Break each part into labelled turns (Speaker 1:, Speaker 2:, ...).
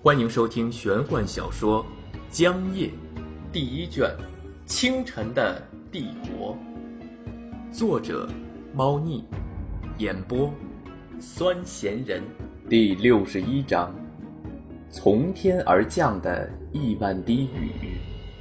Speaker 1: 欢迎收听玄幻小说《江夜》第一卷《清晨的帝国》，作者猫腻，演播酸咸人。第61章，从天而降的亿万滴雨。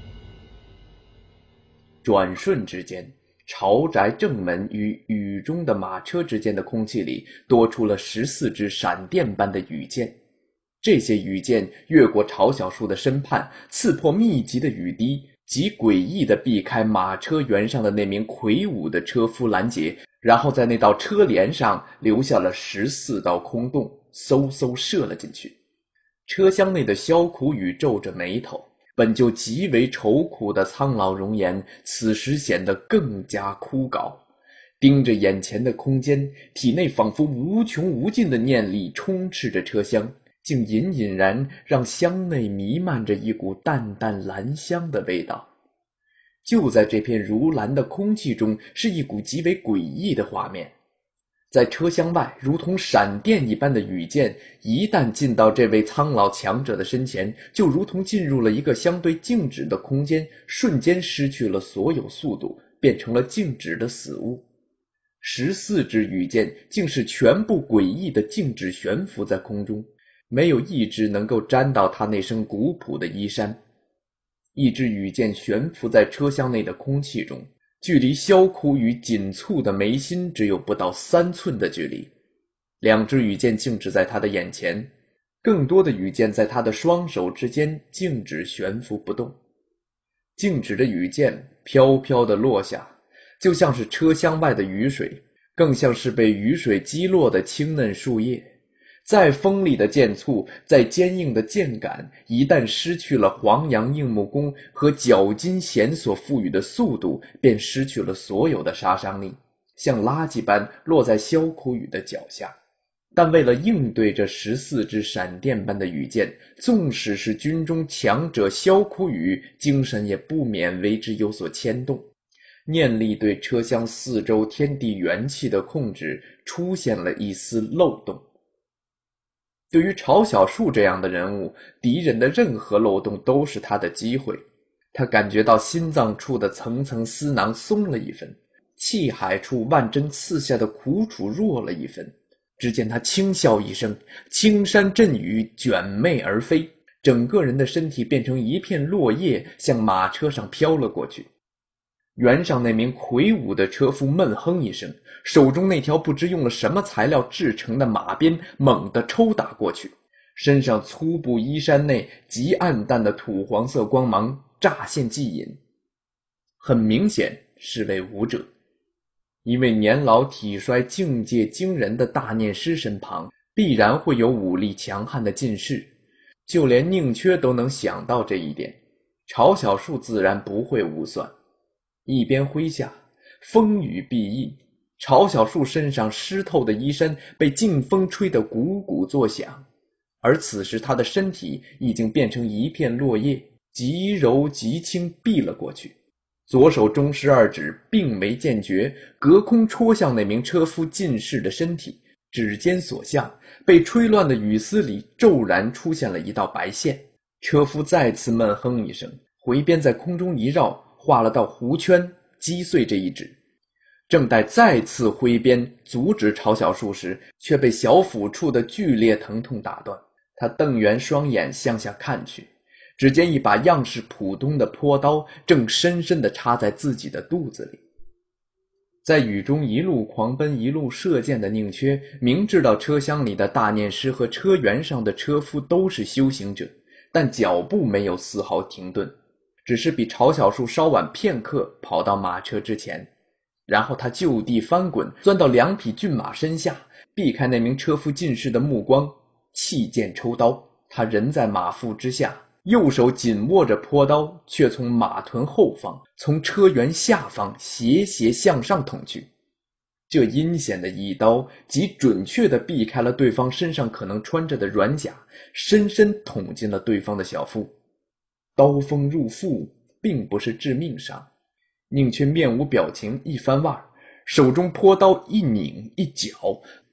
Speaker 1: 转瞬之间，朝宅正门与雨中的马车之间的空气里多出了14支闪电般的羽箭。这些羽箭越过朝小树的身畔，刺破密集的雨滴，极诡异地避开马车辕上的那名魁梧的车夫拦截，然后在那道车帘上留下了14道空洞，嗖嗖射了进去。车厢内的萧苦雨皱着眉头，本就极为愁苦的苍老容颜此时显得更加枯槁，盯着眼前的空间，体内仿佛无穷无尽的念力充斥着车厢，竟隐隐然让箱内弥漫着一股淡淡兰香的味道。就在这片如兰的空气中，是一股极为诡异的画面。在车厢外如同闪电一般的羽箭，一旦进到这位苍老强者的身前，就如同进入了一个相对静止的空间，瞬间失去了所有速度，变成了静止的死物。14支羽箭竟是全部诡异的静止悬浮在空中，没有一支能够沾到他那身古朴的衣衫。一支羽箭悬浮在车厢内的空气中，距离萧苦雨紧蹙的眉心只有不到3寸的距离。2支羽箭静止在他的眼前，更多的羽箭在他的双手之间静止悬浮不动。静止的羽箭飘飘地落下，就像是车厢外的雨水，更像是被雨水击落的青嫩树叶。再锋利的剑簇，再坚硬的剑杆，一旦失去了黄杨硬木弓和绞金弦所赋予的速度，便失去了所有的杀伤力，像垃圾般落在萧苦雨的脚下。但为了应对这14支闪电般的羽箭，纵使是军中强者萧苦雨，精神也不免为之有所牵动。念力对车厢四周天地元气的控制出现了一丝漏洞。对于朝小树这样的人物，敌人的任何漏洞都是他的机会。他感觉到心脏处的层层丝囊松了一分，气海处万针刺下的苦楚弱了一分。只见他轻笑一声，青山阵雨卷袂而飞，整个人的身体变成一片落叶，向马车上飘了过去。辕上那名魁梧的车夫闷哼一声，手中那条不知用了什么材料制成的马鞭猛地抽打过去，身上粗布衣衫内极暗淡的土黄色光芒乍现即隐，很明显是位武者。一位年老体衰境界惊人的大念师身旁，必然会有武力强悍的进士，就连宁缺都能想到这一点，朝小树自然不会无算。一边麾下，风雨必异，朝小树身上湿透的衣衫被劲风吹得鼓鼓作响，而此时他的身体已经变成一片落叶，极柔极轻避了过去。左手中食二指并没见绝，隔空戳向那名车夫进士的身体，指尖所向，被吹乱的雨丝里骤然出现了一道白线。车夫再次闷哼一声，回鞭在空中一绕，画了道弧圈，击碎这一指。正待再次挥鞭阻止朝小树时，却被小腹处的剧烈疼痛打断。他瞪圆双眼向下看去，只见一把样式普通的坡刀正深深地插在自己的肚子里。在雨中一路狂奔一路射箭的宁缺，明知道车厢里的大念师和车辕上的车夫都是修行者，但脚步没有丝毫停顿，只是比朝小树稍晚片刻跑到马车之前，然后他就地翻滚，钻到2匹骏马身下，避开那名车夫进士的目光，弃剑抽刀。他人在马腹之下，右手紧握着坡刀，却从马臀后方，从车辕下方斜斜向上捅去。这阴险的一刀极准确地避开了对方身上可能穿着的软甲，深深捅进了对方的小腹。刀锋入腹并不是致命伤，宁缺面无表情一翻腕，手中坡刀一拧一绞，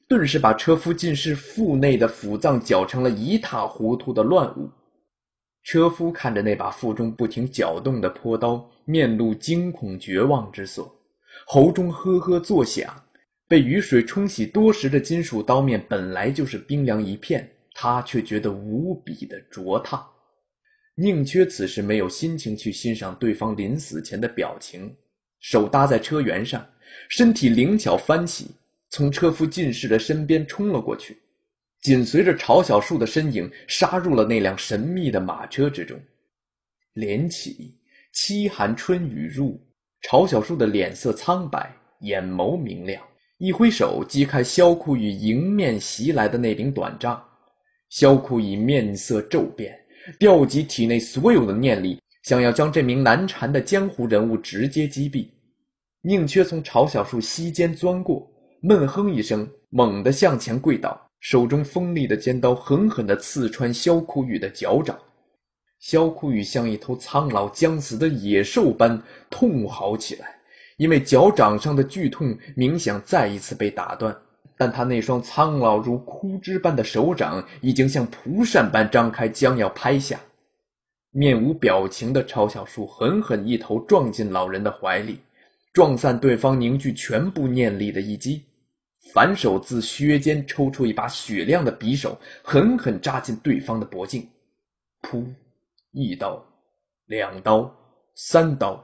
Speaker 1: 顿时把车夫进士腹内的腑脏搅成了一塌糊涂的乱物。车夫看着那把腹中不停搅动的坡刀，面露惊恐绝望之色，喉中呵呵作响。被雨水冲洗多时的金属刀面本来就是冰凉一片，他却觉得无比的灼烫。宁缺此时没有心情去欣赏对方临死前的表情，手搭在车辕上，身体灵巧翻起，从车夫进士的身边冲了过去，紧随着曹小树的身影杀入了那辆神秘的马车之中。连起，凄寒春雨入，曹小树的脸色苍白，眼眸明亮，一挥手击开萧枯雨迎面袭来的那柄短杖。萧枯雨面色骤变，调集体内所有的念力，想要将这名难缠的江湖人物直接击毙。宁缺从曹小树膝间钻过，闷哼一声，猛地向前跪倒，手中锋利的尖刀狠狠地刺穿萧枯雨的脚掌。萧枯雨像一头苍老将死的野兽般痛嚎起来，因为脚掌上的剧痛冥想再一次被打断，但他那双苍老如枯枝般的手掌已经像蒲扇般张开，将要拍下。面无表情的曹小树狠狠一头撞进老人的怀里，撞散对方凝聚全部念力的一击，反手自靴间抽出一把雪亮的匕首，狠狠扎进对方的脖颈。噗，一刀，两刀，三刀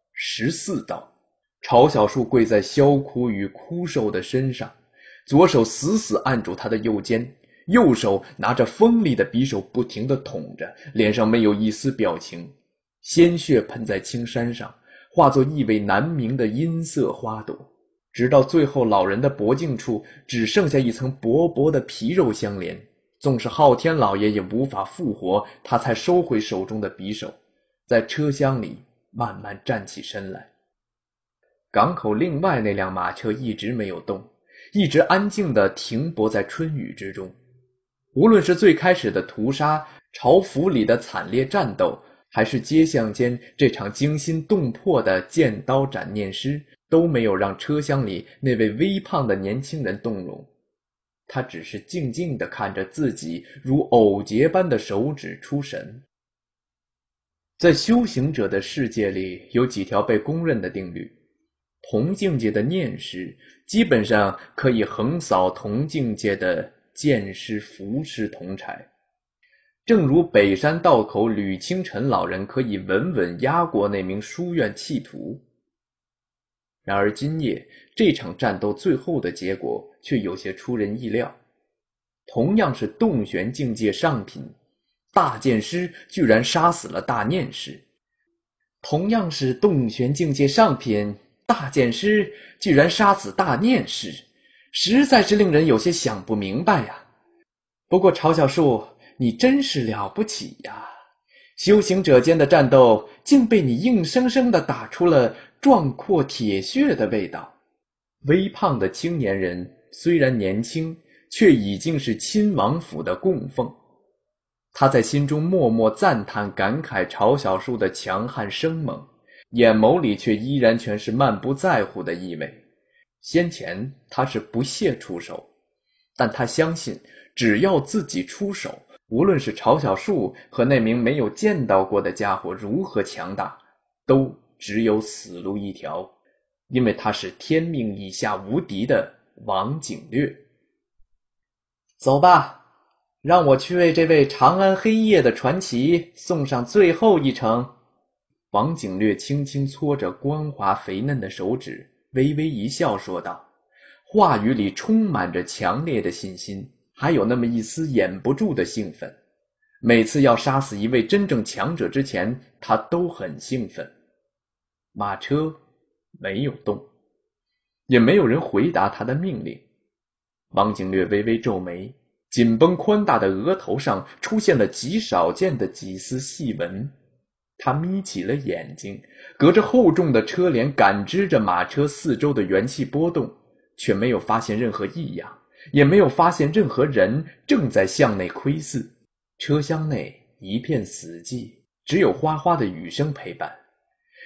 Speaker 1: ，14刀。曹小树跪在萧枯雨枯瘦的身上，左手死死按住他的右肩，右手拿着锋利的匕首不停地捅着，脸上没有一丝表情，鲜血喷在青衫上，化作意味难明的阴色花朵，直到最后老人的脖颈处只剩下一层薄薄的皮肉相连，纵是昊天老爷也无法复活，他才收回手中的匕首，在车厢里慢慢站起身来。港口另外那辆马车一直没有动，一直安静地停泊在春雨之中。无论是最开始的屠杀，朝府里的惨烈战斗，还是街巷间这场惊心动魄的剑刀斩念诗，都没有让车厢里那位微胖的年轻人动容。他只是静静地看着自己如偶结般的手指出神。在修行者的世界里，有几条被公认的定律。同境界的念师基本上可以横扫同境界的剑师、符师、同柴，正如北山道口吕清晨老人可以稳稳压过那名书院弃徒。然而今夜这场战斗最后的结果却有些出人意料，同样是洞玄境界上品，大剑师居然杀死了大念师；同样是洞玄境界上品，大剑师居然杀死大念师，实在是令人有些想不明白呀。不过曹小树，你真是了不起呀！修行者间的战斗竟被你硬生生地打出了壮阔铁血的味道。微胖的青年人虽然年轻，却已经是亲王府的供奉。他在心中默默赞叹感慨曹小树的强悍生猛，眼眸里却依然全是漫不在乎的意味。先前他是不屑出手，但他相信只要自己出手，无论是曹小树和那名没有见到过的家伙如何强大，都只有死路一条，因为他是天命以下无敌的王景略。走吧，让我去为这位长安黑夜的传奇送上最后一程。王景略轻轻搓着光滑肥嫩的手指，微微一笑说道，话语里充满着强烈的信心，还有那么一丝掩不住的兴奋。每次要杀死一位真正强者之前，他都很兴奋。马车没有动，也没有人回答他的命令。王景略微微皱眉，紧绷宽大的额头上出现了极少见的几丝细纹。他眯起了眼睛，隔着厚重的车帘感知着马车四周的元气波动，却没有发现任何异样，也没有发现任何人正在向内窥视。车厢内一片死寂，只有哗哗的雨声陪伴。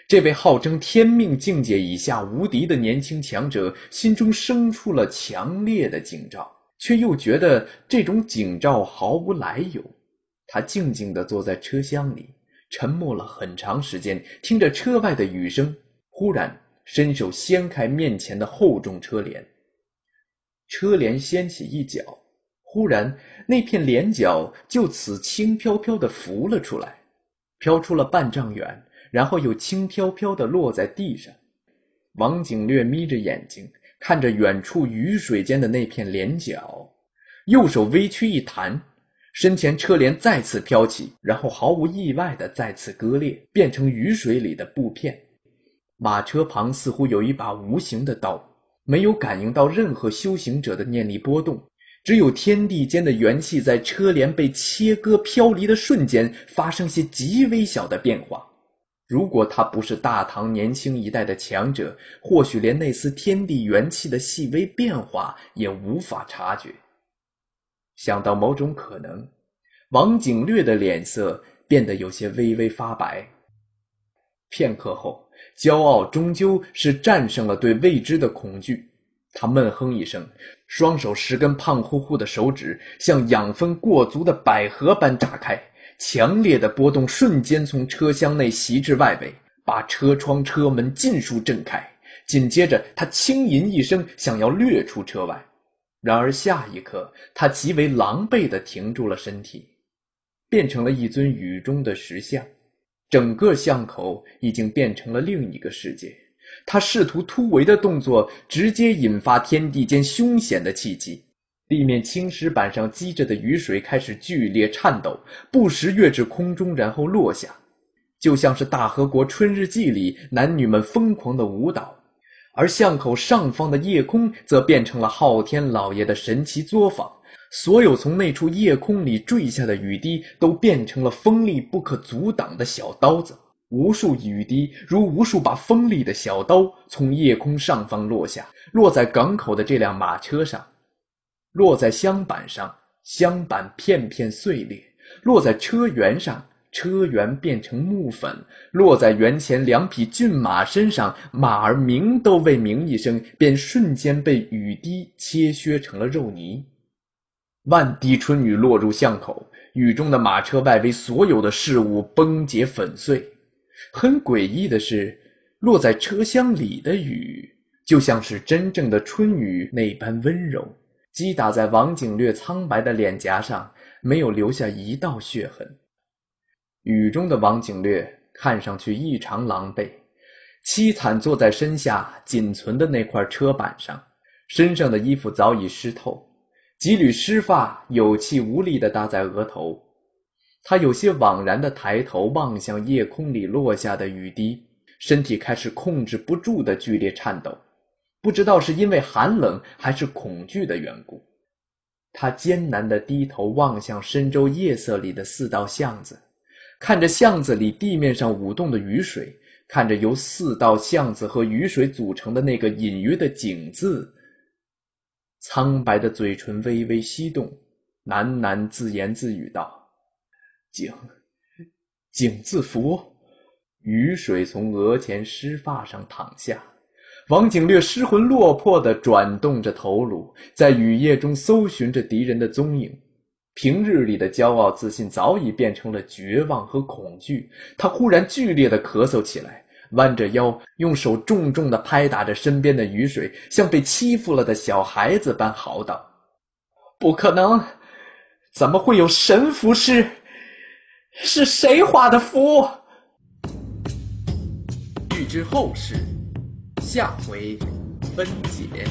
Speaker 1: 这位号称天命境界以下无敌的年轻强者心中生出了强烈的警兆，却又觉得这种警兆毫无来由。他静静地坐在车厢里，沉默了很长时间，听着车外的雨声，忽然伸手掀开面前的厚重车帘。车帘掀起一角，忽然那片帘角就此轻飘飘地浮了出来，飘出了半丈远，然后又轻飘飘地落在地上。王景略眯着眼睛看着远处雨水间的那片帘角，右手微屈一弹，身前车帘再次飘起，然后毫无意外地再次割裂，变成雨水里的布片。马车旁似乎有一把无形的刀，没有感应到任何修行者的念力波动，只有天地间的元气在车帘被切割飘离的瞬间发生些极微小的变化。如果他不是大唐年轻一代的强者，或许连那丝天地元气的细微变化也无法察觉。想到某种可能，王景略的脸色变得有些微微发白。片刻后，骄傲终究是战胜了对未知的恐惧。他闷哼一声，双手10根胖乎乎的手指像养分过足的百合般炸开，强烈的波动瞬间从车厢内袭至外围，把车窗车门尽数震开。紧接着他轻吟一声，想要掠出车外。然而下一刻，他极为狼狈地停住了身体，变成了一尊雨中的石像。整个巷口已经变成了另一个世界。他试图突围的动作直接引发天地间凶险的气机，地面青石板上积着的雨水开始剧烈颤抖，不时跃至空中然后落下，就像是大和国春日祭里男女们疯狂的舞蹈。而巷口上方的夜空则变成了昊天老爷的神奇作坊，所有从那处夜空里坠下的雨滴都变成了锋利不可阻挡的小刀子，无数雨滴如无数把锋利的小刀从夜空上方落下，落在港口的这辆马车上，落在箱板上，箱板片片碎裂，落在车辕上，车辕变成木粉，落在辕前2匹骏马身上，马儿鸣都未鸣一声，便瞬间被雨滴切削成了肉泥。万滴春雨落入巷口，雨中的马车外围所有的事物崩解粉碎。很诡异的是，落在车厢里的雨就像是真正的春雨那般温柔，击打在王景略苍白的脸颊上，没有留下一道血痕。雨中的王景略看上去异常狼狈，凄惨坐在身下仅存的那块车板上，身上的衣服早已湿透，几缕湿发有气无力地搭在额头。他有些惘然地抬头望向夜空里落下的雨滴，身体开始控制不住的剧烈颤抖，不知道是因为寒冷还是恐惧的缘故。他艰难地低头望向深州夜色里的4道巷子，看着巷子里地面上舞动的雨水，看着由4道巷子和雨水组成的那个隐约的井字，苍白的嘴唇微微翕动，喃喃自言自语道：井字符。雨水从额前湿发上淌下，王景略失魂落魄地转动着头颅，在雨夜中搜寻着敌人的踪影。平日里的骄傲自信早已变成了绝望和恐惧，他忽然剧烈地咳嗽起来，弯着腰，用手重重地拍打着身边的雨水，像被欺负了的小孩子般嚎道：不可能，怎么会有神符师？是谁画的符？欲知后事，下回分解。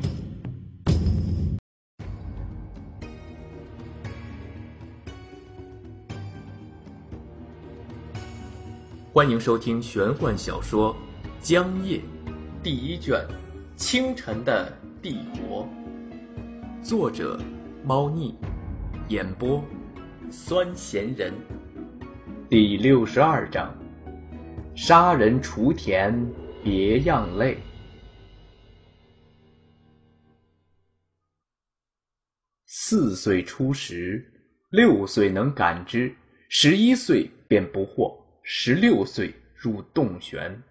Speaker 1: 欢迎收听玄幻小说《江夜》第1卷《清晨的帝国》，作者猫腻，演播酸咸人。第62章，杀人锄田别样累。4岁初识，6岁能感知，11岁便不惑，16岁入洞玄，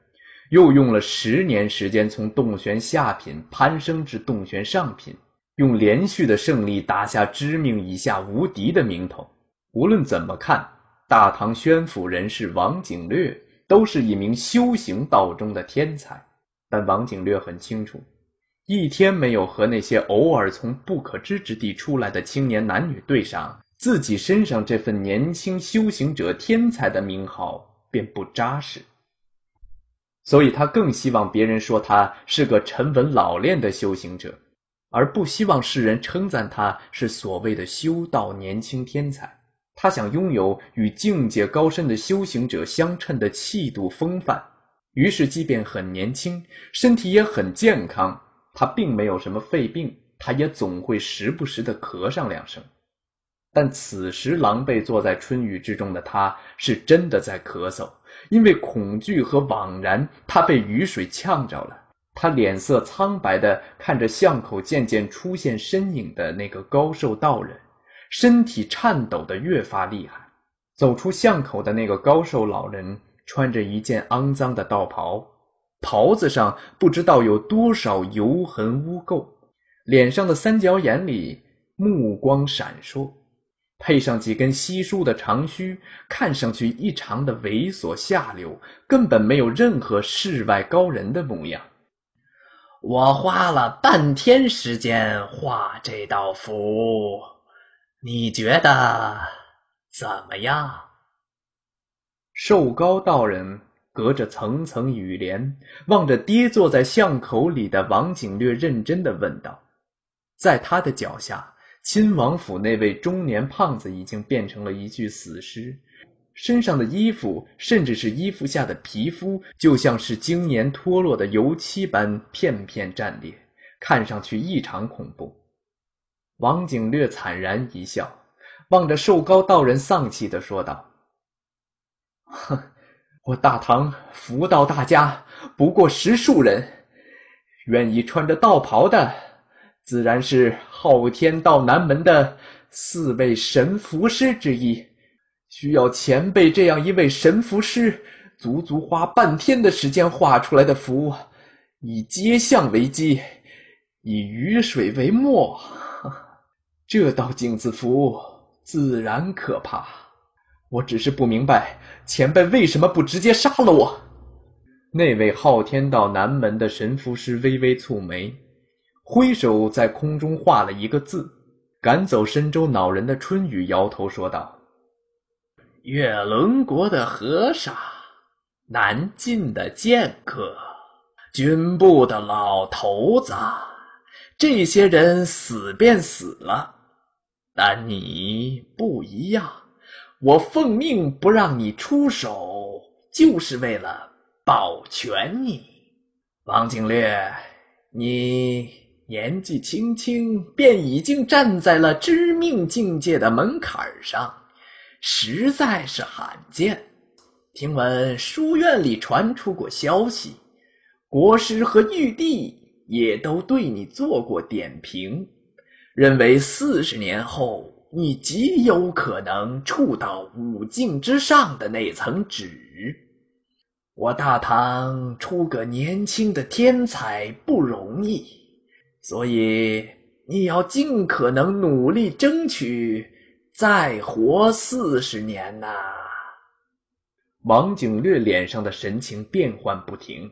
Speaker 1: 又用了10年时间从洞玄下品攀升至洞玄上品，用连续的胜利打下知命以下无敌的名头。无论怎么看，大唐宣府人士王景略都是一名修行道中的天才。但王景略很清楚，一天没有和那些偶尔从不可知之地出来的青年男女对上，自己身上这份年轻修行者天才的名号便不扎实。所以他更希望别人说他是个沉稳老练的修行者，而不希望世人称赞他是所谓的修道年轻天才。他想拥有与境界高深的修行者相称的气度风范，于是即便很年轻，身体也很健康，他并没有什么肺病，他也总会时不时地咳上2声。但此时狼狈坐在春雨之中的他是真的在咳嗽，因为恐惧和惘然，他被雨水呛着了。他脸色苍白地看着巷口渐渐出现身影的那个高瘦道人，身体颤抖得越发厉害。走出巷口的那个高瘦老人穿着一件肮脏的道袍，袍子上不知道有多少油痕污垢，脸上的3角眼里目光闪烁，配上几根稀疏的长须，看上去异常的猥琐下流，根本没有任何世外高人的模样。
Speaker 2: 我花了半天时间画这道符，你觉得怎么样？
Speaker 1: 瘦高道人隔着层层雨帘，望着跌坐在巷口里的王景略，认真地问道。在他的脚下，亲王府那位中年胖子已经变成了一具死尸，身上的衣服，甚至是衣服下的皮肤，就像是经年脱落的油漆般片片战裂，看上去异常恐怖。王景略惨然一笑，望着瘦高道人丧气地说道：哼，我大唐福道大家不过10数人，愿意穿着道袍的自然是昊天道南门的4位神符师之一，需要前辈这样一位神符师足足花半天的时间画出来的符，以街巷为基，以雨水为墨，这道镜子符自然可怕。我只是不明白前辈为什么不直接杀了我。那位昊天道南门的神符师微微蹙眉，挥手在空中画了一个字。赶走神州恼人的春雨摇头说道：
Speaker 2: 月轮国的和尚，南晋的剑客，军部的老头子，这些人死便死了，但你不一样，我奉命不让你出手，就是为了保全你。王景略，你年纪轻轻便已经站在了知命境界的门槛上，实在是罕见。听闻书院里传出过消息，国师和玉帝也都对你做过点评，认为40年后你极有可能触到5境之上的那层纸。我大唐出个年轻的天才不容易，所以你要尽可能努力争取再活40年呐。
Speaker 1: 王景略脸上的神情变幻不停。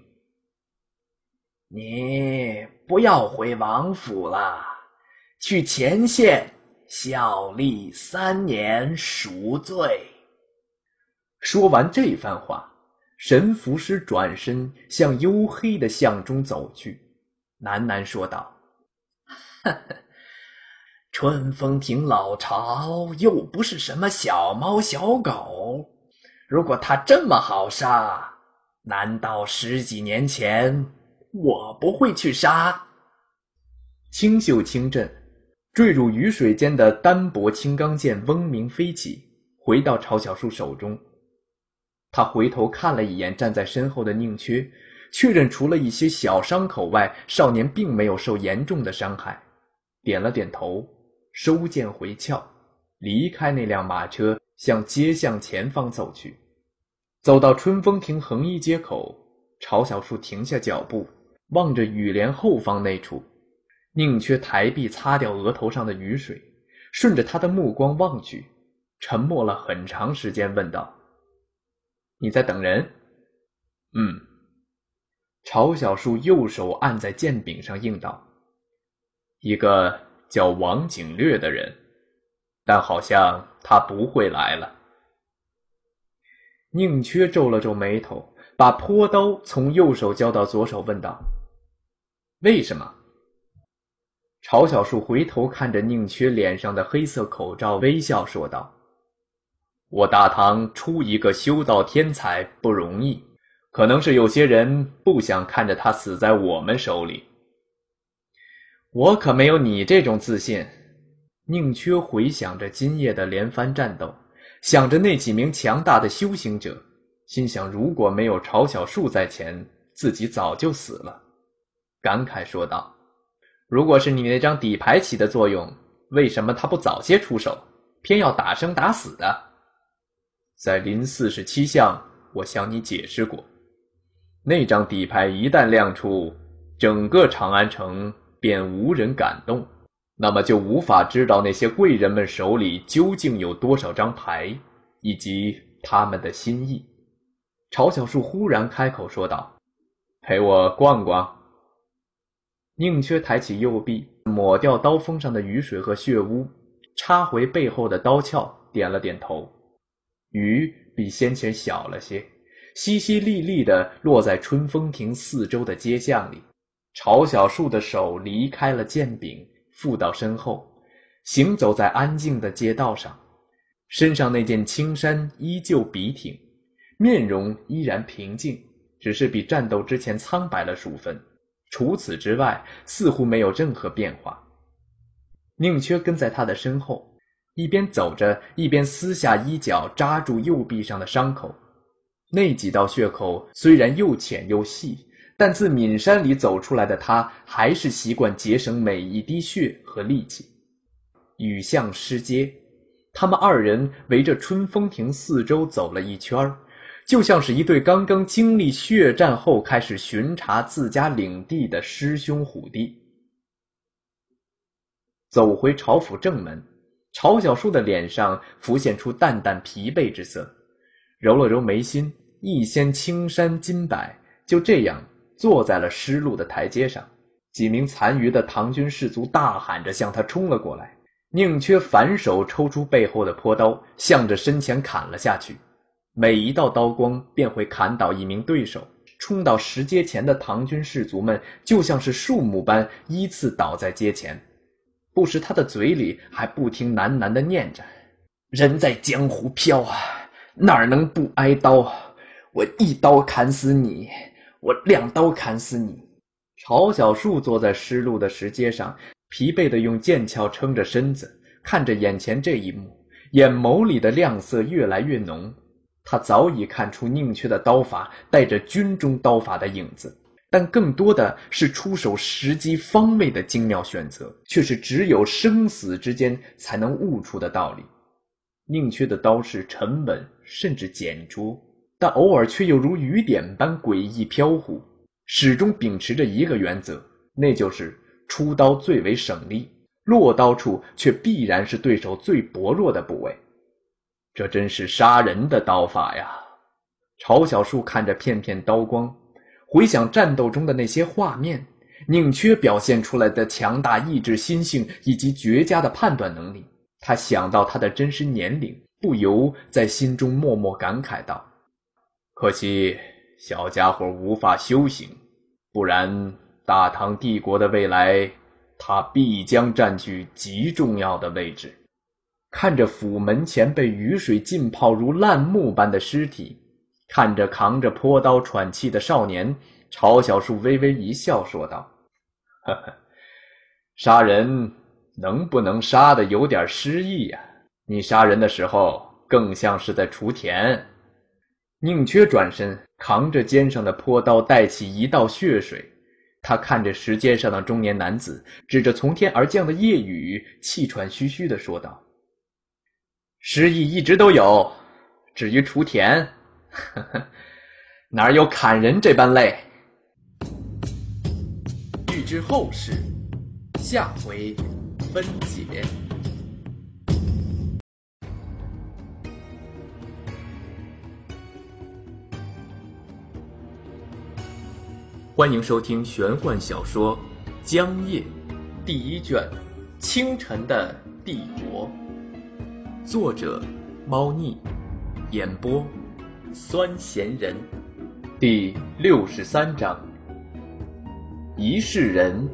Speaker 2: 你不要回王府了，去前线效力3年赎罪。
Speaker 1: 说完这番话，神符师转身向黝黑的巷中走去，喃喃说道：
Speaker 2: 春风亭老巢又不是什么小猫小狗，如果他这么好杀，难道10几年前我不会去杀？
Speaker 1: 清秀清阵，坠入雨水间的单薄青钢剑嗡鸣飞起，回到曹小树手中。他回头看了一眼站在身后的宁缺，确认除了一些小伤口外，少年并没有受严重的伤害，点了点头，收剑回鞘，离开那辆马车，向街巷前方走去。走到春风亭横一街口， 曹小树停下脚步，望着雨帘后方那处。宁缺抬臂擦掉额头上的雨水，顺着他的目光望去，沉默了很长时间，问道：“你在等人？”“嗯。”曹小树右手按在剑柄上应道：“一个叫王景略的人，但好像他不会来了。”宁缺皱了皱眉头，把坡刀从右手交到左手，问道：“为什么？”曹小树回头看着宁缺脸上的黑色口罩，微笑说道：“我大唐出一个修道天才不容易，可能是有些人不想看着他死在我们手里。”“我可没有你这种自信。”宁缺回想着今夜的连番战斗，想着那几名强大的修行者，心想如果没有曹小树在前，自己早就死了，感慨说道：“如果是你那张底牌起的作用，为什么他不早些出手，偏要打生打死的？”“在临47巷，我向你解释过，那张底牌一旦亮出，整个长安城便无人敢动，那么就无法知道那些贵人们手里究竟有多少张牌，以及他们的心意。”曹小树忽然开口说道：“陪我逛逛。”宁缺抬起右臂，抹掉刀锋上的雨水和血污，插回背后的刀鞘，点了点头。雨比先前小了些，淅淅沥沥地落在春风亭四周的街巷里。曹小树的手离开了剑柄，附到身后，行走在安静的街道上，身上那件青衫依旧笔挺，面容依然平静，只是比战斗之前苍白了数分，除此之外似乎没有任何变化。宁缺跟在他的身后，一边走着一边撕下衣角扎住右臂上的伤口。那几道血口虽然又浅又细，但自岷山里走出来的他还是习惯节省每一滴血和力气。雨巷失街，他们二人围着春风亭四周走了一圈，就像是一对刚刚经历血战后开始巡查自家领地的师兄虎弟。走回曹府正门，曹小树的脸上浮现出淡淡疲惫之色，揉了揉眉心，一掀青衫金摆，就这样坐在了湿漉的台阶上。几名残余的唐军士卒大喊着向他冲了过来，宁缺反手抽出背后的坡刀，向着身前砍了下去。每一道刀光便会砍倒一名对手，冲到石阶前的唐军士卒们就像是树木般依次倒在阶前。不时他的嘴里还不停喃喃地念着：“人在江湖飘啊，哪能不挨刀？我一刀砍死你，我两刀砍死你。”曹小树坐在湿漉的石阶上，疲惫地用剑鞘撑着身子，看着眼前这一幕，眼眸里的亮色越来越浓。他早已看出宁缺的刀法带着军中刀法的影子，但更多的是出手时机方位的精妙选择，却是只有生死之间才能悟出的道理。宁缺的刀势沉稳甚至简拙，但偶尔却又如雨点般诡异飘忽，始终秉持着一个原则，那就是出刀最为省力，落刀处却必然是对手最薄弱的部位。这真是杀人的刀法呀！曹小树看着片片刀光，回想战斗中的那些画面，宁缺表现出来的强大意志心性以及绝佳的判断能力，他想到他的真实年龄，不由在心中默默感慨道：可惜小家伙无法修行，不然大唐帝国的未来，他必将占据极重要的位置。看着府门前被雨水浸泡如烂木般的尸体，看着扛着坡刀喘气的少年，曹小树微微一笑说道：呵呵，杀人能不能杀得有点诗意呀？你杀人的时候更像是在锄田。宁缺转身，扛着肩上的坡刀带起一道血水，他看着石阶上的中年男子，指着从天而降的夜雨，气喘吁吁地说道：诗意一直都有，至于锄田，呵呵，
Speaker 2: 哪有砍人这般累？欲知后事，下回分解。欢迎收听玄幻小说《江夜》第一卷《清晨的帝国》，作者猫腻，演播酸咸人。
Speaker 1: 第63章，一世人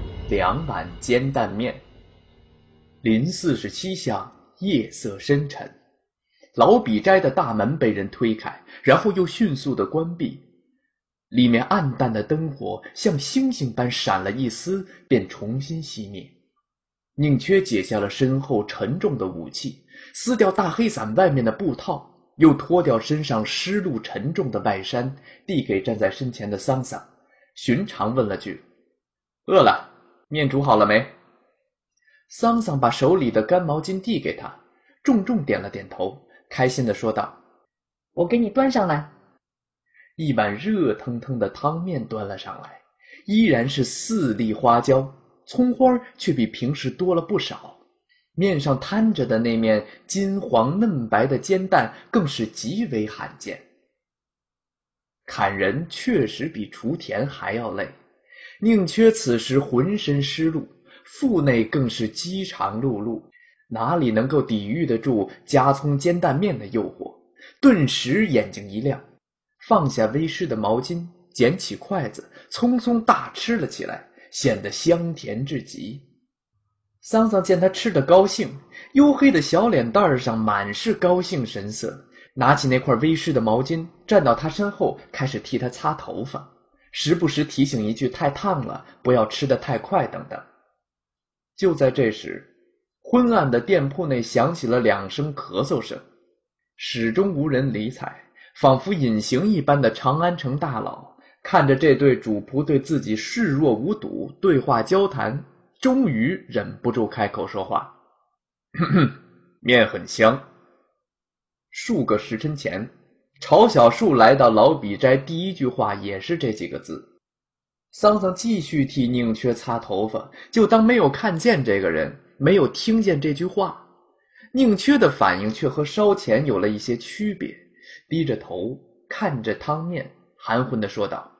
Speaker 1: 2碗煎蛋面。临47巷，夜色深沉，老笔斋的大门被人推开，然后又迅速地关闭。里面暗淡的灯火像星星般闪了一丝，便重新熄灭。宁缺解下了身后沉重的武器，撕掉大黑伞外面的布套，又脱掉身上湿漉沉重的外衫，递给站在身前的桑桑，寻常问了句：饿了，面煮好了没？桑桑把手里的干毛巾递给他，重重点了点头，开心地说道：
Speaker 3: 我给你端上来。
Speaker 1: 一碗热腾腾的汤面端了上来，依然是4粒花椒，葱花却比平时多了不少。面上摊着的那面金黄嫩白的煎蛋更是极为罕见。砍人确实比锄田还要累，宁缺此时浑身湿漉，腹内更是饥肠辘辘，哪里能够抵御得住加葱煎蛋面的诱惑，顿时眼睛一亮，放下微湿的毛巾，捡起筷子，匆匆大吃了起来，显得香甜至极。桑桑见他吃得高兴，黝黑的小脸蛋上满是高兴神色，拿起那块微湿的毛巾，站到他身后，开始替他擦头发，时不时提醒一句太烫了，不要吃得太快等等。就在这时，昏暗的店铺内响起了2声咳嗽声，始终无人理睬，仿佛隐形一般的长安城大佬看着这对主仆对自己视若无睹，对话交谈，终于忍不住开口说话：面很香。数个时辰前，曹小树来到老笔斋，第一句话也是这几个字。桑桑继续替宁缺擦头发，就当没有看见这个人，没有听见这句话。宁缺的反应却和稍前有了一些区别，低着头看着汤面，含混地说道：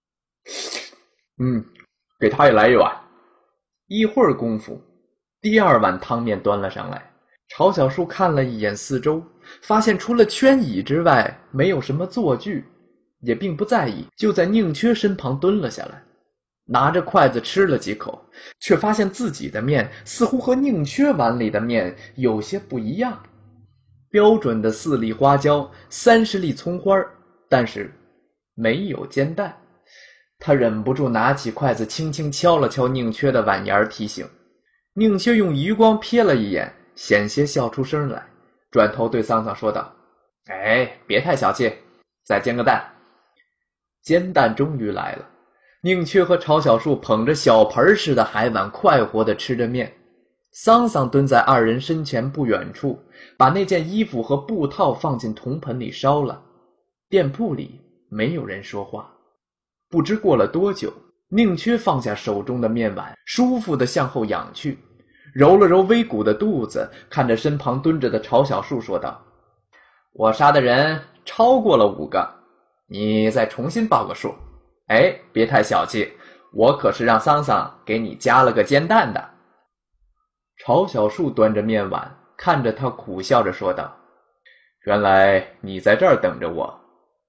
Speaker 1: 给他也来一碗。一会儿功夫，第2碗汤面端了上来。曹小树看了一眼四周，发现除了圈椅之外没有什么坐具，也并不在意，就在宁缺身旁蹲了下来，拿着筷子吃了几口，却发现自己的面似乎和宁缺碗里的面有些不一样。标准的4粒花椒，30粒葱花，但是没有煎蛋。他忍不住拿起筷子轻轻敲了敲宁缺的碗沿，提醒。宁缺用余光瞥了一眼，险些笑出声来，转头对桑桑说道：别太小气，再煎个蛋。煎蛋终于来了，宁缺和曹小树捧着小盆似的海碗，快活地吃着面。桑桑蹲在2人身前不远处，把那件衣服和布套放进铜盆里烧了。店铺里没有人说话。不知过了多久，宁缺放下手中的面碗，舒服地向后仰去，揉了揉微鼓的肚子，看着身旁蹲着的曹小树说道：我杀的人超过了5个，你再重新报个数。别太小气，我可是让桑桑给你加了个煎蛋的。曹小树端着面碗，看着他苦笑着说道：原来你在这儿等着我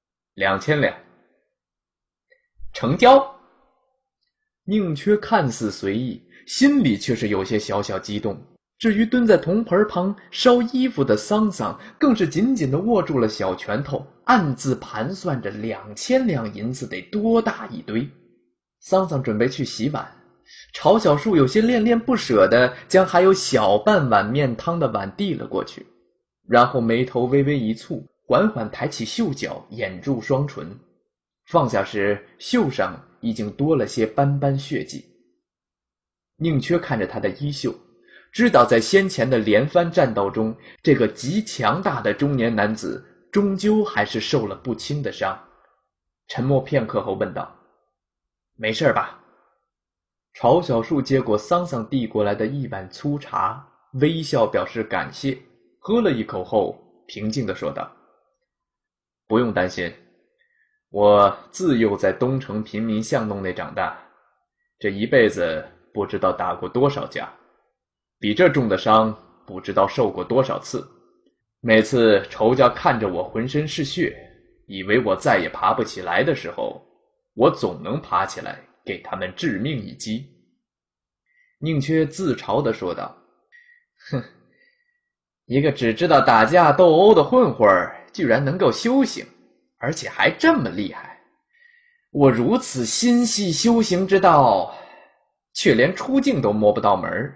Speaker 1: ，2000两。成交。宁缺看似随意，心里却是有些小小激动。至于蹲在铜盆旁烧衣服的桑桑，更是紧紧地握住了小拳头，暗自盘算着2000两银子得多大一堆。桑桑准备去洗碗，曹小树有些恋恋不舍地将还有小半碗面汤的碗递了过去，然后眉头微微一蹙，缓缓抬起袖角，掩住双唇。放下时，袖上已经多了些斑斑血迹。宁缺看着他的衣袖，知道在先前的连番战斗中，这个极强大的中年男子终究还是受了不轻的伤。 沉默片刻后问道：“
Speaker 2: 没事吧？”
Speaker 1: 曹小树接过桑桑递过来的一碗粗茶，微笑表示感谢，喝了一口后平静地说道：“不用担心，我自幼在东城贫民巷弄内长大，这一辈子不知道打过多少架，比这重的伤不知道受过多少次。每次仇家看着我浑身是血，以为我再也爬不起来的时候，我总能爬起来给他们致命一击。”宁缺自嘲地说道：“哼，一个只知道打架斗殴的混混居然能够修行，而且还这么厉害。我如此心系修行之道，却连出境都摸不到门。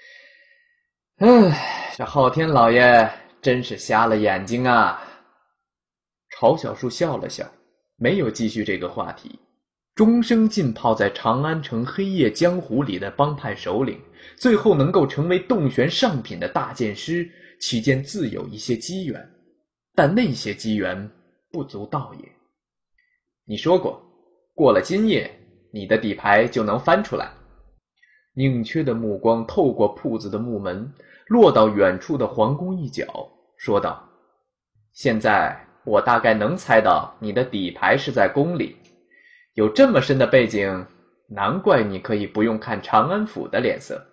Speaker 1: 这昊天老爷真是瞎了眼睛啊。”曹小树笑了笑，没有继续这个话题。终生浸泡在长安城黑夜江湖里的帮派首领，最后能够成为洞玄上品的大剑师，其间自有一些机缘，但那些机缘不足道也。你说过，过了今夜，你的底牌就能翻出来。宁缺的目光透过铺子的木门，落到远处的皇宫一角，说道：“现在我大概能猜到你的底牌是在宫里。有这么深的背景，难怪你可以不用看长安府的脸色。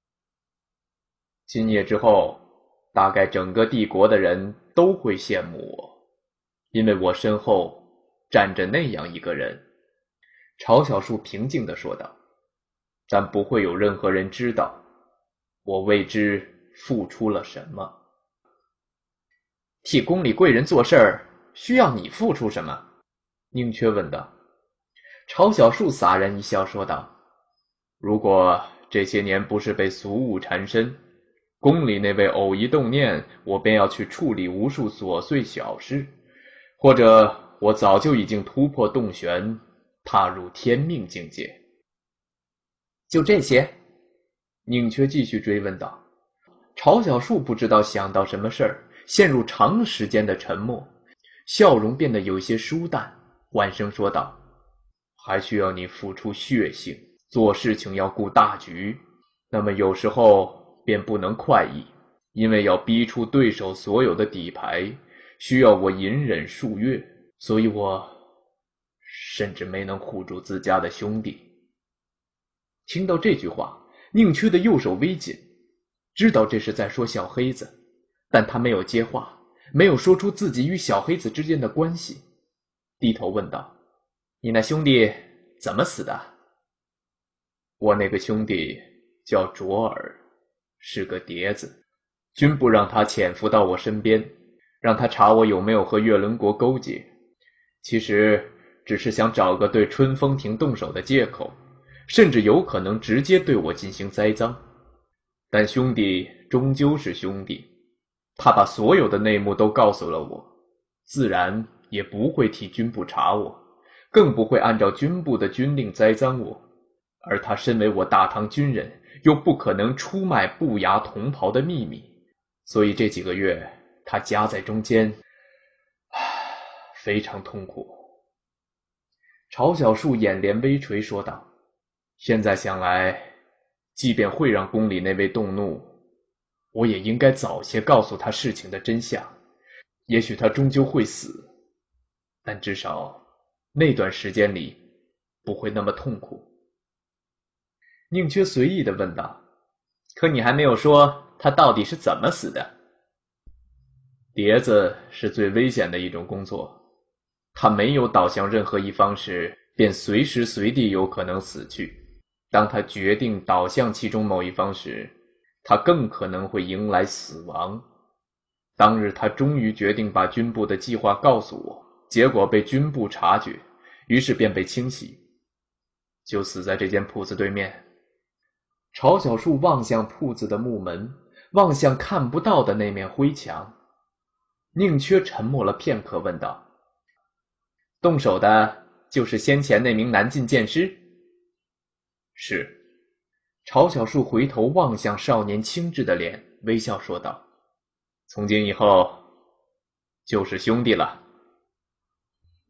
Speaker 1: 今夜之后，大概整个帝国的人都会羡慕我，因为我身后站着那样一个人。”曹小树平静地说道：“但不会有任何人知道，我为之付出了什么。”替宫里贵人做事儿，需要你付出什么？宁缺问道。曹小树洒然一笑说道：“如果这些年不是被俗物缠身，宫里那位偶一动念，我便要去处理无数琐碎小事，或者我早就已经突破洞玄，踏入天命境界。”就这些？宁缺继续追问道。曹小树不知道想到什么事儿，陷入长时间的沉默，笑容变得有些疏淡，缓声说道：“还需要你付出血性，做事情要顾大局，那么有时候便不能快意，因为要逼出对手所有的底牌，需要我隐忍数月，所以我甚至没能护住自家的兄弟。”听到这句话，宁缺的右手微紧，知道这是在说小黑子，但他没有接话，没有说出自己与小黑子之间的关系，低头问道：“你那兄弟怎么死的？”“我那个兄弟叫卓尔，是个碟子，军部让他潜伏到我身边，让他查我有没有和月轮国勾结，其实只是想找个对春风亭动手的借口，甚至有可能直接对我进行栽赃。但兄弟终究是兄弟，他把所有的内幕都告诉了我，自然也不会替军部查我，更不会按照军部的军令栽赃我，而他身为我大唐军人，又不可能出卖不牙同袍的秘密，所以这几个月他夹在中间，非常痛苦。”曹小树眼帘微垂说道：“现在想来，即便会让宫里那位动怒，我也应该早些告诉他事情的真相。也许他终究会死，但至少那段时间里不会那么痛苦。”宁缺随意地问道：“可你还没有说他到底是怎么死的？”“碟子是最危险的一种工作，他没有倒向任何一方时，便随时随地有可能死去。当他决定倒向其中某一方时，他更可能会迎来死亡。当日他终于决定把军部的计划告诉我，结果被军部察觉，于是便被清洗，就死在这间铺子对面。”曹小树望向铺子的木门，望向看不到的那面灰墙。宁缺沉默了片刻，问道：“动手的就是先前那名南进剑师？”“是。”曹小树回头望向少年清稚的脸，微笑说道：“从今以后就是兄弟了。”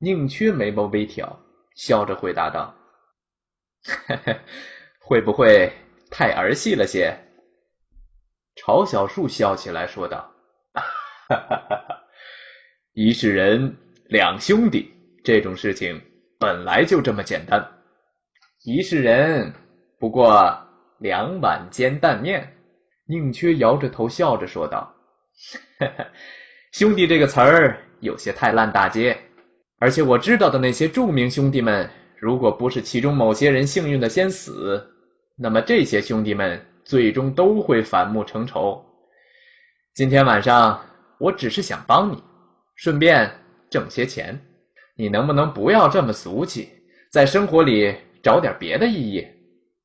Speaker 1: 宁缺眉毛微挑，笑着回答道：会不会太儿戏了些？曹小树笑起来说道：一是人，两兄弟，这种事情本来就这么简单。一是人，不过2碗煎蛋面。宁缺摇着头笑着说道：兄弟这个词儿有些太烂大街，而且我知道的那些著名兄弟们，如果不是其中某些人幸运的先死，那么这些兄弟们最终都会反目成仇。今天晚上我只是想帮你，顺便挣些钱，你能不能不要这么俗气，在生活里找点别的意义？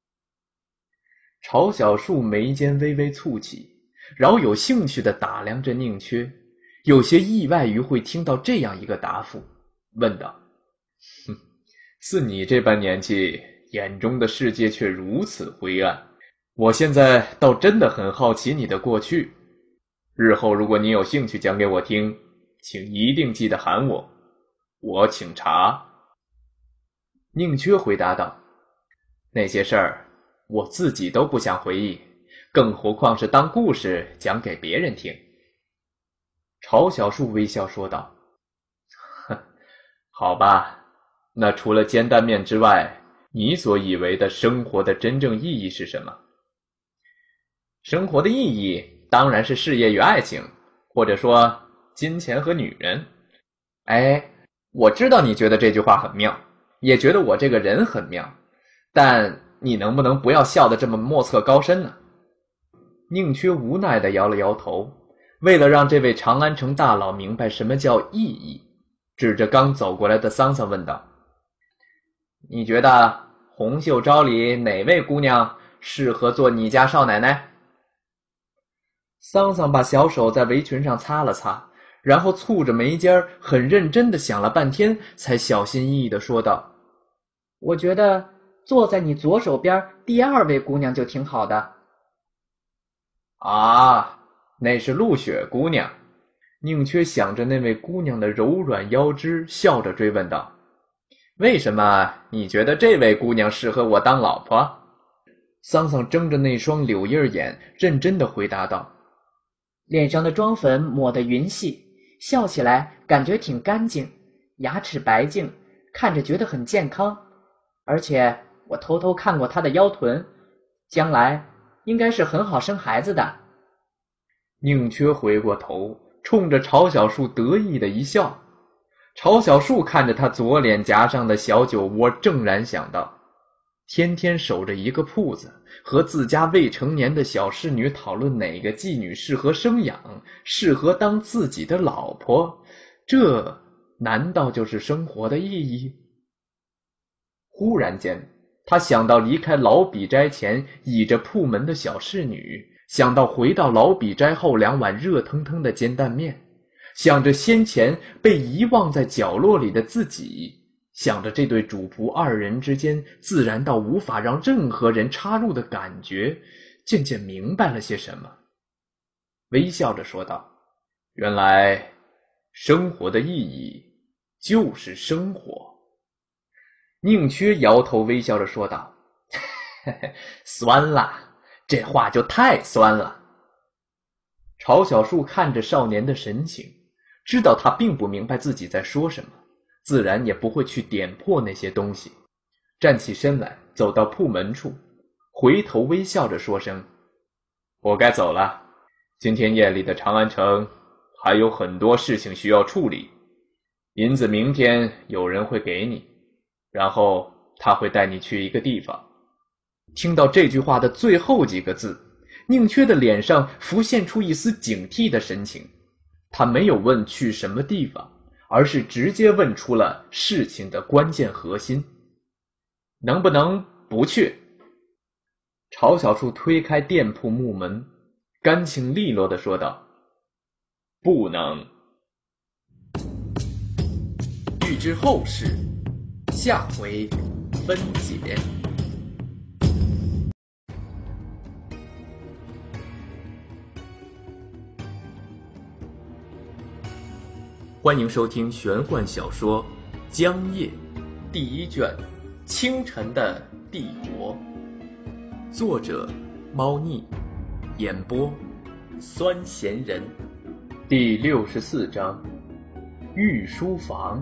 Speaker 1: 曹小树眉间微微蹙起，饶有兴趣地打量着宁缺，有些意外于会听到这样一个答复，问道：似你这般年纪，眼中的世界却如此灰暗，我现在倒真的很好奇你的过去。日后如果你有兴趣讲给我听，请一定记得喊我，我请茶。宁缺回答道：那些事儿我自己都不想回忆，更何况是当故事讲给别人听。曹小树微笑说道：好吧，那除了煎蛋面之外，你所以为的生活的真正意义是什么？生活的意义当然是事业与爱情，或者说金钱和女人。哎，我知道你觉得这句话很妙，也觉得我这个人很妙，但你能不能不要笑得这么莫测高深呢？宁缺无奈地摇了摇头，为了让这位长安城大佬明白什么叫意义，指着刚走过来的桑桑问道：你觉得红袖招里哪位姑娘适合做你家少奶奶？桑桑把小手在围裙上擦了擦，然后蹙着眉尖很认真地想了半天，才小心翼翼地说道：
Speaker 3: 我觉得坐在你左手边第2位姑娘就挺好的。
Speaker 1: 啊，那是陆雪姑娘。宁缺想着那位姑娘的柔软腰肢，笑着追问道：为什么你觉得这位姑娘适合我当老婆？桑桑睁着那双柳叶眼，认真地回答道：
Speaker 3: 脸上的妆粉抹得匀细，笑起来感觉挺干净，牙齿白净，看着觉得很健康。而且我偷偷看过她的腰臀，将来应该是很好生孩子的。
Speaker 1: 宁缺回过头，冲着曹小树得意的一笑。曹小树看着他左脸颊上的小酒窝，正然想到，天天守着一个铺子，和自家未成年的小侍女讨论哪个妓女适合生养，适合当自己的老婆，这难道就是生活的意义？忽然间，他想到离开老比斋前倚着铺门的小侍女，想到回到老比斋后2碗热腾腾的煎蛋面，想着先前被遗忘在角落里的自己，想着这对主仆2人之间自然到无法让任何人插入的感觉，渐渐明白了些什么，微笑着说道：原来生活的意义就是生活。宁缺摇头微笑着说道：酸了，这话就太酸了。曹小树看着少年的神情，知道他并不明白自己在说什么，自然也不会去点破那些东西，站起身来，走到铺门处，回头微笑着说声：我该走了，今天夜里的长安城还有很多事情需要处理，银子明天有人会给你，然后他会带你去一个地方。听到这句话的最后几个字，宁缺的脸上浮现出一丝警惕的神情，他没有问去什么地方，而是直接问出了事情的关键核心：能不能不去？曹小树推开店铺木门，干净利落地说道：不能。欲知后事，下回分解。欢迎收听玄幻小说
Speaker 2: 江夜第1卷，清晨的帝国。作者猫腻，演播酸咸人。
Speaker 1: 第64章，御书房。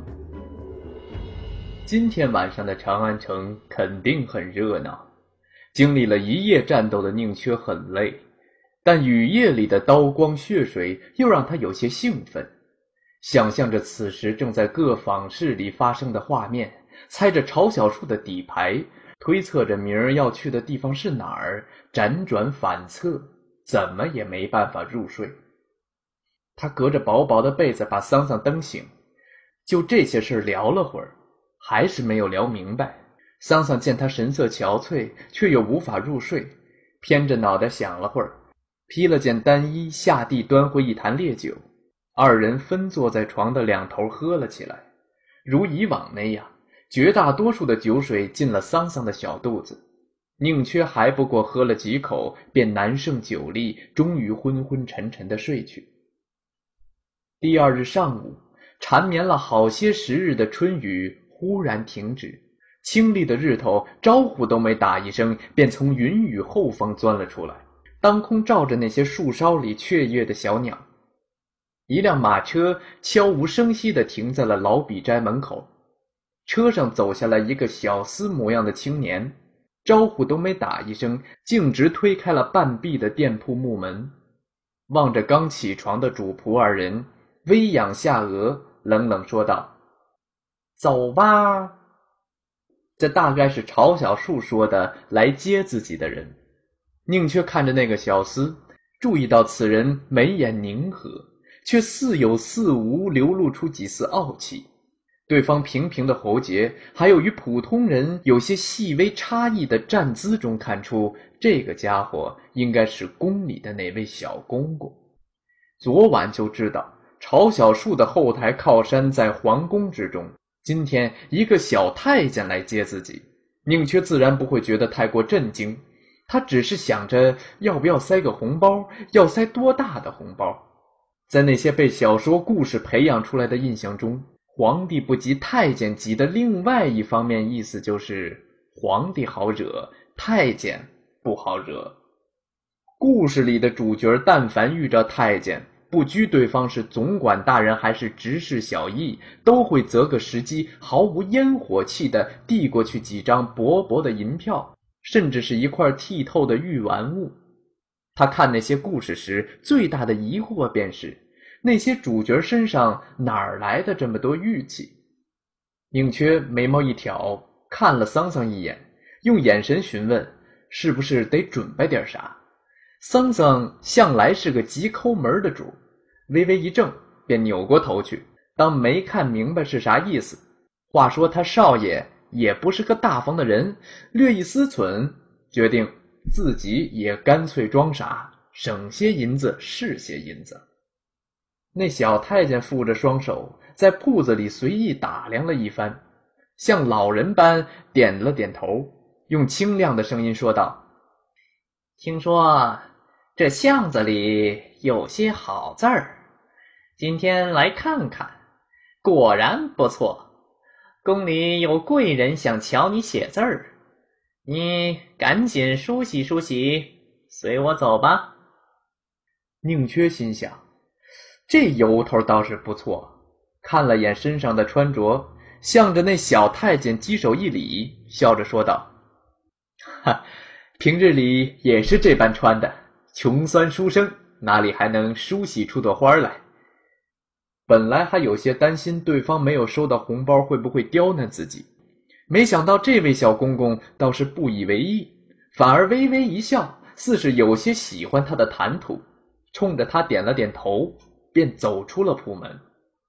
Speaker 1: 今天晚上的长安城肯定很热闹，经历了一夜战斗的宁缺很累，但雨夜里的刀光血水又让他有些兴奋。想象着此时正在各坊市里发生的画面，猜着曹小树的底牌，推测着明儿要去的地方是哪儿，辗转反侧，怎么也没办法入睡。他隔着薄薄的被子把桑桑蹬醒，就这些事聊了会儿，还是没有聊明白。桑桑见他神色憔悴，却又无法入睡，偏着脑袋想了会儿，披了件单衣，下地端回一坛烈酒。二人分坐在床的两头喝了起来，如以往那样，绝大多数的酒水进了桑桑的小肚子。宁缺还不过喝了几口，便难胜酒力，终于昏昏沉沉地睡去。第二日上午，缠绵了好些时日的春雨忽然停止，清丽的日头招呼都没打一声，便从云雨后方钻了出来，当空照着那些树梢里雀跃的小鸟。一辆马车悄无声息地停在了老笔斋门口，车上走下来一个小厮模样的青年，招呼都没打一声，径直推开了半闭的店铺木门，望着刚起床的主仆二人，微仰下额，冷冷说道：“走吧。”这大概是曹小树说的来接自己的人。宁缺看着那个小厮，注意到此人眉眼凝和，却似有似无流露出几丝傲气，对方平平的喉结，还有与普通人有些细微差异的站姿中看出，这个家伙应该是宫里的哪位小公公。昨晚就知道曹小树的后台靠山在皇宫之中，今天一个小太监来接自己，宁缺自然不会觉得太过震惊，他只是想着要不要塞个红包，要塞多大的红包。在那些被小说故事培养出来的印象中，皇帝不及太监急的另外一方面意思就是皇帝好惹，太监不好惹。故事里的主角但凡遇着太监，不拘对方是总管大人还是执事小役，都会择个时机毫无烟火气地递过去几张薄薄的银票，甚至是一块剔透的玉玩物。他看那些故事时，最大的疑惑便是那些主角身上哪儿来的这么多玉器。宁缺眉毛一挑，看了桑桑一眼，用眼神询问是不是得准备点啥。桑桑向来是个极抠门的主，微微一怔，便扭过头去，当没看明白是啥意思。话说他少爷也不是个大方的人，略一思忖，决定自己也干脆装傻，省些银子是些银子。那小太监负着双手，在铺子里随意打量了一番，像老人般点了点头，用清亮的声音说道：“听说这巷子里有些好字儿，今天来看看，果然不错。宫里有贵人想瞧你写字儿，你赶紧梳洗梳洗，随我走吧。”宁缺心想，这由头倒是不错，看了眼身上的穿着，向着那小太监稽首一礼，笑着说道：“哈，平日里也是这般穿的，穷酸书生哪里还能梳洗出朵花来？”本来还有些担心对方没有收到红包会不会刁难自己，没想到这位小公公倒是不以为意，反而微微一笑，似是有些喜欢他的谈吐，冲着他点了点头，便走出了铺门。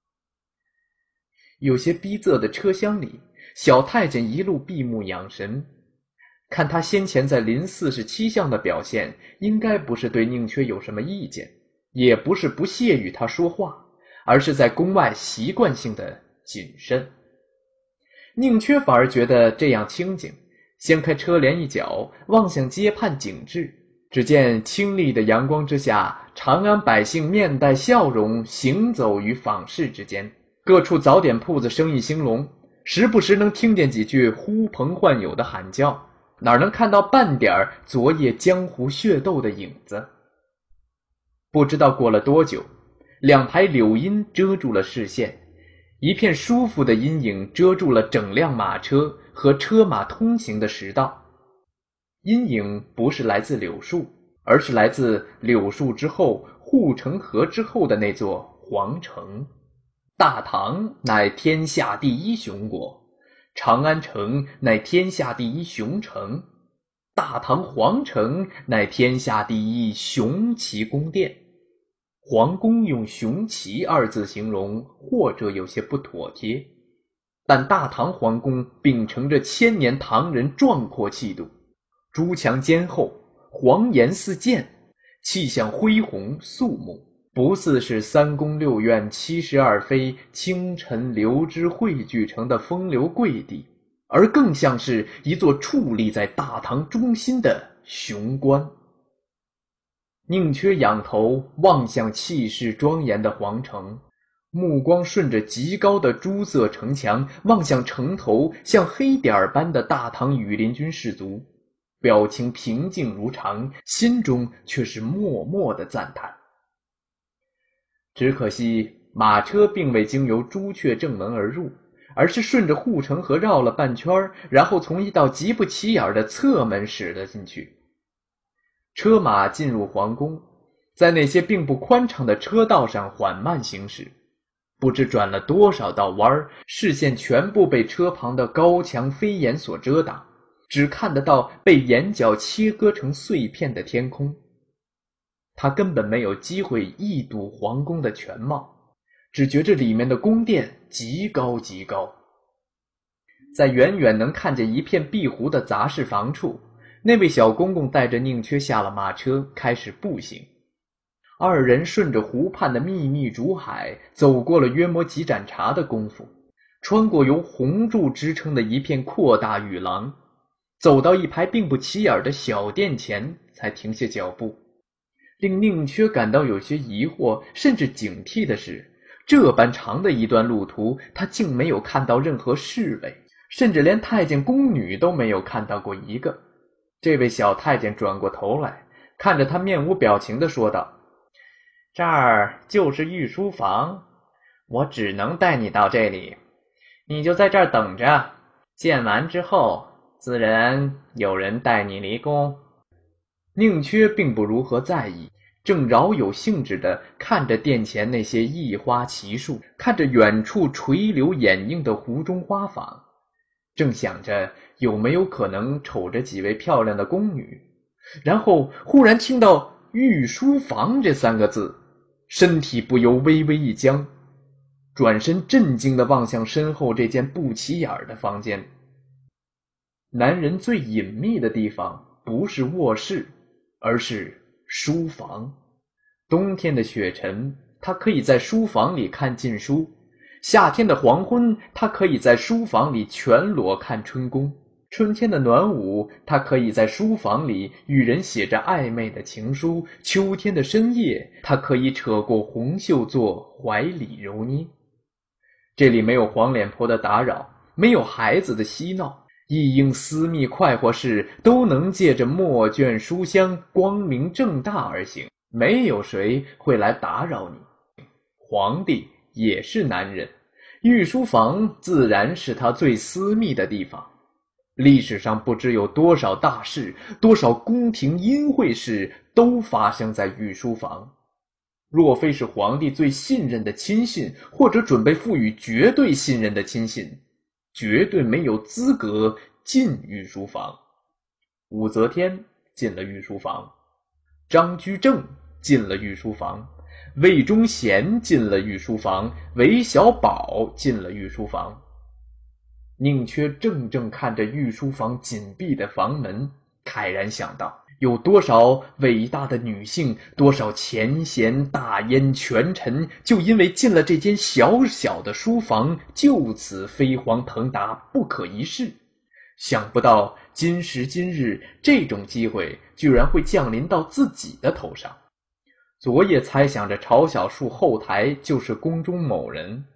Speaker 1: 有些逼仄的车厢里，小太监一路闭目养神，看他先前在临47巷的表现，应该不是对宁缺有什么意见，也不是不屑与他说话，而是在宫外习惯性的谨慎。宁缺反而觉得这样清静，掀开车帘一角，望向街畔景致，只见清丽的阳光之下，长安百姓面带笑容，行走于坊市之间，各处早点铺子生意兴隆， 时不时能听见几句呼朋唤友的喊叫，哪能看到半点昨夜江湖血斗的影子。不知道过了多久，两排柳荫遮住了视线，一片舒服的阴影遮住了整辆马车和车马通行的石道。阴影不是来自柳树，而是来自柳树之后护城河之后的那座皇城。大唐乃天下第一雄国，长安城乃天下第一雄城，大唐皇城乃天下第一雄奇宫殿。皇宫用雄奇二字形容或者有些不妥帖，但大唐皇宫秉承着千年唐人壮阔气度，朱墙坚厚，黄檐似剑，气象恢宏肃穆，不似是三宫六院72妃清晨流脂汇聚成的风流贵地，而更像是一座矗立在大唐中心的雄关。宁缺仰头望向气势庄严的皇城，目光顺着极高的朱色城墙望向城头像黑点般的大唐羽林军士卒，表情平静如常，心中却是默默的赞叹。只可惜马车并未经由朱雀正门而入，而是顺着护城河绕了半圈，然后从一道极不起眼的侧门驶了进去。车马进入皇宫，在那些并不宽敞的车道上缓慢行驶，不知转了多少道弯，视线全部被车旁的高墙飞檐所遮挡，只看得到被眼角切割成碎片的天空。他根本没有机会一睹皇宫的全貌，只觉着里面的宫殿极高极高。在远远能看见一片碧湖的杂事房处，那位小公公带着宁缺下了马车，开始步行。二人顺着湖畔的密密竹海走过了约莫几盏茶的功夫，穿过由红柱支撑的一片扩大雨廊，走到一排并不起眼的小店前，才停下脚步。令宁缺感到有些疑惑甚至警惕的是，这般长的一段路途，他竟没有看到任何侍卫，甚至连太监宫女都没有看到过一个。这位小太监转过头来，看着他面无表情地说道：“这儿就是御书房，我只能带你到这里，你就在这儿等着，见完之后自然有人带你离宫。”宁缺并不如何在意，正饶有兴致地看着殿前那些异花奇树，看着远处垂柳掩映的湖中花舫，正想着有没有可能瞅着几位漂亮的宫女，然后忽然听到御书房这3个字，身体不由微微一僵，转身震惊地望向身后这间不起眼的房间。男人最隐秘的地方不是卧室，而是书房。冬天的雪晨，他可以在书房里看禁书；夏天的黄昏，他可以在书房里全裸看春宫；春天的暖午，他可以在书房里与人写着暧昧的情书；秋天的深夜，他可以扯过红袖座怀里揉捏。这里没有黄脸婆的打扰，没有孩子的嬉闹，一应私密快活事都能借着墨卷书香光明正大而行，没有谁会来打扰你。皇帝也是男人，御书房自然是他最私密的地方。历史上不知有多少大事，多少宫廷阴晦事都发生在御书房。若非是皇帝最信任的亲信，或者准备赋予绝对信任的亲信，绝对没有资格进御书房。武则天进了御书房，张居正进了御书房，魏忠贤进了御书房，韦小宝进了御书房。宁缺怔怔看着御书房紧闭的房门，慨然想到，有多少伟大的女性，多少前贤大燕权臣，就因为进了这间小小的书房，就此飞黄腾达，不可一世。想不到今时今日，这种机会居然会降临到自己的头上。昨夜猜想着朝小树后台就是宫中某人，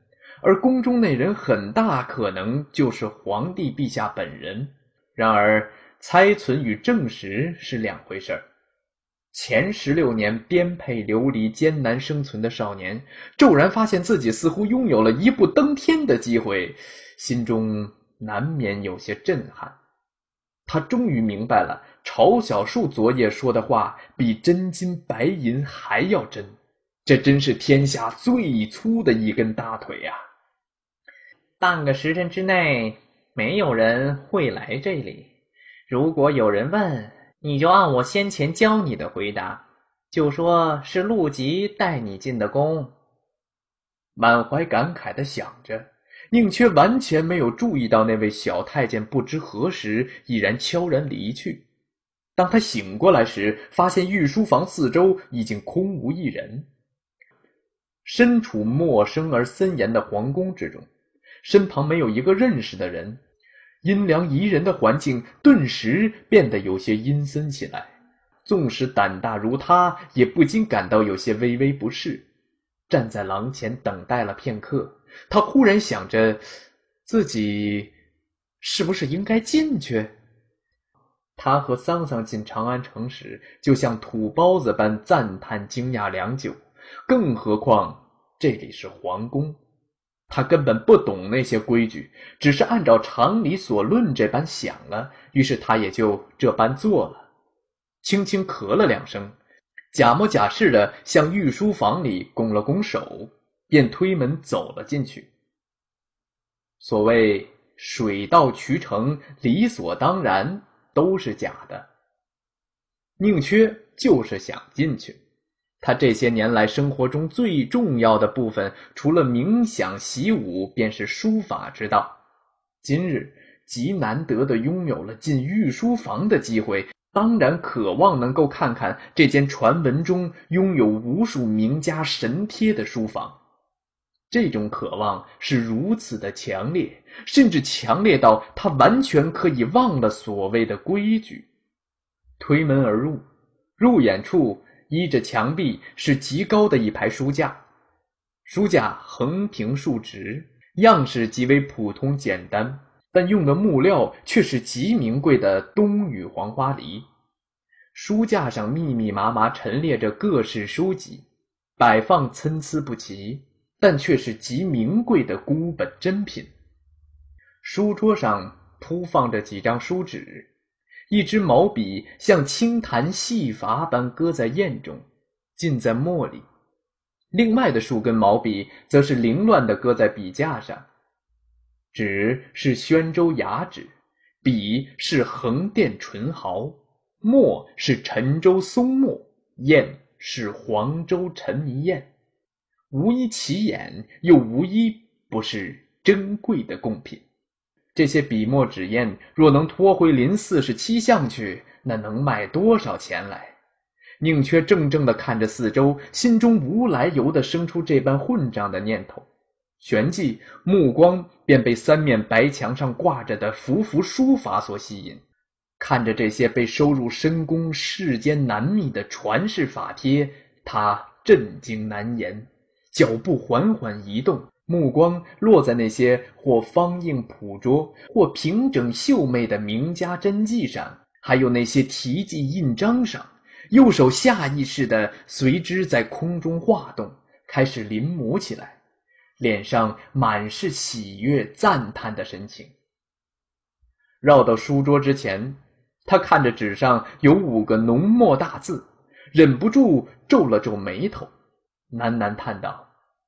Speaker 1: 而宫中那人很大可能就是皇帝陛下本人。然而猜存与证实是两回事儿。前16年颠沛流离艰难生存的少年，骤然发现自己似乎拥有了一步登天的机会，心中难免有些震撼。他终于明白了曹小树昨夜说的话比真金白银还要真，这真是天下最粗的一根大腿啊！
Speaker 3: 半个时辰之内没有人会来这里，如果有人问，你就按我先前教你的回答，就说是陆吉带你进的宫。
Speaker 1: 满怀感慨地想着，宁缺完全没有注意到那位小太监不知何时已然悄然离去。当他醒过来时，发现御书房四周已经空无一人。身处陌生而森严的皇宫之中，身旁没有一个认识的人，阴凉宜人的环境顿时变得有些阴森起来。纵使胆大如他，也不禁感到有些微微不适。站在廊前等待了片刻，他忽然想着，自己是不是应该进去？他和桑桑进长安城时，就像土包子般赞叹惊讶良久，更何况这里是皇宫。他根本不懂那些规矩，只是按照常理所论这般想了，于是他也就这般做了。轻轻咳了2声，假模假式的向御书房里拱了拱手，便推门走了进去。所谓水到渠成，理所当然，都是假的。宁缺就是想进去，他这些年来生活中最重要的部分，除了冥想习武，便是书法之道。今日极难得的拥有了进御书房的机会，当然渴望能够看看这间传闻中拥有无数名家神帖的书房。这种渴望是如此的强烈，甚至强烈到他完全可以忘了所谓的规矩。推门而入，入眼处依着墙壁是极高的一排书架，书架横平竖直，样式极为普通简单，但用的木料却是极名贵的冬雨黄花梨。书架上密密麻麻陈列着各式书籍，摆放参差不齐，但却是极名贵的孤本珍品。书桌上铺放着几张书纸，一支毛笔像轻弹细筏般搁在砚中，浸在墨里。另外的数根毛笔则是凌乱地搁在笔架上，纸是宣州雅纸，笔是横店纯毫，墨是陈州松墨，砚是黄州陈泥砚，无一起眼，又无一不是珍贵的贡品。这些笔墨纸砚若能拖回临47巷去，那能卖多少钱来？宁缺怔怔地看着四周，心中无来由地生出这般混账的念头，旋即目光便被3面白墙上挂着的幅幅书法所吸引。看着这些被收入深宫世间难觅的传世法帖，他震惊难言，脚步缓缓移动，目光落在那些或方印朴拙或平整秀媚的名家真迹上，还有那些题记印章上，右手下意识地随之在空中画动，开始临摹起来，脸上满是喜悦赞叹的神情。绕到书桌之前，他看着纸上有5个浓墨大字，忍不住皱了皱眉头，喃喃叹道：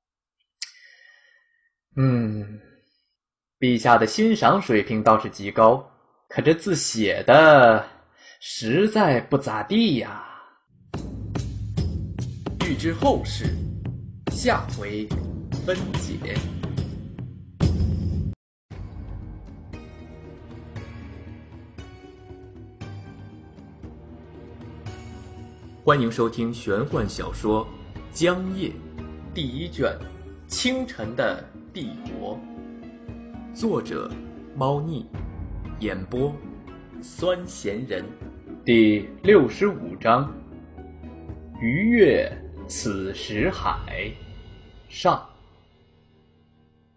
Speaker 1: 陛下的欣赏水平倒是极高，可这字写的实在不咋地呀。欲知后事，下回分解。欢迎收听玄幻小说《江夜》第1卷《清晨的帝国》，作者猫腻，演播酸咸人，第65章鱼跃此时海上。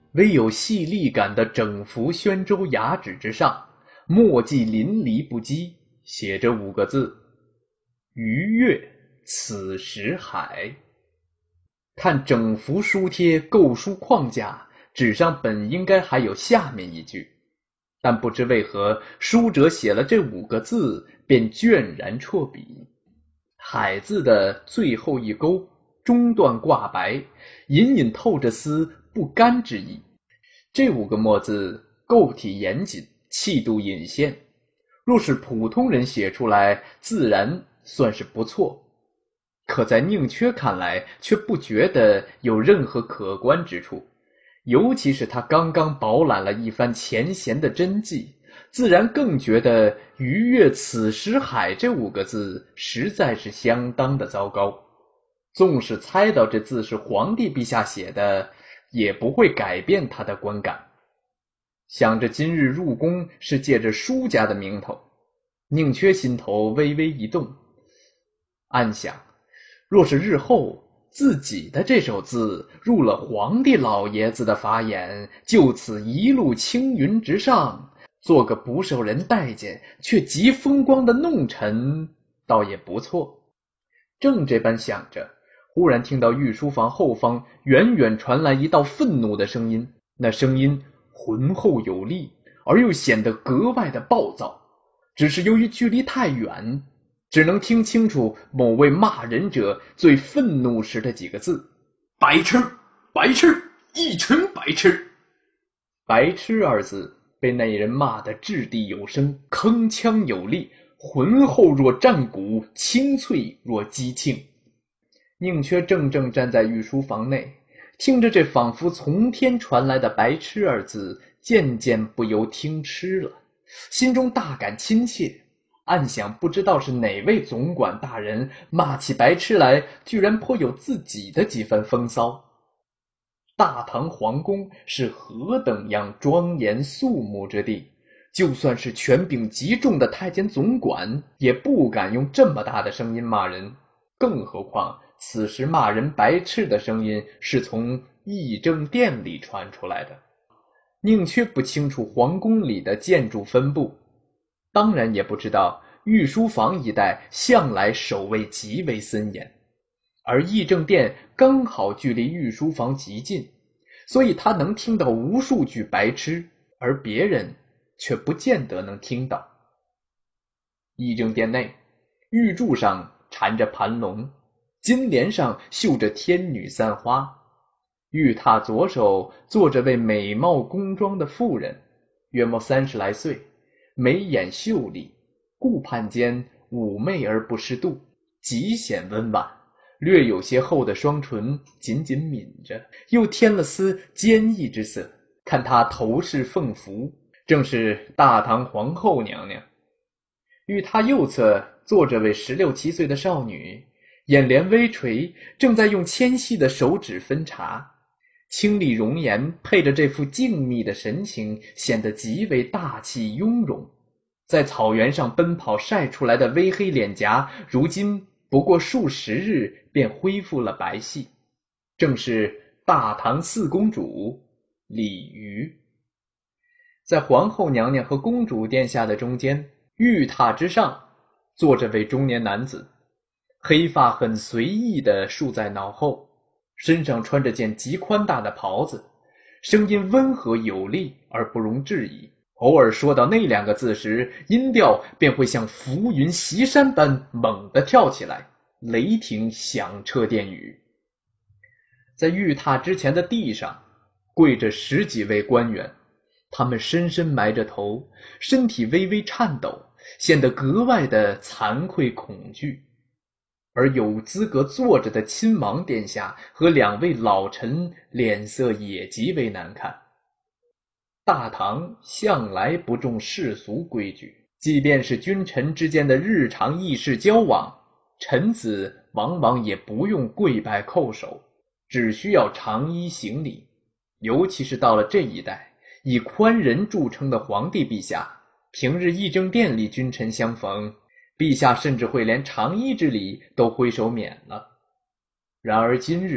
Speaker 2: 唯有细粒感的整幅宣州雅纸之上，墨迹淋漓不羁，写着5个字：鱼跃此时海。看整幅书贴构书框架，纸上本应该还有下面一句，但不知为何书者写了这5个字便倦然辍笔。海字的最后一勾中段挂白，隐隐透着丝不甘之意。这5个墨字构体严谨，气度隐现，若是普通人写出来，自然算是不错。可在宁缺看来，却不觉得有任何可观之处，尤其是他刚刚饱览了一番前贤的真迹，自然更觉得鱼跃此时海这5个字实在是相当的糟糕。纵使猜到这字是皇帝陛下写的，也不会改变他的观感。想着今日入宫是借着书家的名头，宁缺心头微微一动，暗想，若是日后自己的这首字入了皇帝老爷子的法眼，就此一路青云直上，做个不受人待见却极风光的弄臣，倒也不错。正这般想着，忽然听到御书房后方远远传来一道愤怒的声音，那声音浑厚有力，而又显得格外的暴躁，只是由于距离太远，只能听清楚某位骂人者最愤怒时的几个字：
Speaker 4: 白痴，白痴，一群白痴。
Speaker 2: 白痴二字被那人骂得掷地有声，铿锵有力，浑厚若战鼓，清脆若击磬。宁缺正站在御书房内，听着这仿佛从天传来的白痴二字，渐渐不由听痴了，心中大感亲切，暗想不知道是哪位总管大人骂起白痴来，居然颇有自己的几番风骚。大唐皇宫是何等样庄严肃穆之地，就算是权柄极重的太监总管，也不敢用这么大的声音骂人，更何况此时骂人白痴的声音是从议政殿里传出来的。宁缺不清楚皇宫里的建筑分布，当然也不知道御书房一带向来守卫极为森严，而议政殿刚好距离御书房极近，所以他能听到无数句白痴，而别人却不见得能听到。议政殿内，玉柱上缠着盘龙，金帘上绣着天女散花，玉榻左手坐着位美貌宫装的妇人，约莫30来岁，眉眼秀丽，顾盼间妩媚而不失度，极显温婉，略有些厚的双唇紧紧抿着，又添了丝坚毅之色。看她头饰凤服，正是大唐皇后娘娘。与她右侧坐着位16、17岁的少女，眼帘微垂，正在用纤细的手指分茶，清丽容颜配着这副静谧的神情，显得极为大气雍容。在草原上奔跑晒出来的微黑脸颊，如今不过数十日便恢复了白皙，正是大唐四公主李渔。在皇后娘娘和公主殿下的中间，玉榻之上坐着位中年男子，黑发很随意地束在脑后，身上穿着件极宽大的袍子，声音温和有力而不容置疑，偶尔说到那2个字时，音调便会像浮云袭山般猛地跳起来，雷霆响彻殿宇。在玉榻之前的地上跪着10几位官员，他们深深埋着头，身体微微颤抖，显得格外的惭愧恐惧。而有资格坐着的亲王殿下和2位老臣脸色也极为难看。大唐向来不重世俗规矩，即便是君臣之间的日常议事交往，臣子往往也不用跪拜叩首，只需要长揖行礼。尤其是到了这一代，以宽仁著称的皇帝陛下，平日议政殿里君臣相逢，陛下甚至会连长揖之礼都挥手免了。然而今日，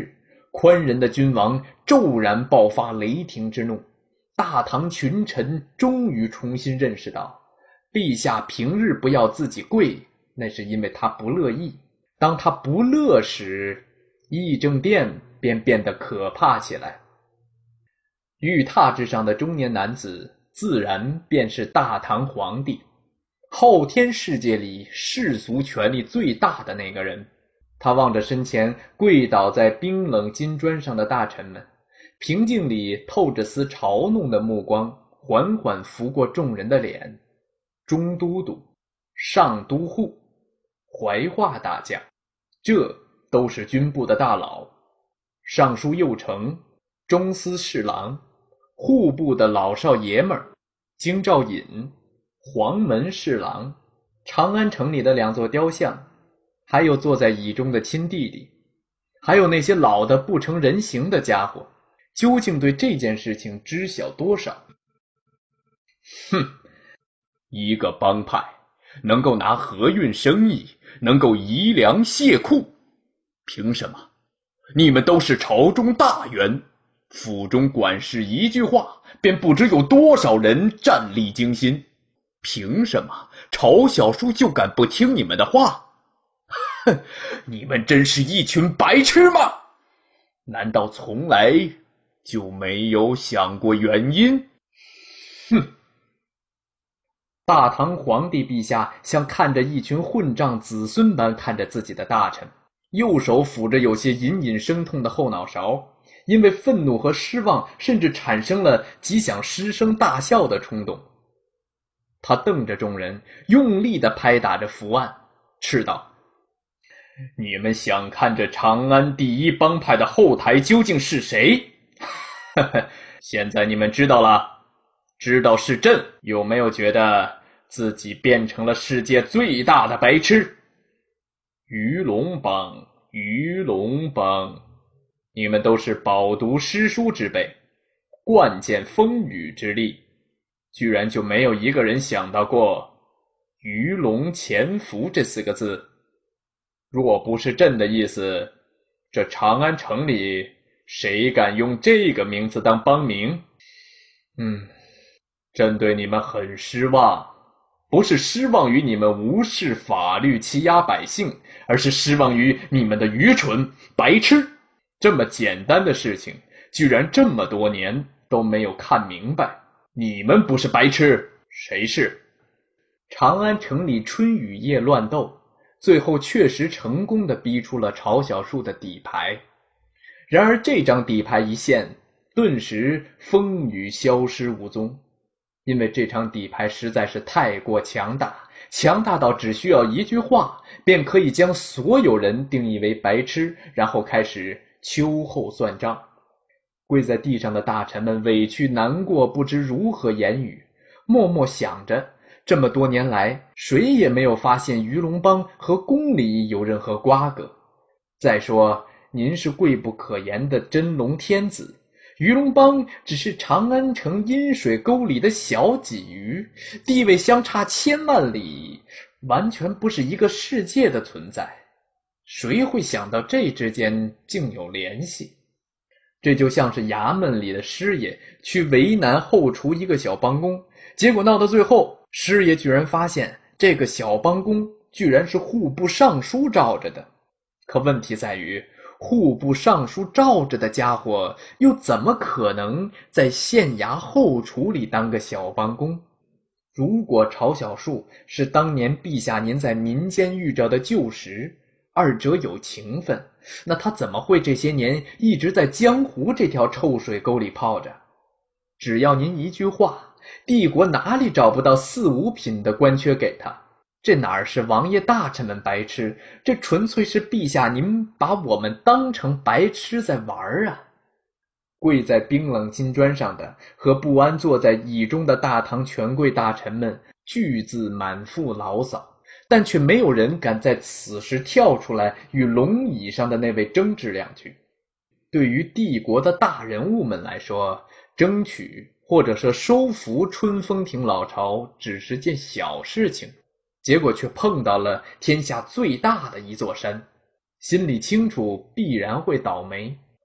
Speaker 1: 宽仁的君王骤然爆发雷霆之怒，大唐群臣终于重新认识到，陛下平日不要自己跪，那是因为他不乐意，当他不乐时，议政殿便变得可怕起来。玉榻之上的中年男子自然便是大唐皇帝，昊天世界里世俗权力最大的那个人。他望着身前跪倒在冰冷金砖上的大臣们，平静里透着丝嘲弄的目光缓缓拂过众人的脸。中都督、上都护、怀化大将，这都是军部的大佬。尚书右丞、中司侍郎、户部的老少爷们儿，京兆尹、黄门侍郎，长安城里的2座雕像，还有坐在椅中的亲弟弟，还有那些老的不成人形的家伙，究竟对这件事情知晓多少？
Speaker 2: 一个帮派能够拿河运生意，能够移粮卸库，凭什么？你们都是朝中大员，府中管事一句话，便不知有多少人战栗惊心。凭什么曹小叔就敢不听你们的话？你们真是一群白痴吗？难道从来就没有想过原因？
Speaker 1: 大唐皇帝陛下像看着一群混账子孙般看着自己的大臣，右手抚着有些隐隐生痛的后脑勺，因为愤怒和失望，甚至产生了极想失声大笑的冲动。他瞪着众人，用力地拍打着伏案，斥道：
Speaker 2: 你们想看这长安第一帮派的后台究竟是谁？现在你们知道了，知道是朕，有没有觉得自己变成了世界最大的白痴？鱼龙帮，鱼龙帮，你们都是饱读诗书之辈，惯见风雨之力，居然就没有一个人想到过鱼龙潜伏这4个字。若不是朕的意思，这长安城里谁敢用这个名字当帮名？朕对你们很失望，不是失望于你们无视法律欺压百姓，而是失望于你们的愚蠢白痴。这么简单的事情，居然这么多年都没有看明白。你们不是白痴，谁是？
Speaker 1: 长安城里春雨夜乱斗，最后确实成功地逼出了曹小树的底牌。然而这张底牌一现，顿时风雨消失无踪，因为这张底牌实在是太过强大，强大到只需要一句话，便可以将所有人定义为白痴，然后开始秋后算账。跪在地上的大臣们委屈难过，不知如何言语，默默想着，这么多年来，谁也没有发现鱼龙帮和宫里有任何瓜葛。再说，您是贵不可言的真龙天子，鱼龙帮只是长安城阴水沟里的小鲫鱼，地位相差千万里，完全不是一个世界的存在。谁会想到这之间竟有联系？这就像是衙门里的师爷去为难后厨一个小帮工，结果闹到最后，师爷居然发现这个小帮工居然是户部尚书罩着的。可问题在于，户部尚书罩着的家伙又怎么可能在县衙后厨里当个小帮工？如果曹小树是当年陛下您在民间遇着的旧识，二者有情分，那他怎么会这些年一直在江湖这条臭水沟里泡着？只要您一句话，帝国哪里找不到4、5品的官缺给他？这哪是王爷大臣们白痴，这纯粹是陛下您把我们当成白痴在玩啊！跪在冰冷金砖上的和不安坐在椅中的大唐权贵大臣们俱自满腹牢骚，但却没有人敢在此时跳出来与龙椅上的那位争执2句。对于帝国的大人物们来说，争取或者是收服春风亭老巢只是件小事情，结果却碰到了天下最大的一座山，心里清楚必然会倒霉，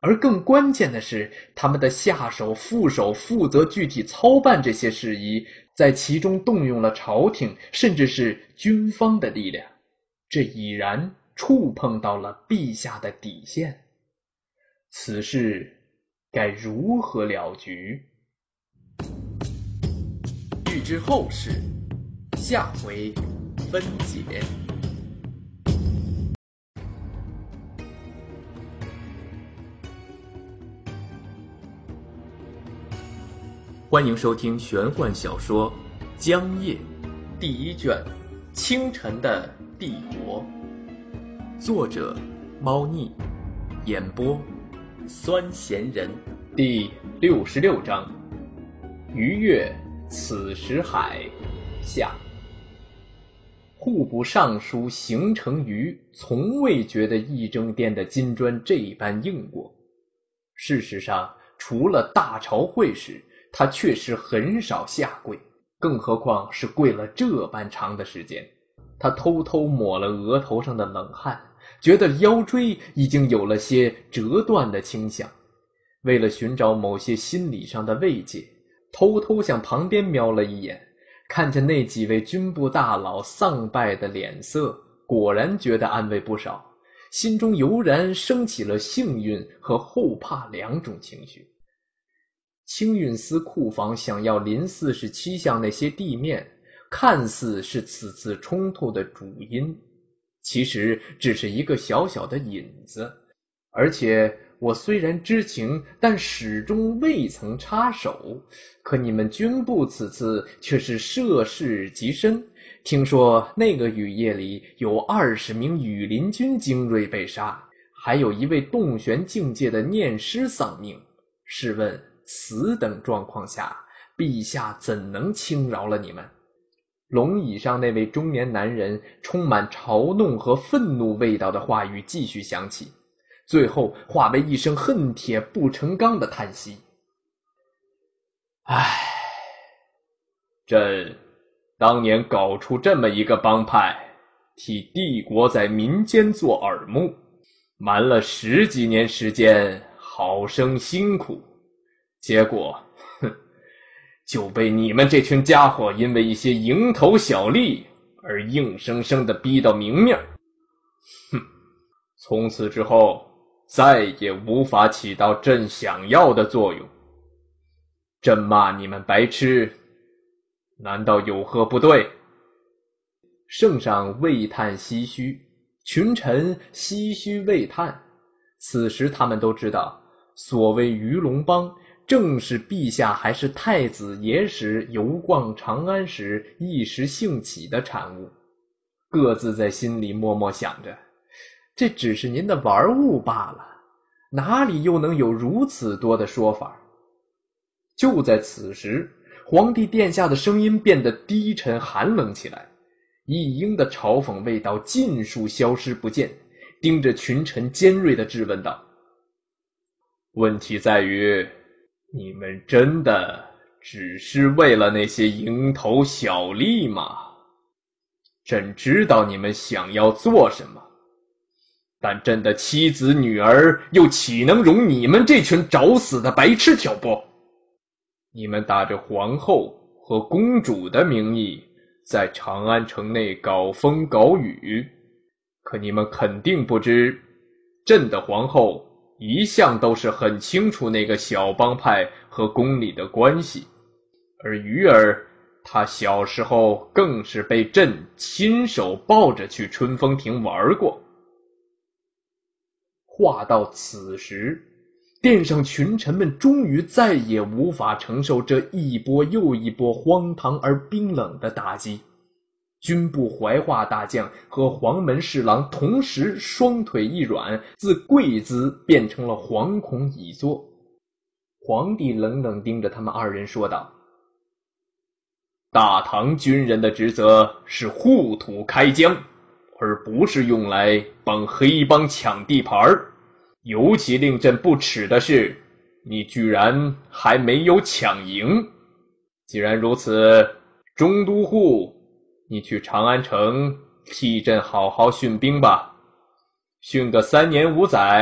Speaker 2: 而更关键的是，他们的下手、副手负责具体操办这些事宜，在其中动用了朝廷甚至是军方的力量，这已然触碰到了陛下的底线。此事该如何了局？
Speaker 1: 欲知后事，下回分解。欢迎收听玄幻小说《江夜》第1卷《清晨的帝国》，作者猫腻，演播酸咸人，第66章鱼跃此时海下。户部尚书邢成瑜从未觉得议政殿的金砖这般硬过。事实上，除了大朝会时，他确实很少下跪，更何况是跪了这般长的时间。他偷偷抹了额头上的冷汗，觉得腰椎已经有了些折断的倾向。为了寻找某些心理上的慰藉，偷偷向旁边瞄了一眼，看着那几位军部大佬丧败的脸色，果然觉得安慰不少，心中油然升起了幸运和后怕2种情绪。清运司库房想要临47巷那些地面，看似是此次冲突的主因，其实只是一个小小的引子。而且我虽然知情，但始终未曾插手。可你们军部此次却是涉事极深，听说那个雨夜里有20名羽林军精锐被杀，还有一位洞玄境界的念师丧命。试问此等状况下，陛下怎能轻饶了你们？龙椅上那位中年男人充满嘲弄和愤怒味道的话语继续响起，最后化为一声恨铁不成钢的叹息。唉，朕当年搞出这么一个帮派，替帝国在民间做耳目，瞒了10几年时间，好生辛苦，结果就被你们这群家伙因为一些蝇头小利而硬生生地逼到明面。从此之后再也无法起到朕想要的作用。朕骂你们白痴，难道有何不对？圣上喟叹唏嘘，群臣唏嘘喟叹。此时他们都知道，所谓鱼龙帮正是陛下还是太子爷时游逛长安时一时兴起的产物。各自在心里默默想着，这只是您的玩物罢了，哪里又能有如此多的说法？就在此时，皇帝殿下的声音变得低沉寒冷起来，一应的嘲讽味道尽数消失不见，盯着群臣尖锐地质问道：问题在于，你们真的只是为了那些蝇头小利吗？朕知道你们想要做什么，但朕的妻子女儿又岂能容你们这群找死的白痴挑拨？你们打着皇后和公主的名义，在长安城内搞风搞雨，可你们肯定不知，朕的皇后一向都是很清楚那个小帮派和宫里的关系，而鱼儿他小时候更是被朕亲手抱着去春风亭玩过。话到此时，殿上群臣们终于再也无法承受这一波又一波荒唐而冰冷的打击。军部怀化大将和黄门侍郎同时双腿一软，自跪姿变成了惶恐倚坐。皇帝冷冷盯着他们2人说道：大唐军人的职责是护土开疆，而不是用来帮黑帮抢地盘。尤其令朕不齿的是，你居然还没有抢赢。既然如此，中都护，你去长安城替朕好好训兵吧，训个3年5载，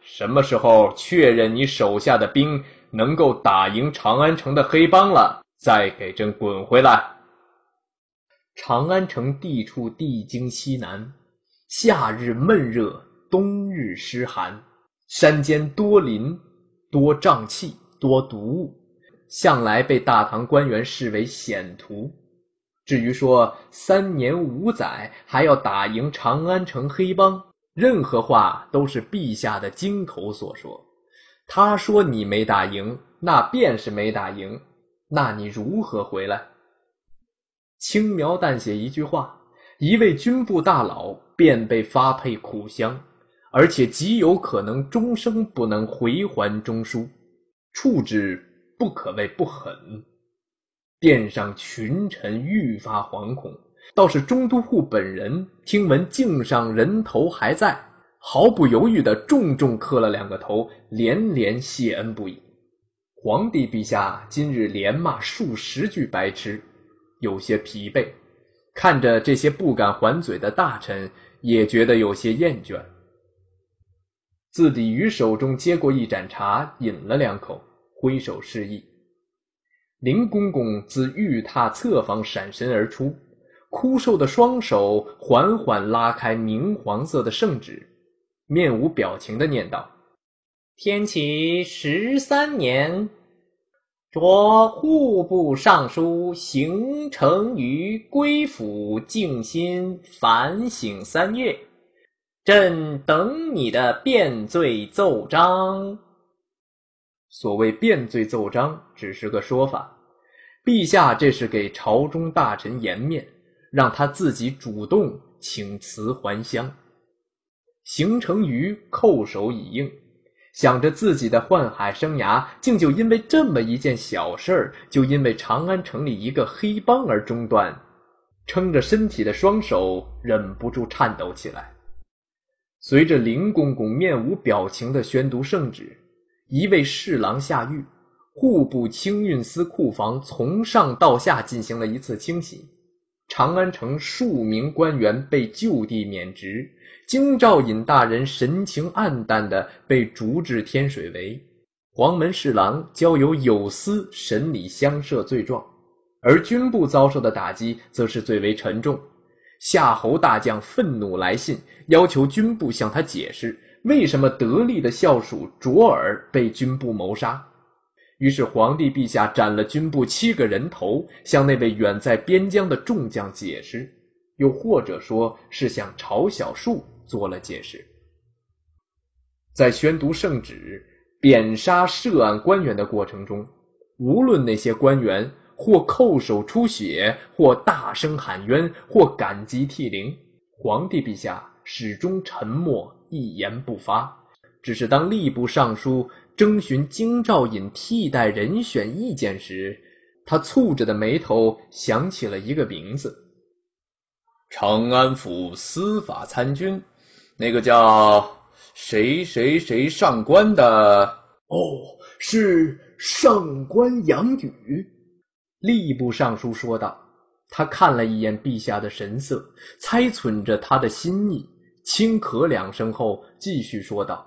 Speaker 2: 什么时候确认你手下的兵能够打赢长安城的黑帮了，再给朕滚回来。
Speaker 1: 长安城地处地经西南，夏日闷热，冬日湿寒，山间多林，多瘴气，多毒物，向来被大唐官员视为险途。至于说3年5载还要打赢长安城黑帮，任何话都是陛下的经口所说。他说你没打赢，那便是没打赢，那你如何回来？轻描淡写一句话，一位军部大佬便被发配苦乡，而且极有可能终生不能回还中书，处置不可谓不狠。殿上群臣愈发惶恐，倒是中都护本人听闻镜上人头还在，毫不犹豫地重重磕了2个头，连连谢恩不已。皇帝陛下今日连骂数十句白痴，有些疲惫，看着这些不敢还嘴的大臣，也觉得有些厌倦。自抵于手中接过一盏茶，饮了2口，挥手示意。林公公自玉榻侧房闪身而出，枯瘦的双手缓缓拉开明黄色的圣旨，面无表情地念道：天启13年，着户部尚书行成于归府静心反省3月，朕等你的变罪奏章。所谓变罪奏章只是个说法，陛下这是给朝中大臣颜面，让他自己主动请辞还乡。行成于叩首以应，想着自己的宦海生涯竟就因为这么一件小事儿，就因为长安城里一个黑帮而中断，撑着身体的双手忍不住颤抖起来。随着林公公面无表情地宣读圣旨，一位侍郎下狱，户部清运司库房从上到下进行了一次清洗，长安城数名官员被就地免职，京兆尹大人神情黯淡地被逐至天水围，黄门侍郎交由有司审理乡社罪状，而军部遭受的打击则是最为沉重。夏侯大将愤怒来信，要求军部向他解释为什么得力的校属卓尔被军部谋杀。于是皇帝陛下斩了军部7个人头，向那位远在边疆的众将解释，又或者说是向曹小树做了解释。在宣读圣旨、贬杀涉案官员的过程中，无论那些官员或叩首出血，或大声喊冤，或感激涕零，皇帝陛下始终沉默，一言不发。只是当吏部尚书征询京兆尹替代人选意见时，他蹙着的眉头想起了一个名字，
Speaker 2: 长安府司法参军，那个叫谁谁谁上官的。
Speaker 1: 是上官杨宇。吏部尚书说道，他看了一眼陛下的神色，猜忖着他的心意，轻咳2声后继续说道，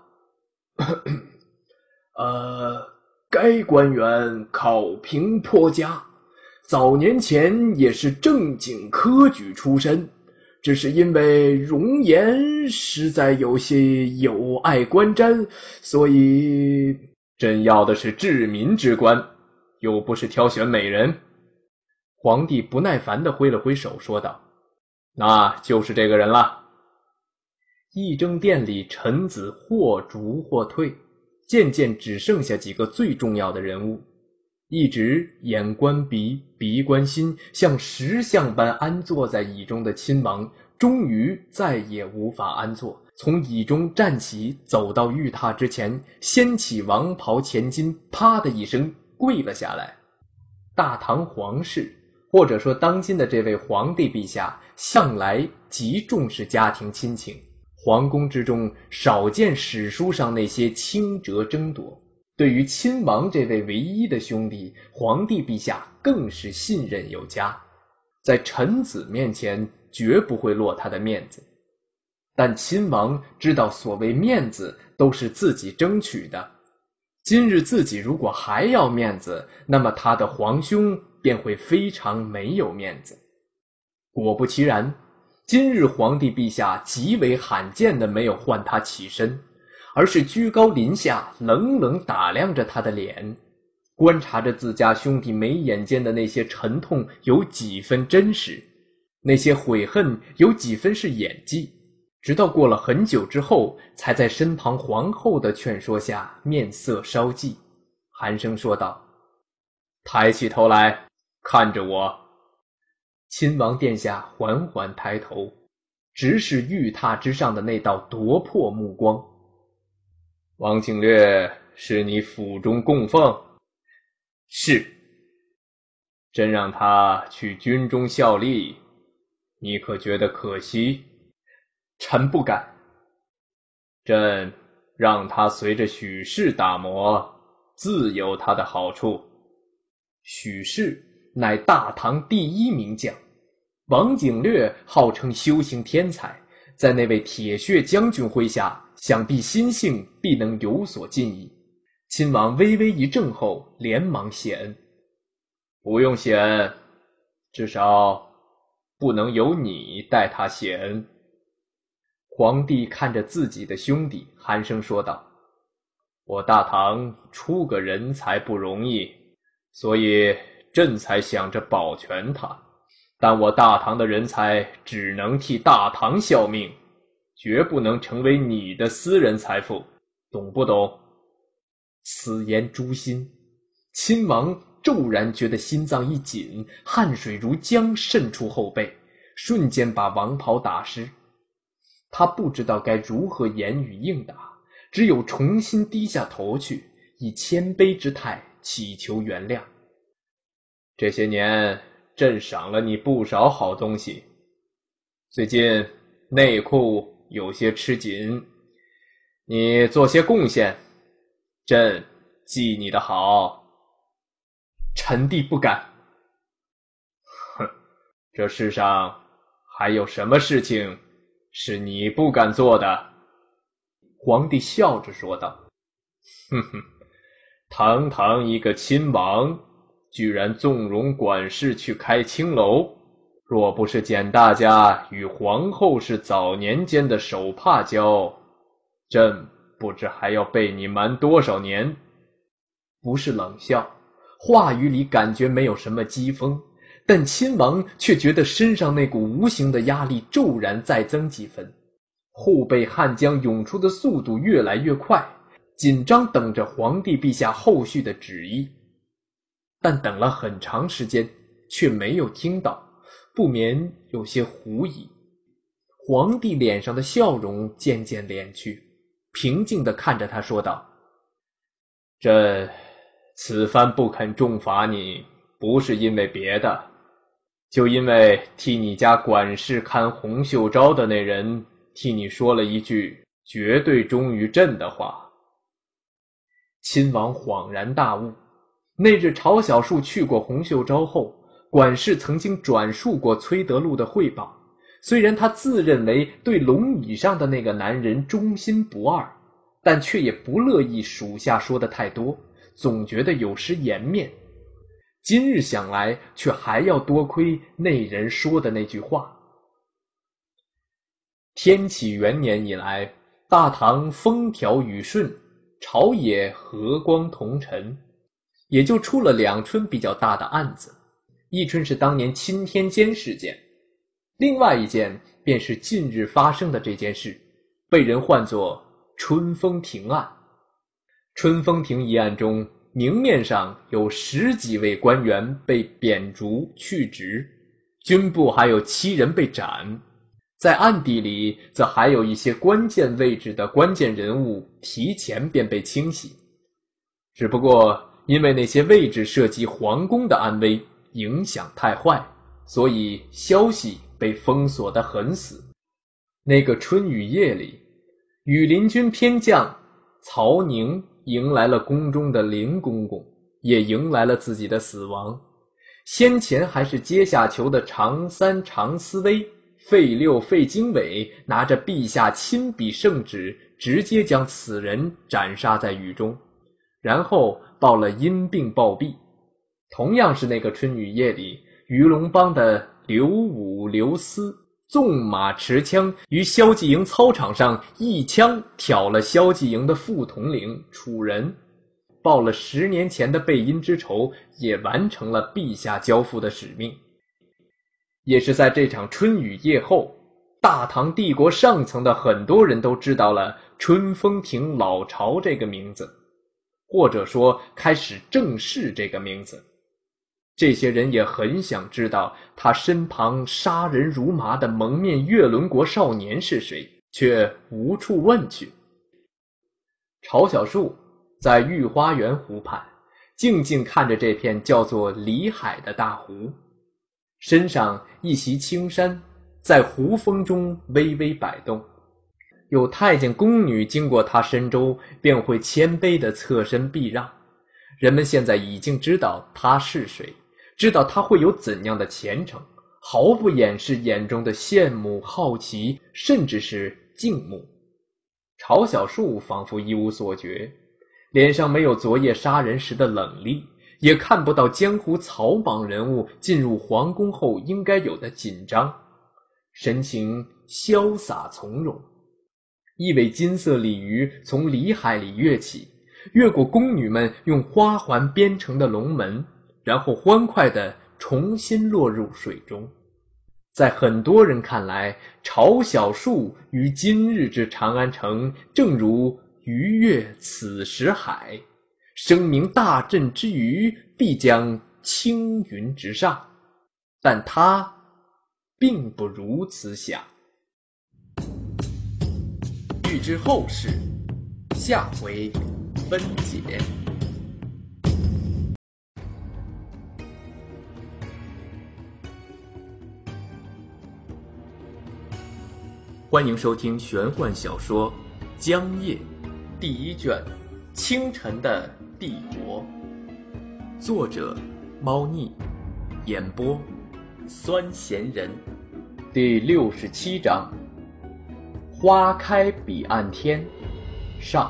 Speaker 1: 该官员考评颇佳，早年前也是正经科举出身，只是因为容颜实在有些有碍观瞻，所以
Speaker 2: 朕要的是治民之官，又不是挑选美人。
Speaker 1: 皇帝不耐烦地挥了挥手说道，
Speaker 2: 那就是这个人了。
Speaker 1: 议政殿里臣子或逐或退，渐渐只剩下几个最重要的人物，一直眼观鼻，鼻观心，像石像般安坐在椅中的亲王终于再也无法安坐，从椅中站起，走到御榻之前，掀起王袍前襟，啪的一声跪了下来。大唐皇室，或者说当今的这位皇帝陛下，向来极重视家庭亲情，皇宫之中少见史书上那些轻折争夺，对于亲王这位唯一的兄弟，皇帝陛下更是信任有加，在臣子面前绝不会落他的面子。 但亲王知道所谓面子都是自己争取的，今日自己如果还要面子，那么他的皇兄便会非常没有面子。果不其然，今日皇帝陛下极为罕见的没有唤他起身，而是居高临下，冷冷打量着他的脸，观察着自家兄弟眉眼间的那些沉痛有几分真实，那些悔恨有几分是演技，直到过了很久之后，才在身旁皇后的劝说下面色稍霁，寒声说道：抬起头来，看着我。亲王殿下缓缓抬头，直视玉榻之上的那道夺魄目光。王景略是你府中供奉？是。真让他去军中效力，你可觉得可惜？臣不敢。朕让他随着许氏打磨，自有他的好处。许氏乃大唐第一名将，王景略号称修行天才，在那位铁血将军麾下，想必心性必能有所进益。亲王微微一怔后，连忙谢恩。不用谢恩，至少不能由你代他谢恩。皇帝看着自己的兄弟，寒声说道：我大唐出个人才不容易，所以朕才想着保全他，但我大唐的人才只能替大唐效命，绝不能成为你的私人财富，懂不懂？此言诛心。亲王骤然觉得心脏一紧，汗水如浆渗出后背，瞬间把王袍打湿。他不知道该如何言语应答，只有重新低下头去，以谦卑之态祈求原谅。这些年朕赏了你不少好东西，最近内库有些吃紧，你做些贡献，朕记你的好。臣弟不敢。哼，这世上还有什么事情是你不敢做的？皇帝笑着说道。哼哼，堂堂一个亲王，居然纵容管事去开青楼，若不是简大家与皇后是早年间的手帕交，朕不知还要被你瞒多少年。不是冷笑，话语里感觉没有什么讥讽，但亲王却觉得身上那股无形的压力骤然再增几分，后背汗浆涌出的速度越来越快，紧张等着皇帝陛下后续的旨意。但等了很长时间却没有听到，不免有些狐疑。皇帝脸上的笑容渐渐敛去，平静地看着他说道：朕此番不肯重罚你，不是因为别的，就因为替你家管事看洪秀昭的那人替你说了一句绝对忠于朕的话。亲王恍然大悟，那日曹小树去过洪秀昭后，管事曾经转述过崔德禄的汇报，虽然他自认为对龙椅上的那个男人忠心不二，但却也不乐意属下说的太多，总觉得有失颜面。今日想来，却还要多亏那人说的那句话。天启元年以来，大唐风调雨顺，朝野和光同尘，也就出了两春比较大的案子。一春是当年钦天监事件，另外一件便是近日发生的这件事，被人唤作春风亭案。春风亭一案中，明面上有10几位官员被贬逐去职，军部还有7人被斩，在暗地里则还有一些关键位置的关键人物提前便被清洗。只不过因为那些位置涉及皇宫的安危，影响太坏，所以消息被封锁得很死。那个春雨夜里，羽林军偏将曹宁迎来了宫中的林公公，也迎来了自己的死亡。先前还是阶下囚的常三常思威
Speaker 2: 费六费经纬拿着陛下亲笔圣旨，直接将此人斩杀在狱中，然后报了因病暴毙。同样是那个春雨夜里，鱼龙帮的刘武、刘思纵马持枪于萧继营操场上一枪挑了萧继营的副统领楚人，报了10年前的背阴之仇，也完成了陛下交付的使命。也是在这场春雨夜后，大唐帝国上层的很多人都知道了春风亭老巢这个名字，或者说开始正视这个名字。这些人也很想知道他身旁杀人如麻的蒙面月轮国少年是谁，却无处问去。曹小树在御花园湖畔静静看着这片叫做里海的大湖，身上一袭青衫在湖风中微微摆动，有太监宫女经过他身周便会谦卑地侧身避让。人们现在已经知道他是谁，知道他会有怎样的前程，毫不掩饰眼中的羡慕、好奇，甚至是敬慕。曹小树仿佛一无所觉，脸上没有昨夜杀人时的冷厉，也看不到江湖草莽人物进入皇宫后应该有的紧张，神情潇洒从容。一尾金色鲤鱼从里海里跃起，越过宫女们用花环编成的龙门，然后欢快地重新落入水中。在很多人看来，曹小树于今日之长安城，正如鱼跃此时海，声名大振之余，必将青云直上。但他并不如此想。欲知后事，下回分解。欢迎收听玄幻小说《江夜》第1卷《清晨的帝国》，作者猫腻，演播酸咸人。第67章，花开彼岸天上。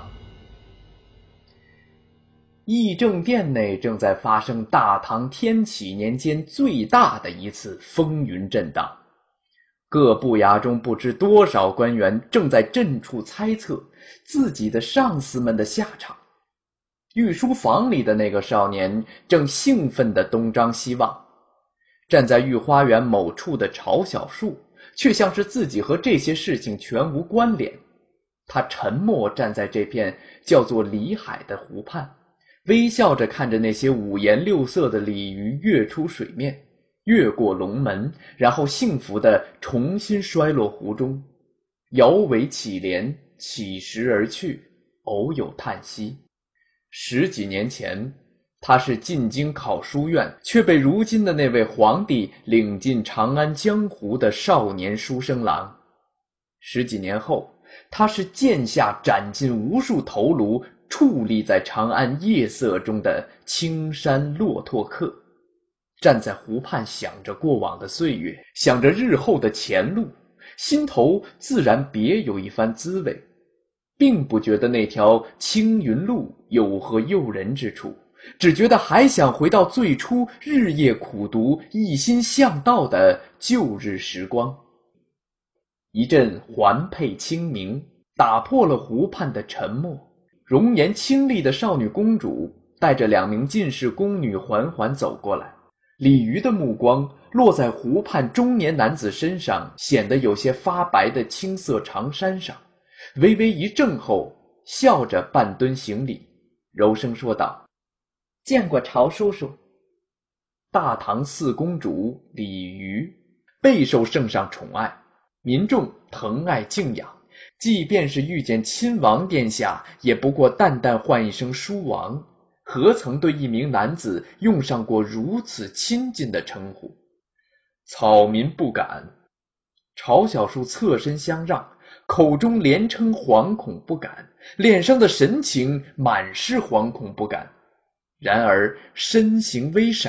Speaker 2: 议政殿内正在发生大唐天启年间最大的一次风云震荡，各部衙中不知多少官员正在震处猜测自己的上司们的下场。御书房里的那个少年正兴奋地东张西望，站在御花园某处的曹小树却像是自己和这些事情全无关联。他沉默站在这片叫做里海的湖畔，微笑着看着那些五颜六色的鲤鱼跃出水面，越过龙门，然后幸福地重新摔落湖中，摇尾乞怜，起时而去，偶有叹息。10几年前，他是进京考书院，却被如今的那位皇帝领进长安江湖的少年书生郎。10几年后，他是剑下斩尽无数头颅，矗立在长安夜色中的青山骆驼客，站在湖畔想着过往的岁月，想着日后的前路，心头自然别有一番滋味，并不觉得那条青云路有何诱人之处，只觉得还想回到最初日夜苦读、一心向道的旧日时光。一阵环佩清明打破了湖畔的沉默，容颜清丽的少女公主带着2名进士宫女缓缓走过来，鲤鱼的目光落在湖畔中年男子身上显得有些发白的青色长衫上，微微一怔后，笑着半蹲行礼，柔声说道：“
Speaker 3: 见过曹叔叔。”
Speaker 2: 大唐四公主鲤鱼备受圣上宠爱，民众疼爱敬仰，即便是遇见亲王殿下，也不过淡淡唤一声书王，何曾对一名男子用上过如此亲近的称呼？草民不敢。曹小树侧身相让，口中连称惶恐不敢，脸上的神情满是惶恐不敢。然而身形微闪，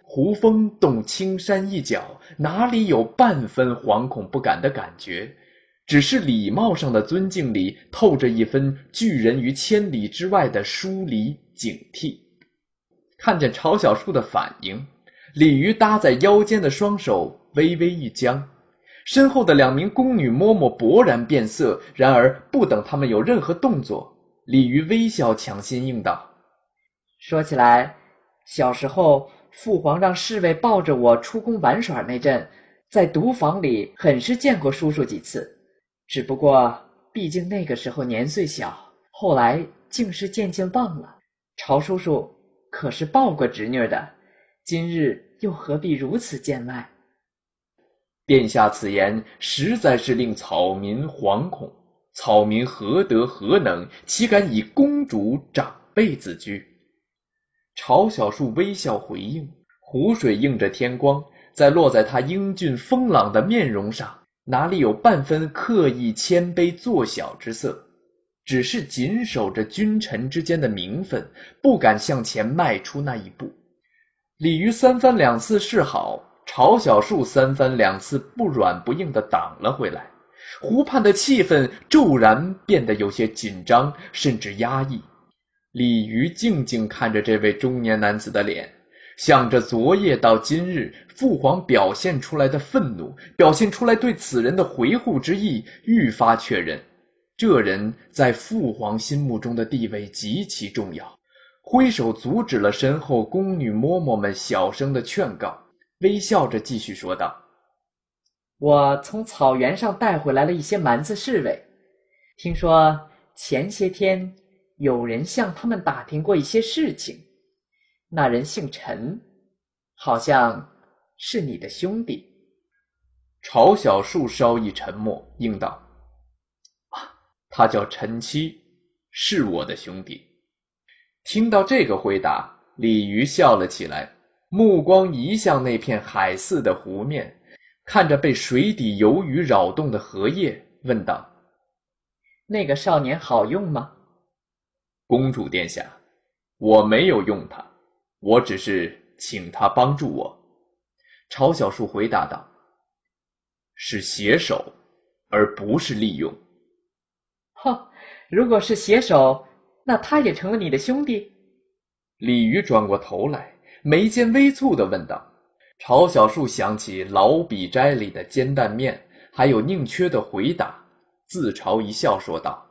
Speaker 1: 胡枫动青山一角，哪里有半分惶恐不敢的感觉，只是礼貌上的尊敬里透着一分拒人于千里之外的疏离警惕。看见曹小树的反应，鲤鱼搭在腰间的双手微微一僵，身后的2名宫女嬷嬷勃然变色，然而不等他们有任何动作，鲤鱼微笑抢先应道：
Speaker 3: 说起来，小时候父皇让侍卫抱着我出宫玩耍那阵，在毒房里很是见过叔叔几次，只不过毕竟那个时候年岁小，后来竟是渐渐忘了。曹叔叔可是抱过侄女的，今日又何必如此见外？
Speaker 1: 殿下此言实在是令草民惶恐，草民何德何能，岂敢以公主长辈自居？曹小树微笑回应，湖水映着天光，在落在他英俊风朗的面容上，哪里有半分刻意谦卑作小之色，只是谨守着君臣之间的名分，不敢向前迈出那一步。鲤鱼3番2次示好，曹小树3番2次不软不硬地挡了回来，湖畔的气氛骤然变得有些紧张，甚至压抑。鲤鱼静静看着这位中年男子的脸，想着昨夜到今日父皇表现出来的愤怒，表现出来对此人的回护之意，愈发确认这人在父皇心目中的地位极其重要，挥手阻止了身后宫女嬷嬷们小声的劝告，微笑着继续说道：
Speaker 3: 我从草原上带回来了一些蛮子侍卫，听说前些天有人向他们打听过一些事情，那人姓陈，好像是你的兄弟。
Speaker 1: 曹小树稍一沉默，应道：他叫陈七，是我的兄弟。听到这个回答，鲤鱼笑了起来，目光移向那片海似的湖面，看着被水底游鱼扰动的荷叶，问道：
Speaker 3: 那个少年好用吗？
Speaker 1: 公主殿下，我没有用他，我只是请他帮助我。曹小树回答道：是携手，而不是利用。
Speaker 3: 如果是携手，那他也成了你的兄弟？
Speaker 1: 鲤鱼转过头来，眉间微蹙地问道。曹小树想起老笔斋里的煎蛋面，还有宁缺的回答，自嘲一笑说道：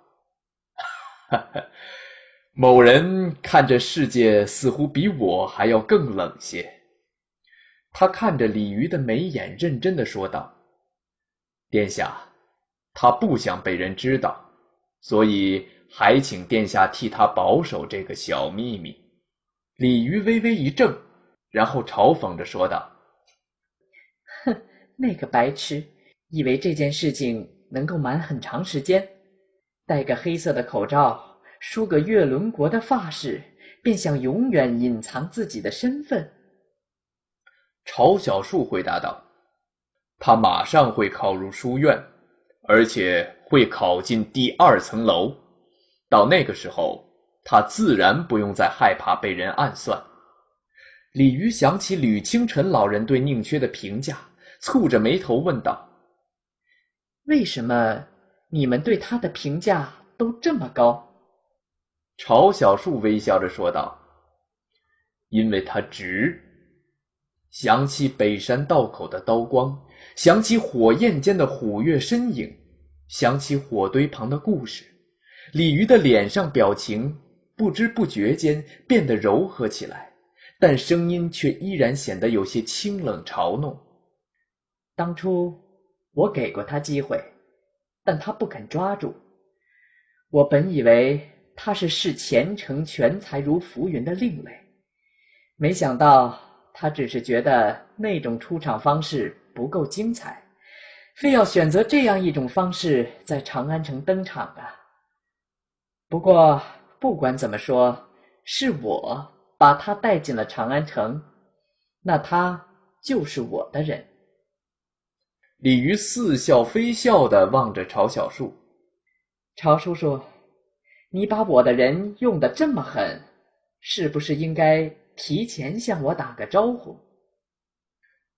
Speaker 1: 某人看这世界似乎比我还要更冷些。他看着鲤鱼的眉眼，认真地说道：殿下，他不想被人知道，所以还请殿下替他保守这个小秘密。鲤鱼微微一怔，然后嘲讽着说道：
Speaker 3: 哼，那个白痴，以为这件事情能够瞒很长时间，戴个黑色的口罩，梳个月轮国的发饰，便想永远隐藏自己的身份。
Speaker 1: 曹小树回答道：他马上会考入书院，而且会考进第2层楼，到那个时候他自然不用再害怕被人暗算。鲤鱼想起吕清晨老人对宁缺的评价，蹙着眉头问道：
Speaker 3: 为什么你们对他的评价都这么高？
Speaker 1: 曹小树微笑着说道：因为他直。想起北山道口的刀光，想起火焰间的虎跃身影，想起火堆旁的故事，鲤鱼的脸上表情不知不觉间变得柔和起来，但声音却依然显得有些清冷嘲弄。
Speaker 3: 当初我给过他机会，但他不肯抓住。我本以为他是视前程全才如浮云的另类，没想到他只是觉得那种出场方式不够精彩，非要选择这样一种方式在长安城登场啊。不过不管怎么说，是我把他带进了长安城，那他就是我的人。
Speaker 1: 鲤鱼似笑非笑地望着曹小树：
Speaker 3: 曹叔叔，你把我的人用得这么狠，是不是应该提前向我打个招呼？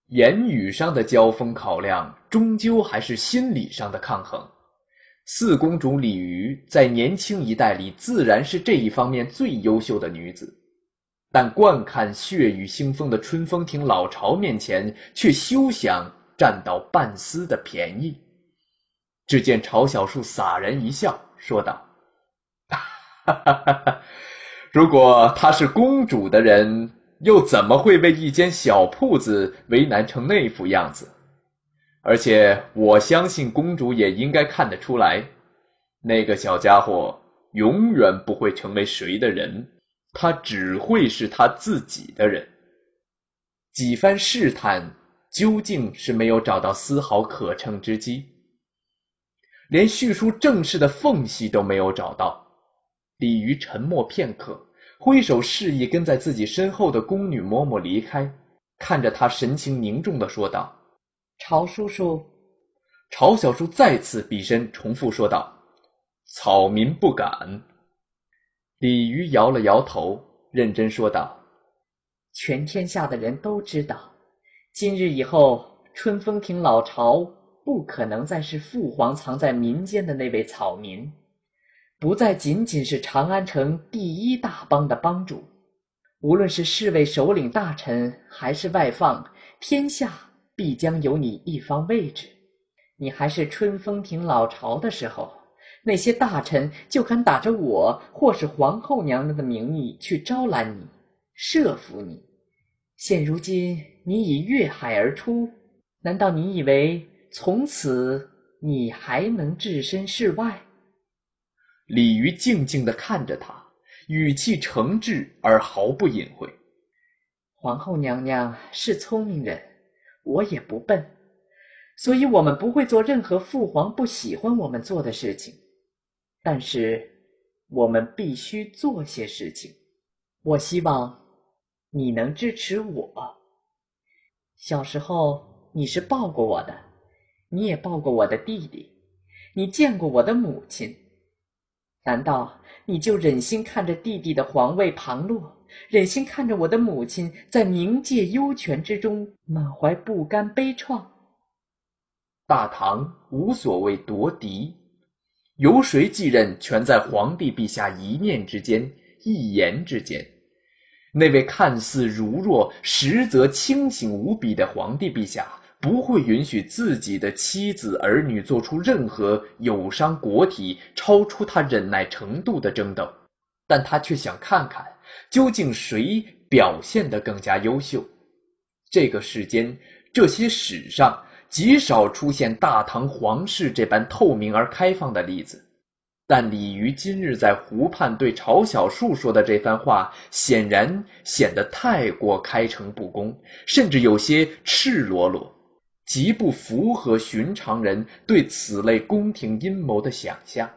Speaker 1: 言语上的交锋考量，终究还是心理上的抗衡。四公主李渔在年轻一代里自然是这一方面最优秀的女子，但惯看血雨腥风的春风亭老巢面前，却休想占到半丝的便宜。只见曹小树洒然一笑，说道：哈哈哈哈，如果她是公主的人，又怎么会为一间小铺子为难成那副样子？而且我相信公主也应该看得出来，那个小家伙永远不会成为谁的人，他只会是他自己的人。几番试探，究竟是没有找到丝毫可乘之机，连叙述正事的缝隙都没有找到。李渔沉默片刻，挥手示意跟在自己身后的宫女嬷嬷离开，看着他神情凝重地说道：
Speaker 3: 曹叔叔。
Speaker 1: 曹小叔再次比身重复说道：草民不敢。李渔摇了摇头，认真说道：
Speaker 3: 全天下的人都知道，今日以后春风亭老巢不可能再是父皇藏在民间的那位草民，不再仅仅是长安城第一大帮的帮主，无论是侍卫首领大臣还是外放，天下必将有你一方位置。你还是春风亭老巢的时候，那些大臣就敢打着我或是皇后娘娘的名义去招揽你，设伏你。现如今你已越海而出，难道你以为从此你还能置身事外？
Speaker 1: 李渔静静地看着他，语气诚挚而毫不隐晦。
Speaker 3: 皇后娘娘是聪明人，我也不笨，所以我们不会做任何父皇不喜欢我们做的事情，但是我们必须做些事情。我希望你能支持我。小时候你是抱过我的，你也抱过我的弟弟，你见过我的母亲，难道你就忍心看着弟弟的皇位旁落，忍心看着我的母亲在冥界幽泉之中满怀不甘悲怆？
Speaker 1: 大唐无所谓夺嫡，由谁继任全在皇帝陛下一念之间，一言之间。那位看似儒弱实则清醒无比的皇帝陛下，不会允许自己的妻子儿女做出任何有伤国体、超出他忍耐程度的争斗，但他却想看看究竟谁表现得更加优秀。这个世间，这些史上极少出现大唐皇室这般透明而开放的例子，但李渔今日在湖畔对曹小树说的这番话，显然显得太过开诚布公，甚至有些赤裸裸，极不符合寻常人对此类宫廷阴谋的想象。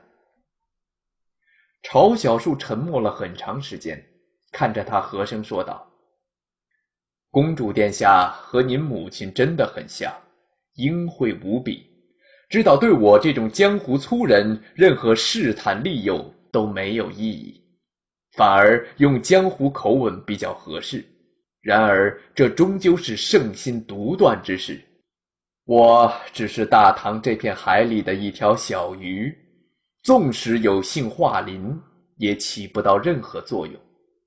Speaker 1: 曹小树沉默了很长时间，看着他和声说道：公主殿下和您母亲真的很像，英惠无比，知道对我这种江湖粗人任何试探利诱都没有意义，反而用江湖口吻比较合适。然而这终究是圣心独断之事，我只是大唐这片海里的一条小鱼，纵使有幸化鳞，也起不到任何作用。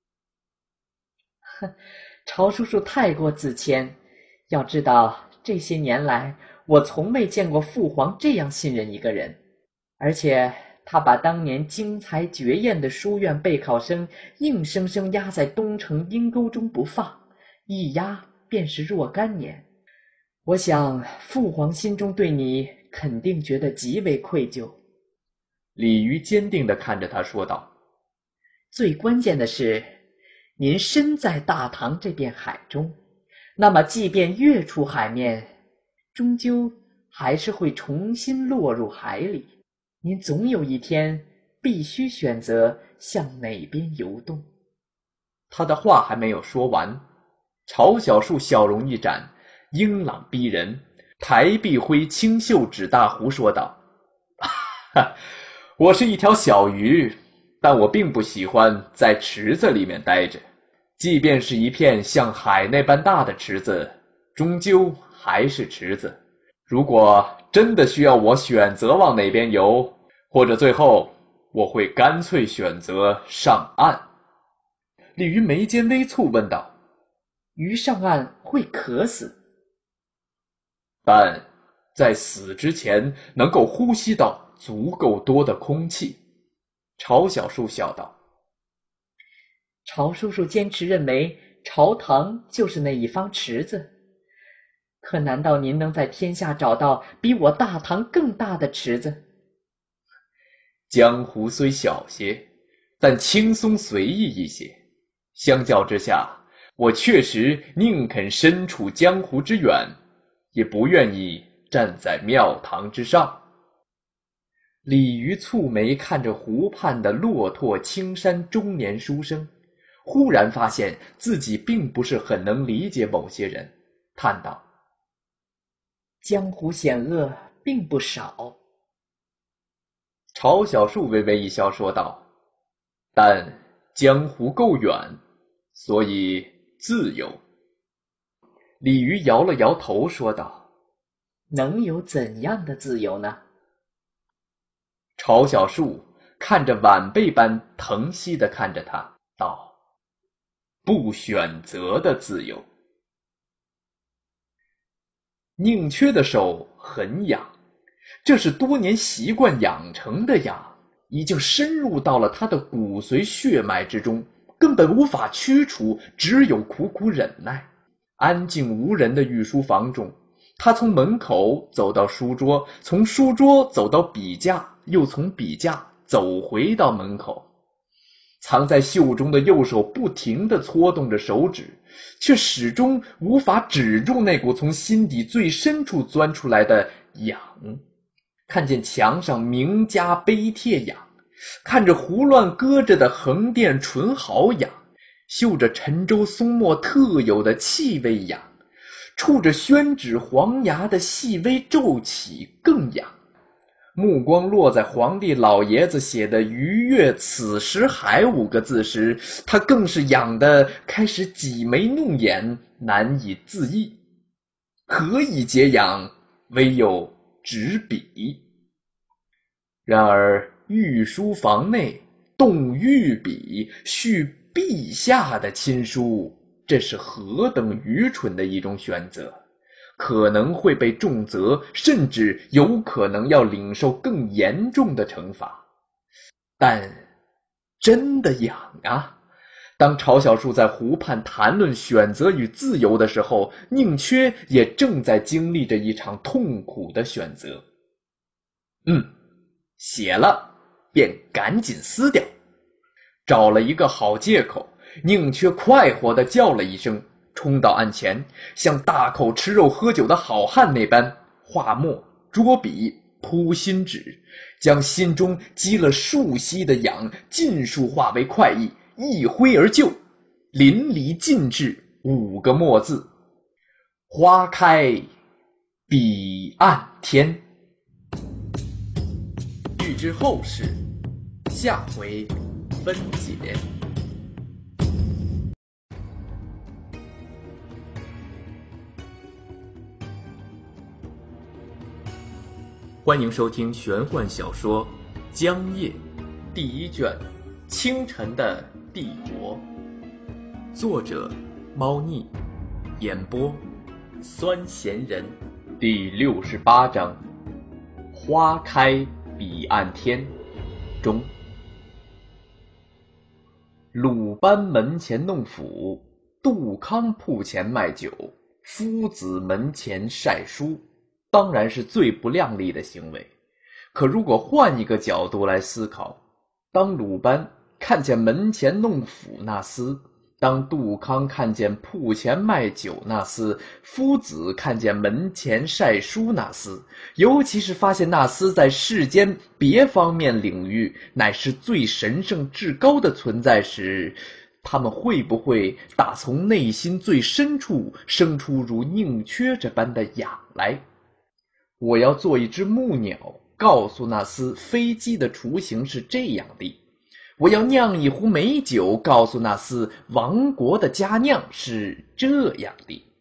Speaker 3: 曹叔叔太过自谦，要知道这些年来我从未见过父皇这样信任一个人，而且他把当年惊才绝艳的书院备考生硬生生压在东城阴沟中不放，一压便是若干年。我想父皇心中对你肯定觉得极为愧疚。
Speaker 1: 李渔坚定地看着他说道：
Speaker 3: 最关键的是，您身在大唐这片海中，那么即便跃出海面，终究还是会重新落入海里，您总有一天必须选择向哪边游动。
Speaker 1: 他的话还没有说完，曹小树笑容一展，英朗逼人，抬臂挥青袖指大湖说道：我是一条小鱼，但我并不喜欢在池子里面待着，即便是一片像海那般大的池子， 终究还是池子。如果真的需要我选择往哪边游，或者最后我会干脆选择上岸。鲤鱼眉间微蹙问道：
Speaker 3: 鱼上岸会渴死，
Speaker 1: 但在死之前能够呼吸到足够多的空气。朝小树笑道：
Speaker 3: 朝叔叔坚持认为朝堂就是那一方池子，可难道您能在天下找到比我大唐更大的池子？
Speaker 1: 江湖虽小些，但轻松随意一些。相较之下，我确实宁肯身处江湖之远，也不愿意站在庙堂之上。鲤鱼蹙眉看着湖畔的落拓青山中年书生，忽然发现自己并不是很能理解某些人，叹道：
Speaker 3: 江湖险恶并不少。
Speaker 1: 朝小树微微一笑说道：但江湖够远，所以自由。鲤鱼摇了摇头说道：
Speaker 3: 能有怎样的自由呢？
Speaker 1: 朝小树看着晚辈般疼惜地看着他，道：不选择的自由。宁缺的手很痒，这是多年习惯养成的痒，已经深入到了他的骨髓血脉之中，根本无法驱除，只有苦苦忍耐。安静无人的御书房中，他从门口走到书桌，从书桌走到笔架，又从笔架走回到门口。藏在袖中的右手不停地搓动着手指，却始终无法止住那股从心底最深处钻出来的痒。看见墙上名家碑帖痒，看着胡乱搁着的横店纯好痒，嗅着陈州松墨特有的气味痒，触着宣纸黄牙的细微皱起更痒。目光落在皇帝老爷子写的逾越此时海5个字时，他更是痒得开始挤眉弄眼，难以自抑。何以解痒，唯有执笔。然而御书房内动御笔，续陛下的亲书，这是何等愚蠢的一种选择，可能会被重责，甚至有可能要领受更严重的惩罚。但真的痒啊！当朝小树在湖畔谈论选择与自由的时候，宁缺也正在经历着一场痛苦的选择。写了便赶紧撕掉。找了一个好借口，宁缺快活地叫了一声，冲到案前，像大口吃肉喝酒的好汉那般，画墨捉笔铺心纸，将心中积了数息的痒尽数化为快意，一挥而就，淋漓尽致5个墨字：花开彼岸天。欲知后事，下回分解。欢迎收听玄幻小说《江夜》第1卷《清晨的帝国》，作者猫腻，演播酸咸人，第68章花开彼岸天中。鲁班门前弄斧，杜康铺前卖酒，夫子门前晒书，当然是最不亮丽的行为。可如果换一个角度来思考，当鲁班看见门前弄斧那厮，当杜康看见铺前卖酒那厮，夫子看见门前晒书那厮，尤其是发现那厮在世间别方面领域乃是最神圣至高的存在时，他们会不会打从内心最深处生出如宁缺这般的痒来？我要做一只木鸟，告诉那厮飞机的雏形是这样的。我要酿一壶美酒，告诉那厮王国的佳酿是这样的。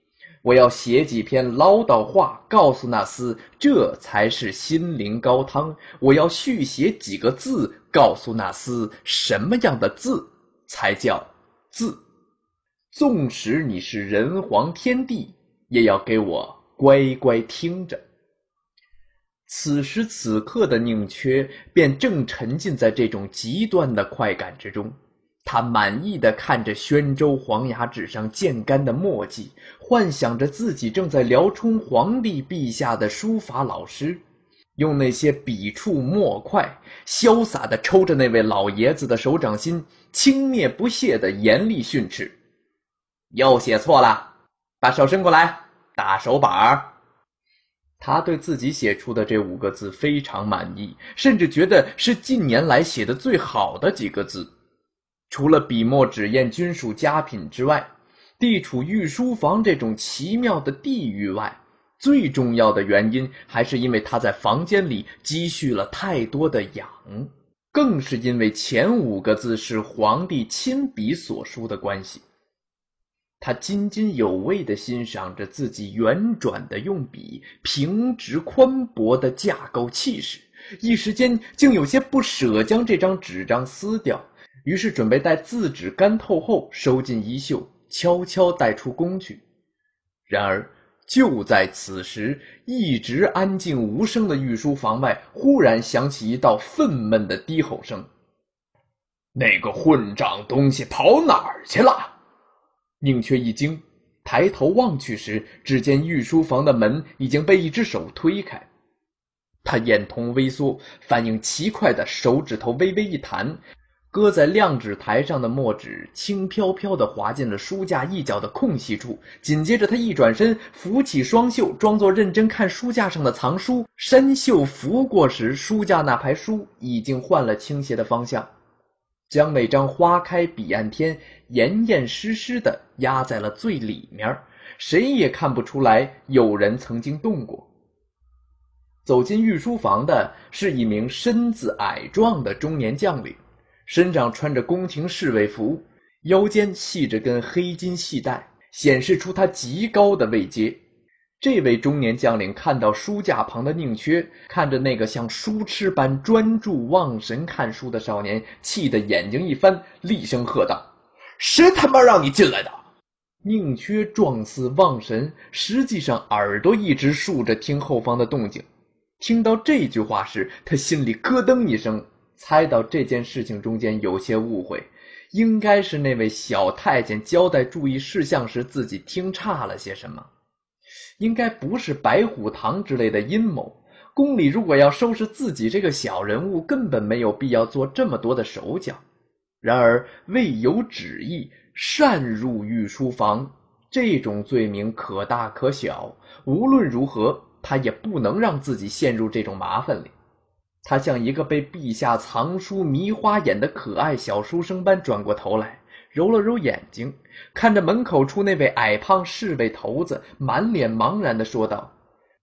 Speaker 1: 我要写几篇唠叨话，告诉那厮这才是心灵高汤。我要续写几个字，告诉那厮什么样的字才叫字。纵使你是人皇天帝，也要给我乖乖听着。此时此刻的宁缺便正沉浸在这种极端的快感之中，他满意地看着宣州黄牙纸上渐干的墨迹，幻想着自己正在辽充皇帝陛下的书法老师，用那些笔触墨快，潇洒地抽着那位老爷子的手掌心，轻蔑不屑地严厉训斥：又写错了，把手伸过来，打手板。他对自己写出的这5个字非常满意，甚至觉得是近年来写的最好的几个字。除了笔墨纸砚均属佳品之外，地处御书房这种奇妙的地域外，最重要的原因还是因为他在房间里积蓄了太多的氧，更是因为前5个字是皇帝亲笔所书的关系。他津津有味地欣赏着自己圆转的用笔，平直宽博的架构气势，一时间竟有些不舍将这张纸张撕掉，于是准备待字纸干透后收进衣袖，悄悄带出宫去。然而就在此时，一直安静无声的御书房外忽然响起一道愤懑的低吼声：
Speaker 4: 那个混账东西跑哪儿去了？
Speaker 1: 宁缺一惊，抬头望去时，只见御书房的门已经被一只手推开。他眼瞳微缩，反应奇快的手指头微微一弹，搁在亮纸台上的墨纸轻飘飘地滑进了书架一角的空隙处。紧接着他一转身，扶起双袖，装作认真看书架上的藏书。伸袖拂过时，书架那排书已经换了倾斜的方向，将那张花开彼岸天严严实实地压在了最里面，谁也看不出来有人曾经动过。走进御书房的是一名身子矮壮的中年将领，身上穿着宫廷侍卫服，腰间系着根黑金细带，显示出他极高的位阶。这位中年将领看到书架旁的宁缺，看着那个像书痴般专注望神看书的少年，气得眼睛一翻，厉声喝道：
Speaker 4: 谁他妈让你进来的？
Speaker 1: 宁缺状似望神，实际上耳朵一直竖着听后方的动静。听到这句话时，他心里咯噔一声，猜到这件事情中间有些误会，应该是那位小太监交代注意事项时自己听差了些什么，应该不是白虎堂之类的阴谋。宫里如果要收拾自己这个小人物，根本没有必要做这么多的手脚。然而未有旨意擅入御书房，这种罪名可大可小，无论如何他也不能让自己陷入这种麻烦里。他像一个被陛下藏书迷花眼的可爱小书生般转过头来，揉了揉眼睛，看着门口处那位矮胖侍卫头子，满脸茫然地说道：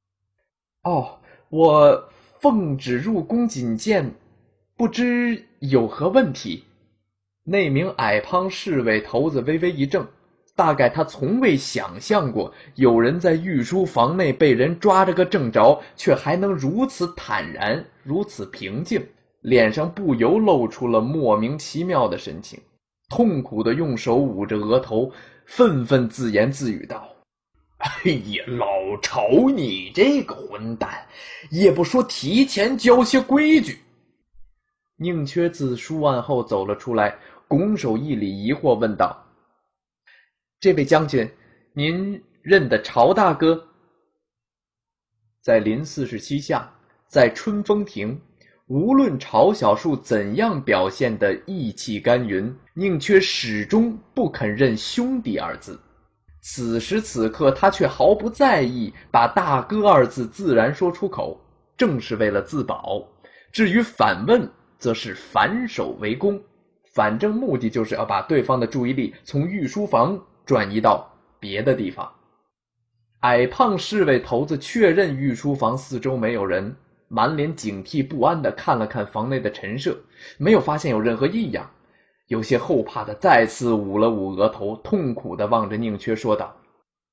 Speaker 1: 我奉旨入宫觐见，不知有何问题？那名矮胖侍卫头子微微一怔，大概他从未想象过有人在御书房内被人抓着个正着，却还能如此坦然，如此平静，脸上不由露出了莫名其妙的神情，痛苦地用手捂着额头，愤愤自言自语道：
Speaker 4: 哎呀，老仇，你这个混蛋，也不说提前教些规矩。
Speaker 1: 宁缺自书案后走了出来，拱手一礼，疑惑问道：这位将军，您认得曹大哥？在临47下，在春风亭，无论曹小树怎样表现的义气干云，宁缺始终不肯认兄弟二字。此时此刻他却毫不在意，把大哥二字自然说出口，正是为了自保。至于反问，则是反手为攻，反正目的就是要把对方的注意力从御书房转移到别的地方。矮胖侍卫头子确认御书房四周没有人，满脸警惕不安地看了看房内的陈设，没有发现有任何异样，有些后怕的再次捂了捂额头，痛苦地望着宁缺说道：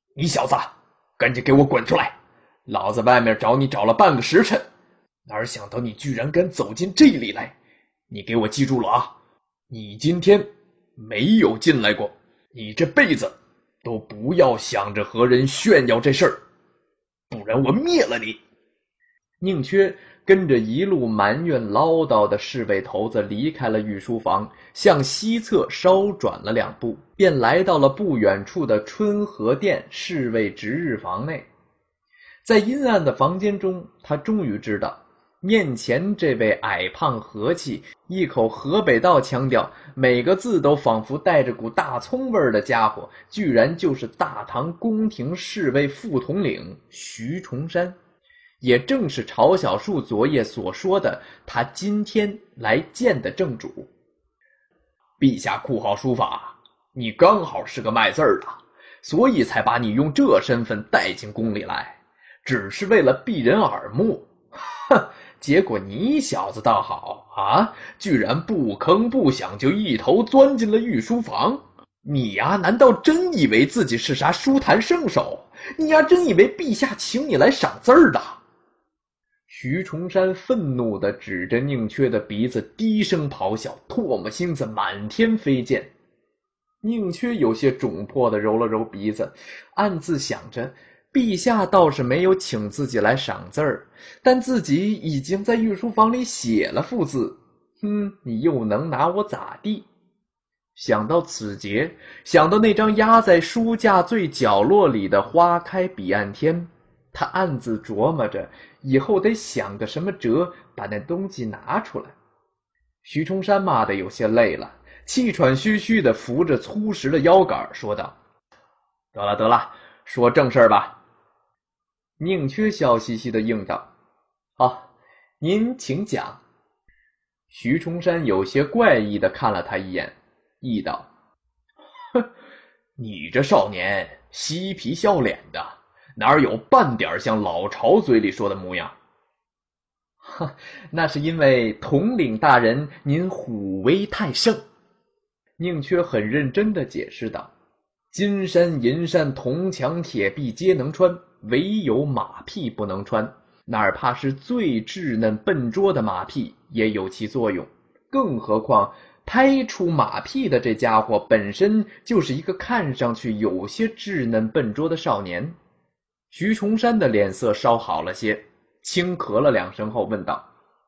Speaker 4: 你小子，赶紧给我滚出来！老子外面找你找了半个时辰，哪想到你居然敢走进这里来！你给我记住了啊，你今天没有进来过，你这辈子都不要想着和人炫耀这事儿，不然我灭了你！
Speaker 1: 宁缺跟着一路埋怨唠叨的侍卫头子离开了御书房，向西侧稍转了2步，便来到了不远处的春和殿侍卫值日房内。在阴暗的房间中，他终于知道，面前这位矮胖和气、一口河北道腔调，每个字都仿佛带着股大葱味儿的家伙，居然就是大唐宫廷侍卫副统领徐崇山，也正是曹小树昨夜所说的他今天来见的正主。
Speaker 4: 陛下酷好书法，你刚好是个卖字儿的，所以才把你用这身份带进宫里来，只是为了避人耳目。哼，结果你小子倒好啊，居然不吭不响就一头钻进了御书房。你呀，难道真以为自己是啥书坛圣手？你呀，真以为陛下请你来赏字儿的？
Speaker 1: 徐崇山愤怒地指着宁缺的鼻子低声咆哮，唾沫星子满天飞溅。宁缺有些窘迫地揉了揉鼻子，暗自想着，陛下倒是没有请自己来赏字儿，但自己已经在御书房里写了副字，你又能拿我咋地？想到此节，想到那张压在书架最角落里的花开彼岸天，他暗自琢磨着以后得想个什么辙把那东西拿出来。徐崇山骂得有些累了，气喘吁吁地扶着粗实的腰杆说道：得了得了，说正事儿吧。宁缺笑嘻嘻地应道：好，您请讲。徐崇山有些怪异地看了他一眼，意道：
Speaker 4: 哼，你这少年嬉皮笑脸的，哪有半点像老巢嘴里说的模样？
Speaker 1: 那是因为统领大人您虎威太盛。宁缺很认真地解释道：金山银山铜墙铁壁皆能穿，唯有马屁不能穿，哪怕是最稚嫩笨拙的马屁也有其作用，更何况拍出马屁的这家伙本身就是一个看上去有些稚嫩笨拙的少年。徐崇山的脸色稍好了些，轻咳了2声后问道：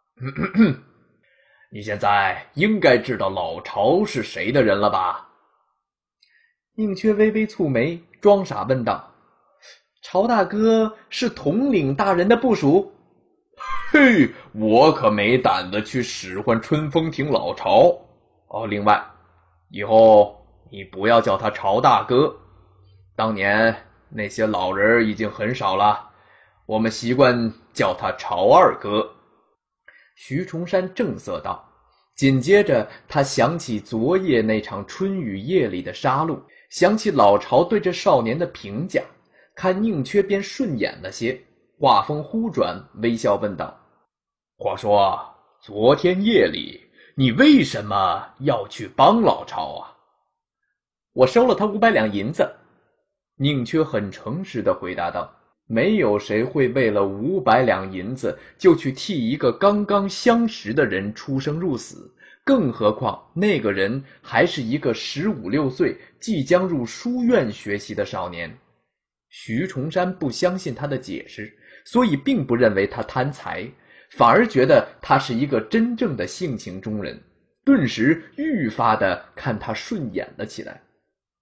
Speaker 4: 你现在应该知道老巢是谁的人了吧？
Speaker 1: 宁缺微微蹙眉，装傻问道：曹大哥是统领大人的部属？
Speaker 4: 嘿，我可没胆子去使唤春风亭老巢哦。另外，以后你不要叫他曹大哥，当年那些老人已经很少了，我们习惯叫他曹二哥。
Speaker 1: 徐崇山正色道，紧接着他想起昨夜那场春雨夜里的杀戮，想起老巢对这少年的评价，看宁缺便顺眼了些，话锋忽转，微笑问道：
Speaker 4: 话说昨天夜里你为什么要去帮老巢啊？
Speaker 1: 我收了他500两银子。宁缺很诚实地回答道：没有谁会为了500两银子就去替一个刚刚相识的人出生入死，更何况那个人还是一个15、16岁即将入书院学习的少年。徐崇山不相信他的解释，所以并不认为他贪财，反而觉得他是一个真正的性情中人，顿时愈发的看他顺眼了起来。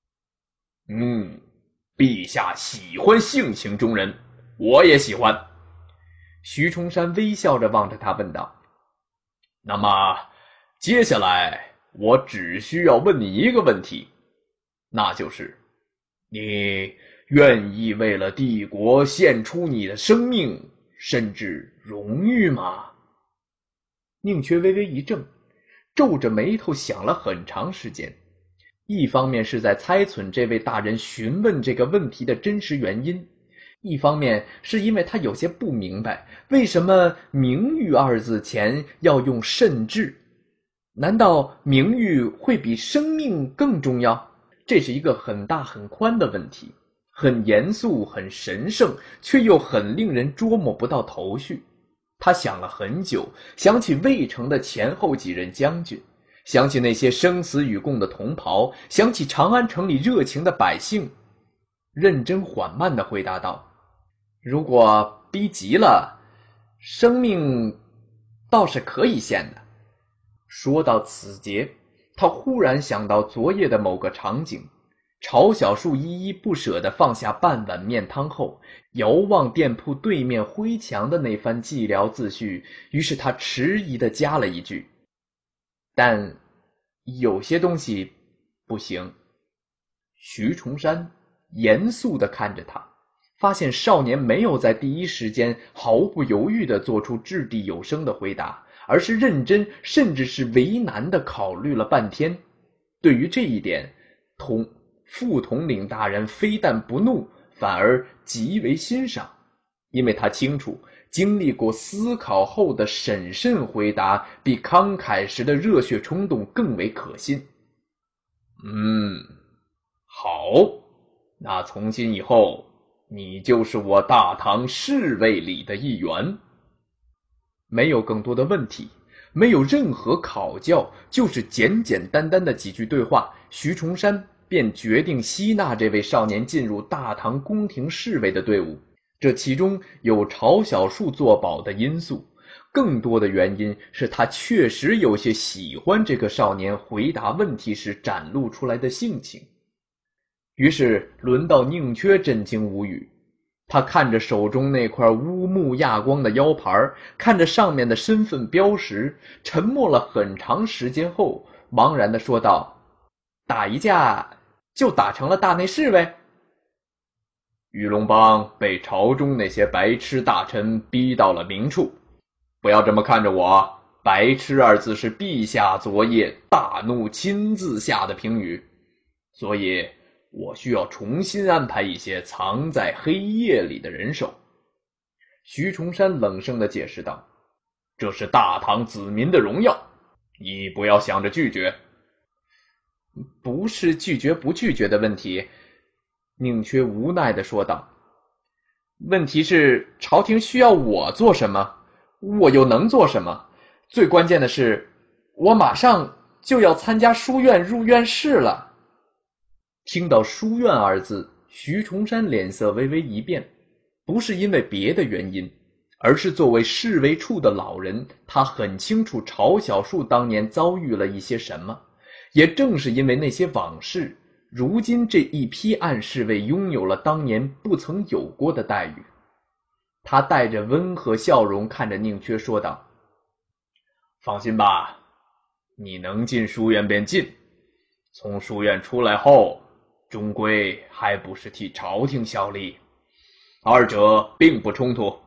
Speaker 4: 陛下喜欢性情中人，我也喜欢。
Speaker 1: 徐崇山微笑着望着他问道：
Speaker 4: 那么接下来我只需要问你一个问题，那就是你愿意为了帝国献出你的生命甚至荣誉吗？
Speaker 1: 宁缺微微一怔，皱着眉头想了很长时间，一方面是在猜忖这位大人询问这个问题的真实原因，一方面是因为他有些不明白为什么名誉2字前要用甚至，难道名誉会比生命更重要？这是一个很大很宽的问题， 很严肃很神圣，却又很令人捉摸不到头绪。他想了很久，想起魏城的前后几任将军，想起那些生死与共的同袍，想起长安城里热情的百姓，认真缓慢地回答道：如果逼急了，生命倒是可以献的。说到此节，他忽然想到昨夜的某个场景，曹小树依依不舍地放下半碗面汤后，遥望店铺对面灰墙的那番寂寥自叙，于是他迟疑地加了一句：但有些东西不行。徐崇山严肃地看着他，发现少年没有在第一时间毫不犹豫地做出掷地有声的回答，而是认真甚至是为难地考虑了半天。对于这一点，副统领大人非但不怒，反而极为欣赏，因为他清楚经历过思考后的审慎回答比慷慨时的热血冲动更为可信。好，那从今以后你就是我大唐侍卫里的一员。没有更多的问题，没有任何考教，就是简简单单的几句对话，徐崇山便决定吸纳这位少年进入大唐宫廷侍卫的队伍。这其中有曹小树作保的因素，更多的原因是他确实有些喜欢这个少年回答问题时展露出来的性情。于是轮到宁缺震惊无语，他看着手中那块乌木亚光的腰牌，看着上面的身份标识，沉默了很长时间后，茫然地说道：打一架就打成了大内侍卫？玉龙帮被朝中那些白痴大臣逼到了明处，不要这么看着我，白痴二字是陛下昨夜大怒亲自下的评语，所以我需要重新安排一些藏在黑夜里的人手。徐崇山冷声地解释道：这是大唐子民的荣耀，你不要想着拒绝。不是拒绝不拒绝的问题，宁缺无奈地说道，问题是朝廷需要我做什么，我又能做什么？最关键的是，我马上就要参加书院入院试了。听到书院二字，徐崇山脸色微微一变，不是因为别的原因，而是作为侍卫处的老人，他很清楚曹小树当年遭遇了一些什么，也正是因为那些往事，如今这一批暗侍卫拥有了当年不曾有过的待遇。他带着温和笑容看着宁缺说道：放心吧，你能进书院便进，从书院出来后终归还不是替朝廷效力，二者并不冲突。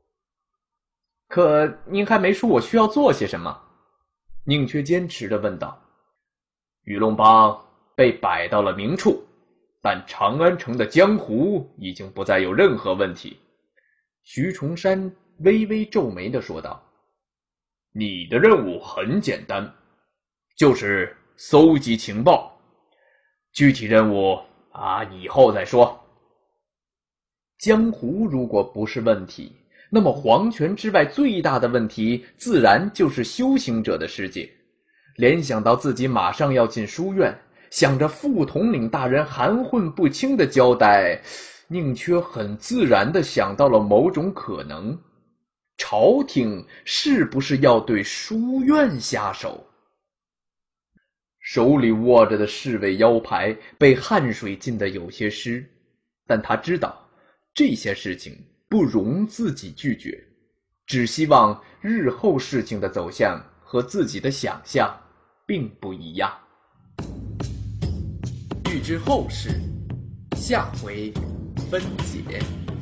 Speaker 1: 可您还没说我需要做些什么？宁缺坚持地问道。玉龙帮被摆到了明处，但长安城的江湖已经不再有任何问题。徐崇山微微皱眉地说道：你的任务很简单，就是搜集情报，具体任务以后再说。江湖如果不是问题，那么皇权之外最大的问题自然就是修行者的世界。联想到自己马上要进书院，想着副统领大人含混不清的交代，宁缺很自然地想到了某种可能，朝廷是不是要对书院下手？手里握着的侍卫腰牌被汗水浸得有些湿，但他知道这些事情不容自己拒绝，只希望日后事情的走向和自己的想象并不一样。欲知后事，下回分解。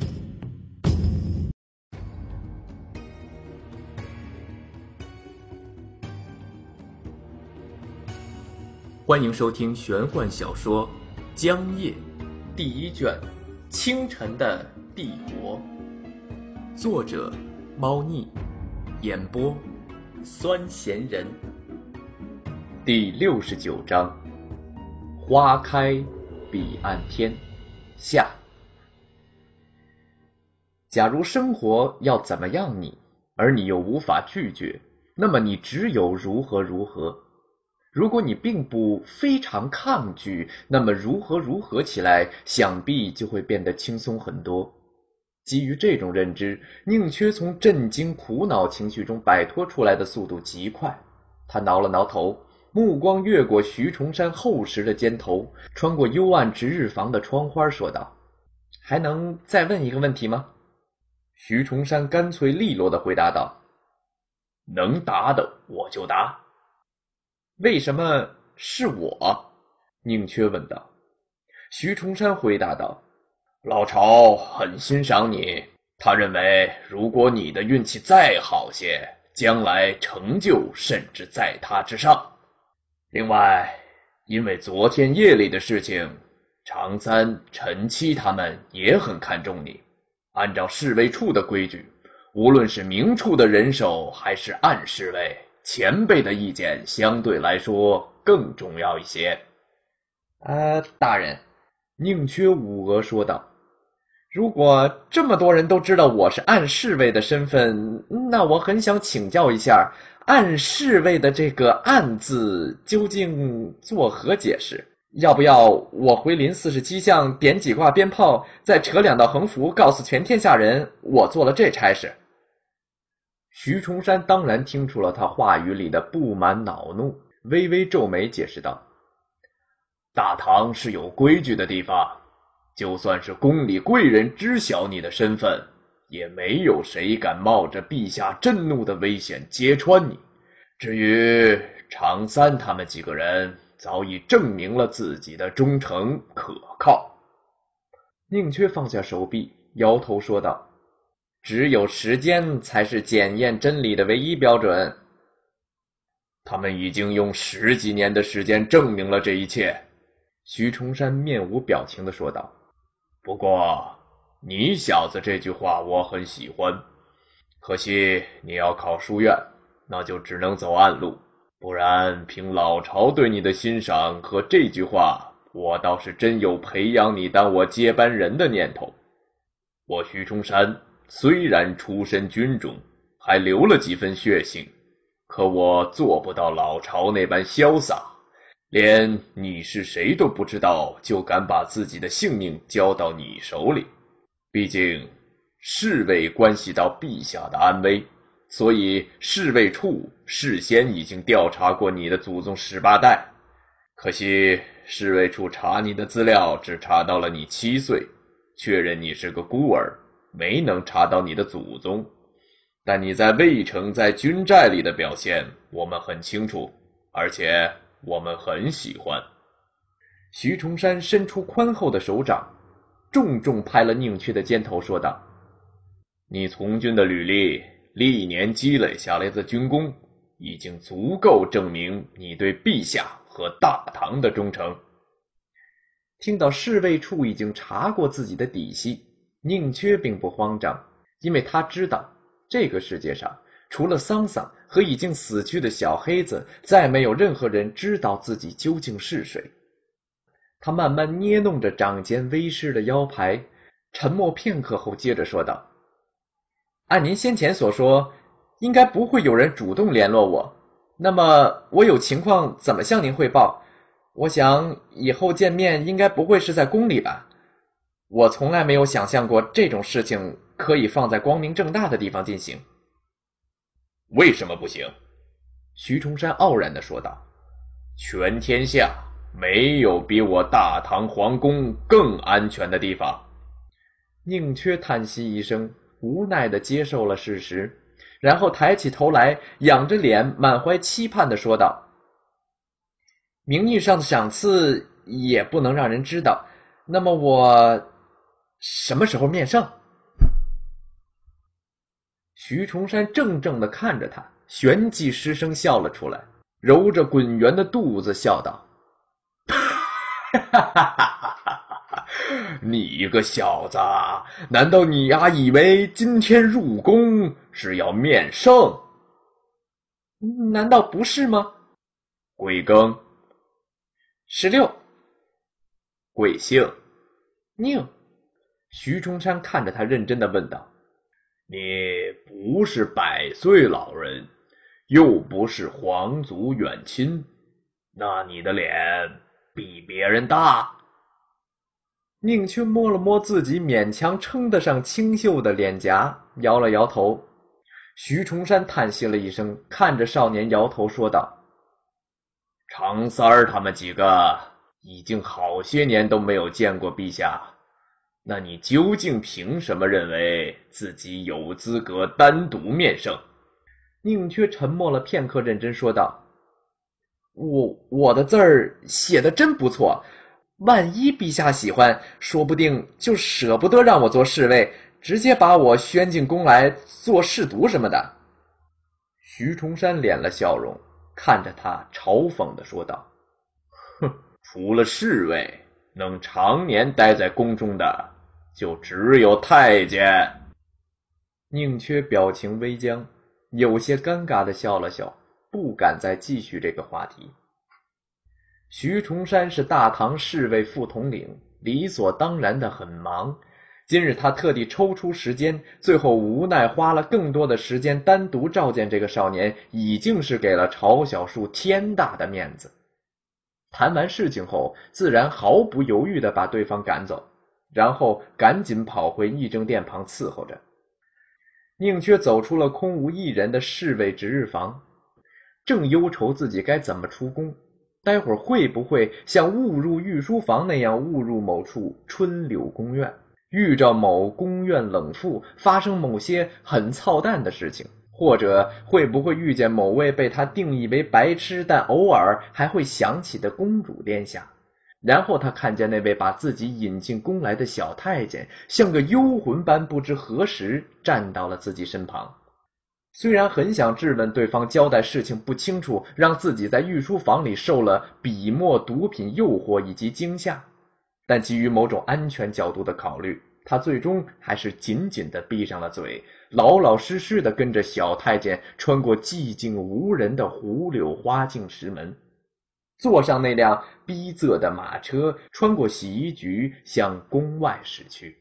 Speaker 1: 欢迎收听玄幻小说《江夜》第一卷《清晨的帝国》，作者猫腻，演播酸咸人。第69章，花开彼岸天下。 假如生活要怎么样你，而你又无法拒绝，那么你只有如何如何。如果你并不非常抗拒，那么如何如何起来，想必就会变得轻松很多。基于这种认知，宁缺从震惊苦恼情绪中摆脱出来的速度极快。他挠了挠头，目光越过徐崇山厚实的肩头，穿过幽暗值日房的窗花说道：还能再问一个问题吗？徐崇山干脆利落地回答道：能答的我就答。为什么是我？宁缺问道。徐崇山回答道：老巢很欣赏你，他认为如果你的运气再好些，将来成就甚至在他之上。另外，因为昨天夜里的事情，常三、陈七他们也很看重你。按照侍卫处的规矩，无论是明处的人手还是暗侍卫，前辈的意见相对来说更重要一些。
Speaker 3: 大人，
Speaker 1: 宁缺捂额说道，
Speaker 3: 如果这么多人都知道我是暗侍卫的身份，那我很想请教一下，暗侍卫的这个暗字究竟作何解释？要不要我回临47巷点几挂鞭炮，再扯2道横幅，告诉全天下人我做了这差事？
Speaker 1: 徐崇山当然听出了他话语里的不满恼怒，微微皱眉解释道：大唐是有规矩的地方，就算是宫里贵人知晓你的身份，也没有谁敢冒着陛下震怒的危险揭穿你。至于常三他们几个人，早已证明了自己的忠诚可靠。宁缺放下手臂，摇头说道：只有时间才是检验真理的唯一标准。他们已经用10几年的时间证明了这一切。徐崇山面无表情地说道：不过你小子这句话我很喜欢，可惜你要考书院，那就只能走暗路，不然凭老巢对你的欣赏和这句话，我倒是真有培养你当我接班人的念头。我徐崇山虽然出身军中，还留了几分血性，可我做不到老巢那般潇洒，连你是谁都不知道就敢把自己的性命交到你手里。毕竟侍卫关系到陛下的安危，所以侍卫处事先已经调查过你的祖宗18代。可惜侍卫处查你的资料只查到了你7岁，确认你是个孤儿，没能查到你的祖宗。但你在魏城在军寨里的表现我们很清楚，而且我们很喜欢。徐崇山伸出宽厚的手掌，重重拍了宁缺的肩头说道：你从军的履历，历年积累下来的军功，已经足够证明你对陛下和大唐的忠诚。听到侍卫处已经查过自己的底细，宁缺并不慌张，因为他知道这个世界上除了桑桑和已经死去的小黑子，再没有任何人知道自己究竟是谁。他慢慢捏弄着掌间微湿的腰牌，沉默片刻后接着说道：按您先前所说，应该不会有人主动联络我，那么我有情况怎么向您汇报？我想以后见面应该不会是在宫里吧？我从来没有想象过这种事情可以放在光明正大的地方进行。为什么不行？徐崇山傲然地说道：全天下没有比我大唐皇宫更安全的地方。宁缺叹息一声，无奈地接受了事实，然后抬起头来，仰着脸，满怀期盼地说道：名义上的赏赐也不能让人知道，那么我什么时候面圣？徐崇山怔怔地看着他，旋即失声笑了出来，揉着滚圆的肚子笑道：你个小子，难道你以为今天入宫是要面圣？难道不是吗？贵庚？16。贵姓？宁。徐崇山看着他认真地问道：
Speaker 4: 你不是100岁老人，又不是皇族远亲，那你的脸比别人大。
Speaker 1: 宁缺摸了摸自己勉强称得上清秀的脸颊，摇了摇头。徐崇山叹息了一声，看着少年摇头说道：
Speaker 4: 常三儿他们几个已经好些年都没有见过陛下，那你究竟凭什么认为自己有资格单独面圣？
Speaker 1: 宁缺沉默了片刻，认真说道：我的字儿写得真不错，万一陛下喜欢，说不定就舍不得让我做侍卫，直接把我宣进宫来做侍读什么的。徐崇山敛了笑容，看着他嘲讽地说道：
Speaker 4: 哼，除了侍卫，能常年待在宫中的就只有太监。
Speaker 1: 宁缺表情微僵，有些尴尬地笑了笑，不敢再继续这个话题。徐崇山是大唐侍卫副统领，理所当然的很忙。今日他特地抽出时间，最后无奈花了更多的时间单独召见这个少年，已经是给了曹小树天大的面子。谈完事情后，自然毫不犹豫地把对方赶走，然后赶紧跑回议政殿旁伺候着。宁缺走出了空无一人的侍卫值日房，正忧愁自己该怎么出宫，待会儿会不会像误入御书房那样误入某处春柳宫院，遇着某宫院冷妇发生某些很操蛋的事情，或者会不会遇见某位被他定义为白痴但偶尔还会想起的公主殿下，然后他看见那位把自己引进宫来的小太监像个幽魂般不知何时站到了自己身旁。虽然很想质问对方交代事情不清楚，让自己在御书房里受了笔墨毒品诱惑以及惊吓，但基于某种安全角度的考虑，他最终还是紧紧地闭上了嘴，老老实实地跟着小太监穿过寂静无人的胡柳花径石门，坐上那辆逼仄的马车，穿过洗衣局向宫外驶去。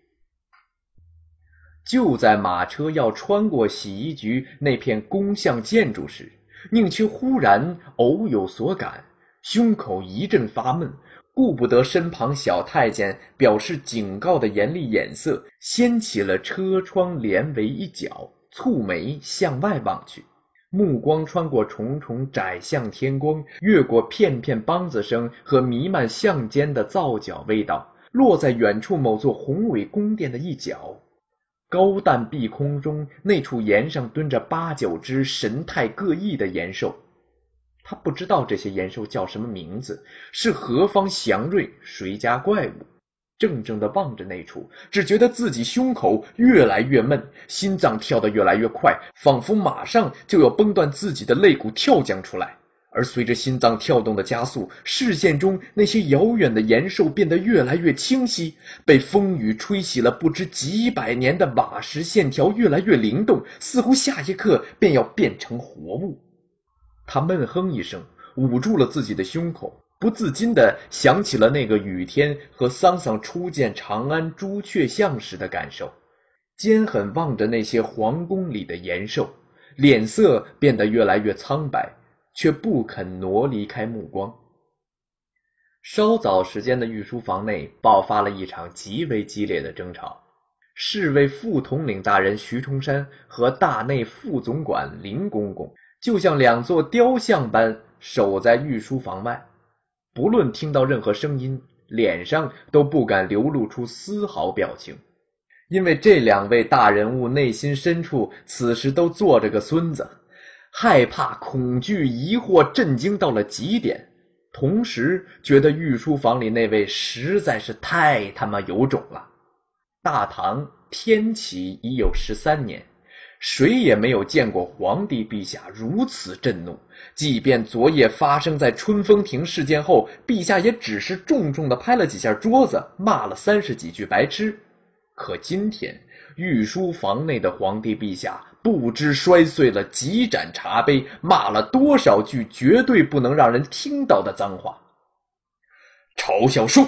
Speaker 1: 就在马车要穿过洗衣局那片宫巷建筑时，宁缺忽然偶有所感，胸口一阵发闷，顾不得身旁小太监表示警告的严厉眼色，掀起了车窗帘围一角，蹙眉向外望去，目光穿过重重窄巷天光，越过片片梆子声和弥漫巷间的皂角味道，落在远处某座宏伟宫殿的一角。高淡碧空中，那处檐上蹲着8、9只神态各异的岩兽。他不知道这些岩兽叫什么名字，是何方祥瑞，谁家怪物。怔怔地望着那处，只觉得自己胸口越来越闷，心脏跳得越来越快，仿佛马上就要崩断自己的肋骨跳将出来。而随着心脏跳动的加速，视线中那些遥远的岩兽变得越来越清晰，被风雨吹洗了不知几百年的瓦石线条越来越灵动，似乎下一刻便要变成活物。他闷哼一声，捂住了自己的胸口，不自禁地想起了那个雨天和桑桑初见长安朱雀巷时的感受，坚狠望着那些皇宫里的岩兽，脸色变得越来越苍白，却不肯挪离开目光。稍早时间的御书房内爆发了一场极为激烈的争吵，侍卫副统领大人徐崇山和大内副总管林公公就像2座雕像般守在御书房外，不论听到任何声音，脸上都不敢流露出丝毫表情，因为这2位大人物内心深处此时都坐着个孙子，害怕、恐惧、疑惑、震惊到了极点，同时觉得御书房里那位实在是太他妈有种了。大唐天启已有13年，谁也没有见过皇帝陛下如此震怒，即便昨夜发生在春风亭事件后，陛下也只是重重地拍了几下桌子，骂了30几句白痴。可今天御书房内的皇帝陛下不知摔碎了几盏茶杯，骂了多少句绝对不能让人听到的脏话。曹小树，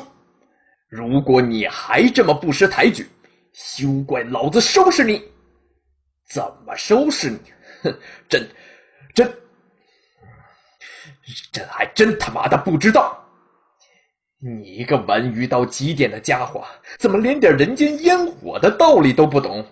Speaker 1: 如果你还这么不识抬举，休怪老子收拾你！
Speaker 4: 怎么收拾你？哼，这还真他妈的不知道。你一个文娱到极点的家伙，怎么连点人间烟火的道理都不懂？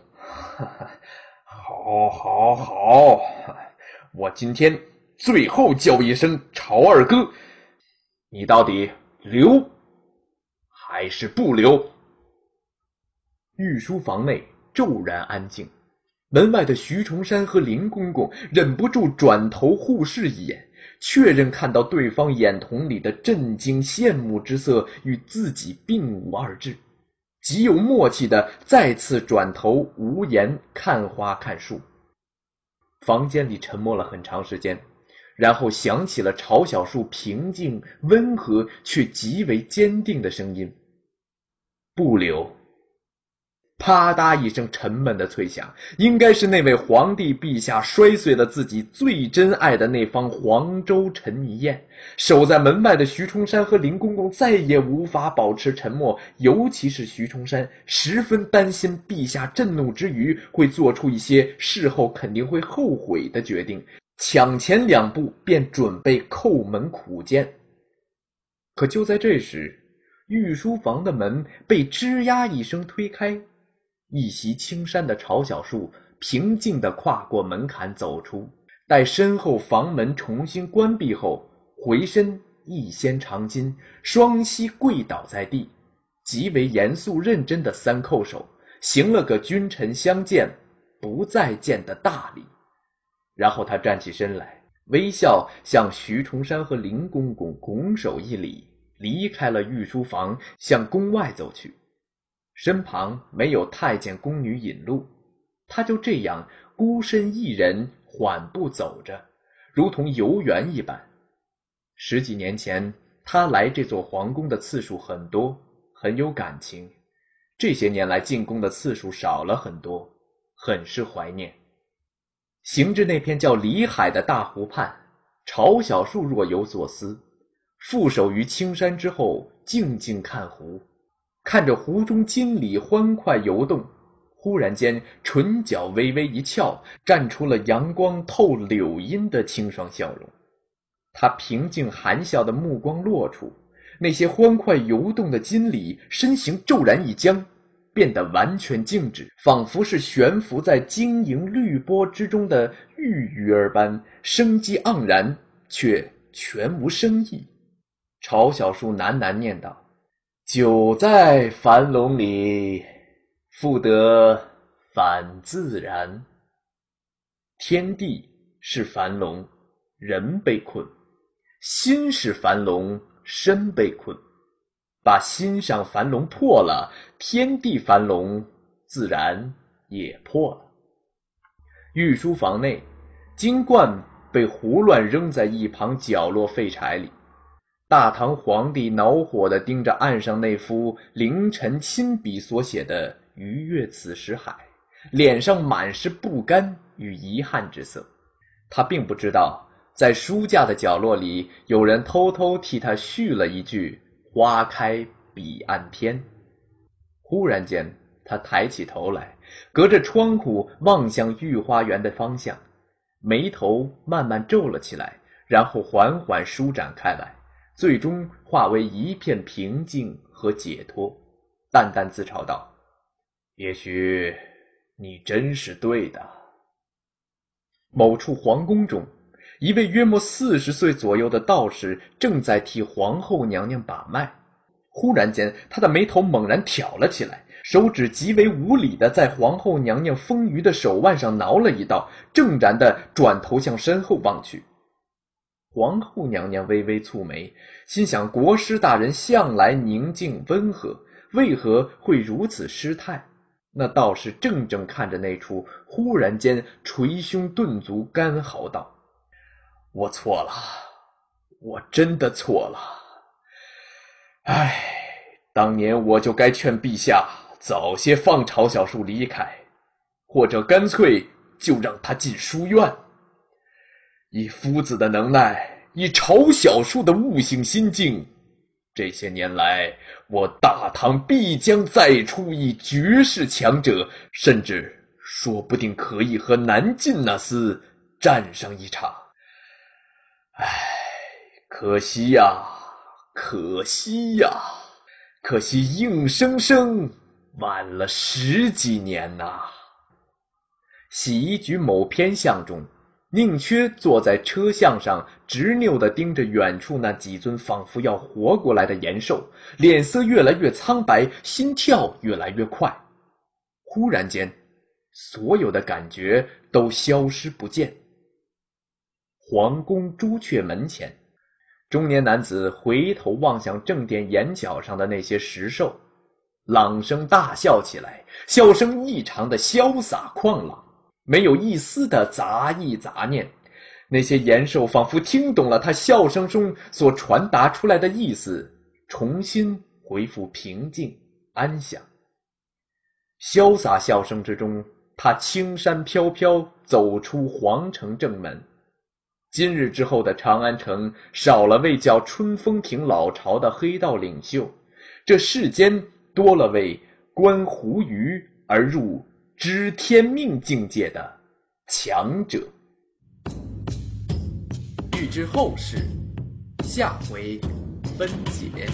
Speaker 4: 好，我今天最后叫一声曹二哥，你到底留还是不留？
Speaker 1: 御书房内骤然安静，门外的徐崇山和林公公忍不住转头互视一眼，确认看到对方眼瞳里的震惊羡慕之色与自己并无二致，极有默契的再次转头无言看花看树。房间里沉默了很长时间，然后响起了曹小树平静温和却极为坚定的声音：不留。啪嗒一声沉闷的脆响，应该是那位皇帝陛下摔碎了自己最珍爱的那方黄州陈泥宴。守在门外的徐崇山和林公公再也无法保持沉默，尤其是徐崇山十分担心陛下震怒之余会做出一些事后肯定会后悔的决定，抢前两步便准备叩门苦谏。可就在这时，御书房的门被吱呀一声推开，一袭青衫的曹小树平静地跨过门槛走出，待身后房门重新关闭后，回身一掀长巾，双膝跪倒在地，极为严肃认真的三叩首，行了个君臣相见不再见的大礼。然后他站起身来，微笑向徐崇山和林公公拱手一礼，离开了御书房，向宫外走去。身旁没有太监宫女引路，他就这样孤身一人缓步走着，如同游园一般。10几年前他来这座皇宫的次数很多，很有感情，这些年来进宫的次数少了很多，很是怀念。行至那片叫里海的大湖畔，曹小树若有所思，负手于青山之后，静静看湖，看着湖中金鲤欢快游动，忽然间唇角微微一翘，绽出了阳光透柳荫的清爽笑容。他平静含笑的目光落处，那些欢快游动的金鲤身形骤然一僵，变得完全静止，仿佛是悬浮在晶莹绿波之中的玉鱼儿般生机盎然，却全无生意。曹小树喃喃念道：久在樊笼里，复得返自然。天地是樊笼，人被困；心是樊笼，身被困。把心上樊笼破了，天地樊笼自然也破了。御书房内，金冠被胡乱扔在一旁角落废柴里。大唐皇帝恼火地盯着岸上那幅凌晨亲笔所写的“鱼跃此时海”，脸上满是不甘与遗憾之色。他并不知道，在书架的角落里，有人偷偷替他续了一句“花开彼岸天”。忽然间，他抬起头来，隔着窗户望向御花园的方向，眉头慢慢皱了起来，然后缓缓舒展开来，最终化为一片平静和解脱，淡淡自嘲道：也许你真是对的。某处皇宫中，一位约莫40岁左右的道士正在替皇后娘娘把脉。忽然间，他的眉头猛然挑了起来，手指极为无礼地在皇后娘娘丰腴的手腕上挠了一道，正然地转头向身后望去。皇后娘娘微微蹙眉，心想国师大人向来宁静温和，为何会如此失态？那道士怔怔看着那处，忽然间捶胸顿足，干嚎道：我错了，我真的错了。唉，当年我就该劝陛下早些放曹小树离开，或者干脆就让他进书院。以夫子的能耐，以曹小树的悟性心境，这些年来，我大唐必将再出一绝世强者，甚至说不定可以和南晋那厮战上一场。唉，可惜呀，可惜呀，可惜硬生生晚了10几年呐。洗衣局某偏巷中，宁缺坐在车巷上，执拗地盯着远处那几尊仿佛要活过来的岩兽，脸色越来越苍白，心跳越来越快。忽然间，所有的感觉都消失不见。皇宫朱雀门前，中年男子回头望向正殿檐角上的那些石兽，朗声大笑起来，笑声异常的潇洒旷朗，没有一丝的杂意杂念。那些岩兽仿佛听懂了他笑声中所传达出来的意思，重新恢复平静安详。潇洒笑声之中，他轻衫飘飘走出皇城正门。今日之后的长安城少了位叫春风亭老巢的黑道领袖，这世间多了位观胡鱼而入知天命境界的强者。欲知后事，下回分解。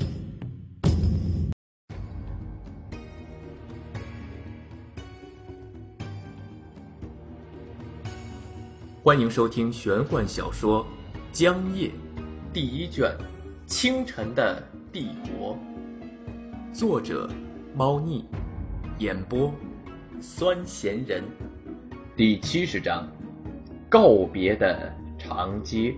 Speaker 1: 欢迎收听玄幻小说《江夜》第1卷《清晨的帝国》，作者猫腻，演播酸咸人，第70章告别的长街。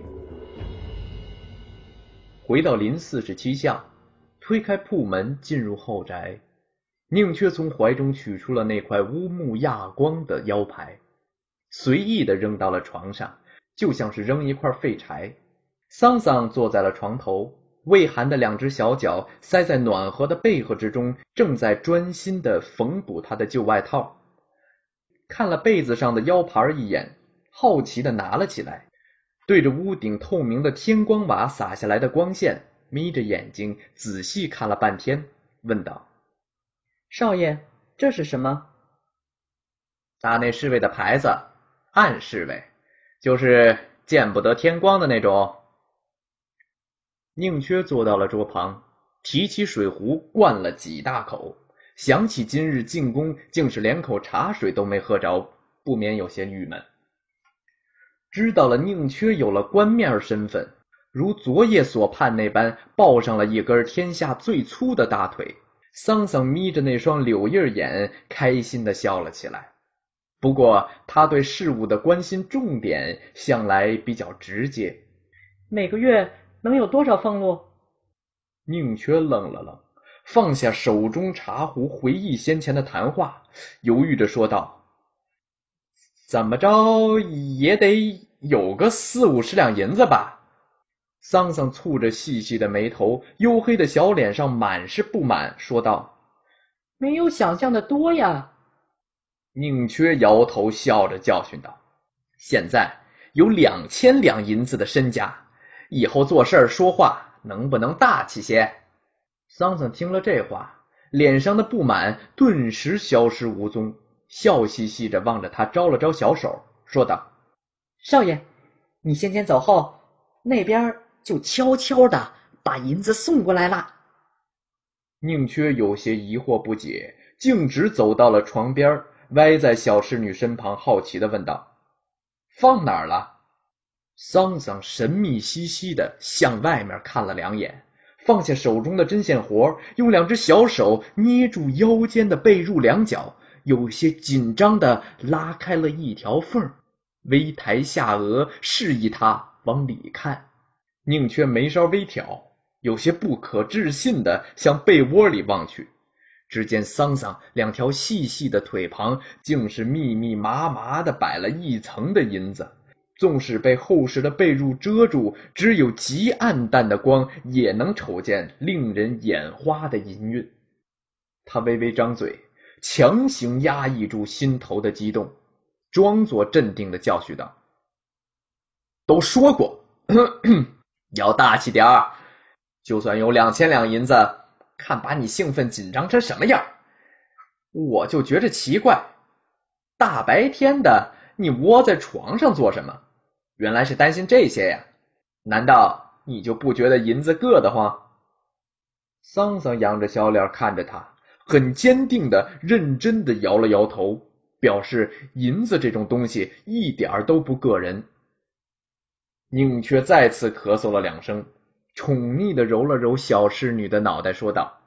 Speaker 1: 回到临47巷，推开铺门进入后宅，宁缺从怀中取出了那块乌木亚光的腰牌，随意地扔到了床上，就像是扔一块废柴。桑桑坐在了床头，畏寒的2只小脚塞在暖和的被子之中，正在专心地缝补他的旧外套。看了被子上的腰牌一眼，好奇地拿了起来，对着屋顶透明的天光瓦洒下来的光线，眯着眼睛仔细看了半天，问道：
Speaker 3: 少爷，这是什么？
Speaker 1: 大内侍卫的牌子，暗侍卫，就是见不得天光的那种。宁缺坐到了桌旁，提起水壶灌了几大口，想起今日进宫竟是连口茶水都没喝着，不免有些郁闷。知道了宁缺有了官面身份，如昨夜所盼那般抱上了一根天下最粗的大腿，桑桑眯着那双柳叶眼，开心地笑了起来。不过他对事物的关心重点向来比较直接。
Speaker 3: 每个月能有多少俸禄？
Speaker 1: 宁缺愣了愣，放下手中茶壶，回忆先前的谈话，犹豫着说道：怎么着也得有个40-50两银子吧。桑桑蹙着细细的眉头，黝黑的小脸上满是不满，说道：
Speaker 3: 没有想象的多呀。
Speaker 1: 宁缺摇头笑着教训道：现在有2000两银子的身家，以后做事说话能不能大气些？桑桑听了这话，脸上的不满顿时消失无踪，笑嘻嘻着望着他招了招小手，说道：
Speaker 3: 少爷，你先前走后，那边就悄悄的把银子送过来了。
Speaker 1: 宁缺有些疑惑不解，径直走到了床边，歪在小侍女身旁，好奇地问道：放哪儿了？桑桑神秘兮兮地向外面看了2眼，放下手中的针线活，用2只小手捏住腰间的被褥2角，有些紧张地拉开了一条缝，微抬下额示意他往里看。宁缺眉梢微挑，有些不可置信地向被窝里望去，只见桑桑2条细细的腿旁竟是密密麻麻地摆了一层的银子，纵使被厚实的被褥遮住，只有极暗淡的光也能瞅见令人眼花的银韵。他微微张嘴，强行压抑住心头的激动，装作镇定地教训道：都说过要大气点儿，就算有2000两银子，看把你兴奋紧张成什么样，我就觉着奇怪。 大白天的，你窝在床上做什么？原来是担心这些呀？难道你就不觉得银子硌得慌？桑桑扬着小脸看着他，很坚定的、认真的摇了摇头，表示银子这种东西一点都不硌人。宁缺再次咳嗽了2声，宠溺的揉了揉小侍女的脑袋，说道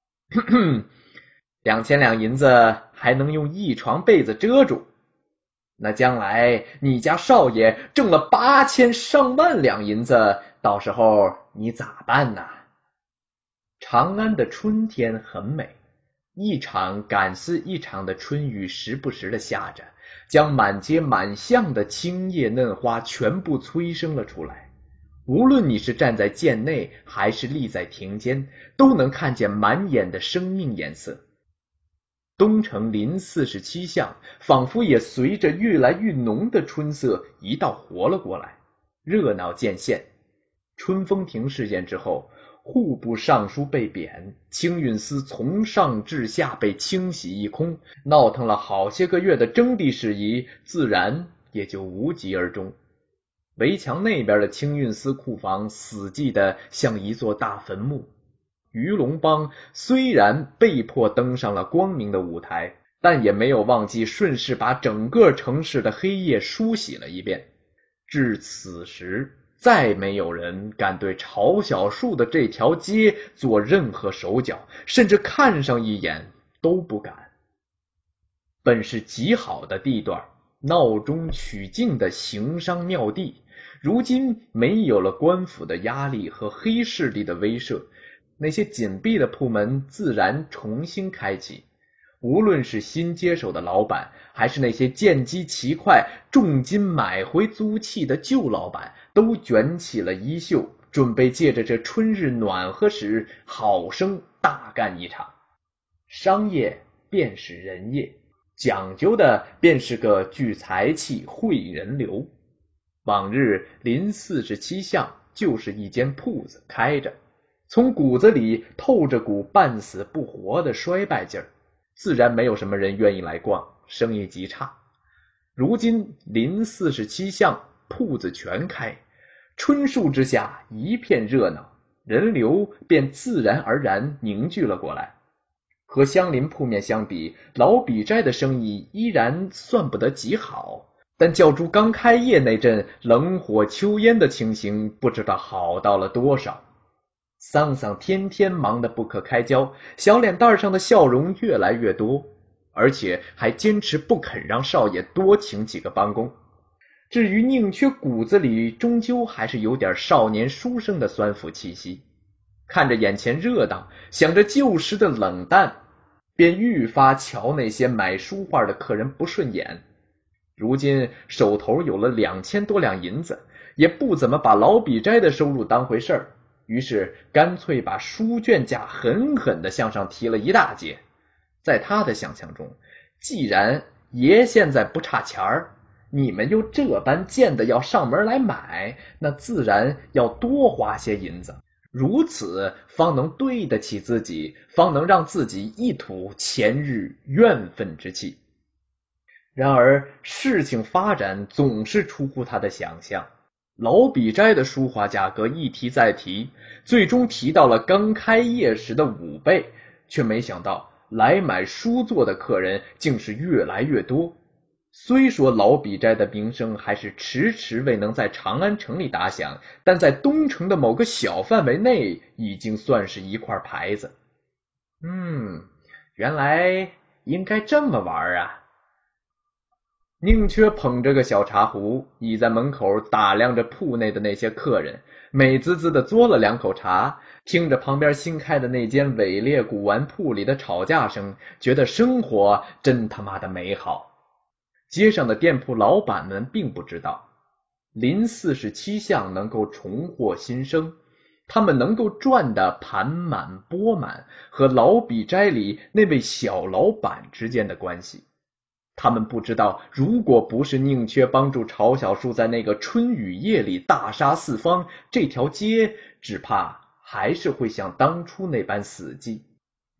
Speaker 1: ：“2000两银子还能用1床被子遮住，那将来你家少爷挣了8000上万两银子，到时候你咋办呢？”长安的春天很美，一场赶似一场的春雨时不时的下着，将满街满巷的青叶嫩花全部催生了出来。无论你是站在涧内还是立在亭间，都能看见满眼的生命颜色。东城临47巷仿佛也随着越来越浓的春色一道活了过来，热闹渐现。春风亭事件之后，户部尚书被贬，清运司从上至下被清洗一空，闹腾了好些个月的征地事宜自然也就无疾而终。围墙那边的清运司库房死寂的像一座大坟墓。鱼龙帮虽然被迫登上了光明的舞台，但也没有忘记顺势把整个城市的黑夜梳洗了一遍。至此时，再没有人敢对朝小树的这条街做任何手脚，甚至看上一眼都不敢。本是极好的地段，闹中取静的行商妙地，如今没有了官府的压力和黑势力的威慑，那些紧闭的铺门自然重新开启。无论是新接手的老板，还是那些见机奇快重金买回租契的旧老板，都卷起了衣袖，准备借着这春日暖和时好生大干一场。商业便是人业，讲究的便是个聚财气汇人流。往日临47巷就是一间铺子开着，从骨子里透着股半死不活的衰败劲儿，自然没有什么人愿意来逛，生意极差。如今临47巷铺子全开，春树之下一片热闹，人流便自然而然凝聚了过来。和相邻铺面相比，老笔斋的生意依然算不得极好，但教主刚开业那阵冷火秋烟的情形不知道好到了多少。桑桑天天忙得不可开交，小脸蛋上的笑容越来越多，而且还坚持不肯让少爷多请几个帮工。至于宁缺骨子里终究还是有点少年书生的酸腐气息，看着眼前热闹，想着旧时的冷淡，便愈发瞧那些买书画的客人不顺眼。如今手头有了2000多两银子，也不怎么把老笔斋的收入当回事儿，于是干脆把书卷价狠狠地向上提了一大截。在他的想象中，既然爷现在不差钱儿，你们又这般贱的要上门来买，那自然要多花些银子，如此方能对得起自己，方能让自己一吐前日怨愤之气。然而事情发展总是出乎他的想象，老笔斋的书画价格一提再提，最终提到了刚开业时的5倍，却没想到来买书作的客人竟是越来越多。虽说老笔斋的名声还是迟迟未能在长安城里打响，但在东城的某个小范围内已经算是一块牌子。原来应该这么玩啊。宁缺捧着个小茶壶，倚在门口打量着铺内的那些客人，美滋滋的嘬了2口茶，听着旁边新开的那间伪劣古玩铺里的吵架声，觉得生活真他妈的美好。街上的店铺老板们并不知道，临47巷能够重获新生，他们能够赚得盘满钵满，和老笔斋里那位小老板之间的关系。他们不知道，如果不是宁缺帮助曹小树在那个春雨夜里大杀四方，这条街只怕还是会像当初那般死寂。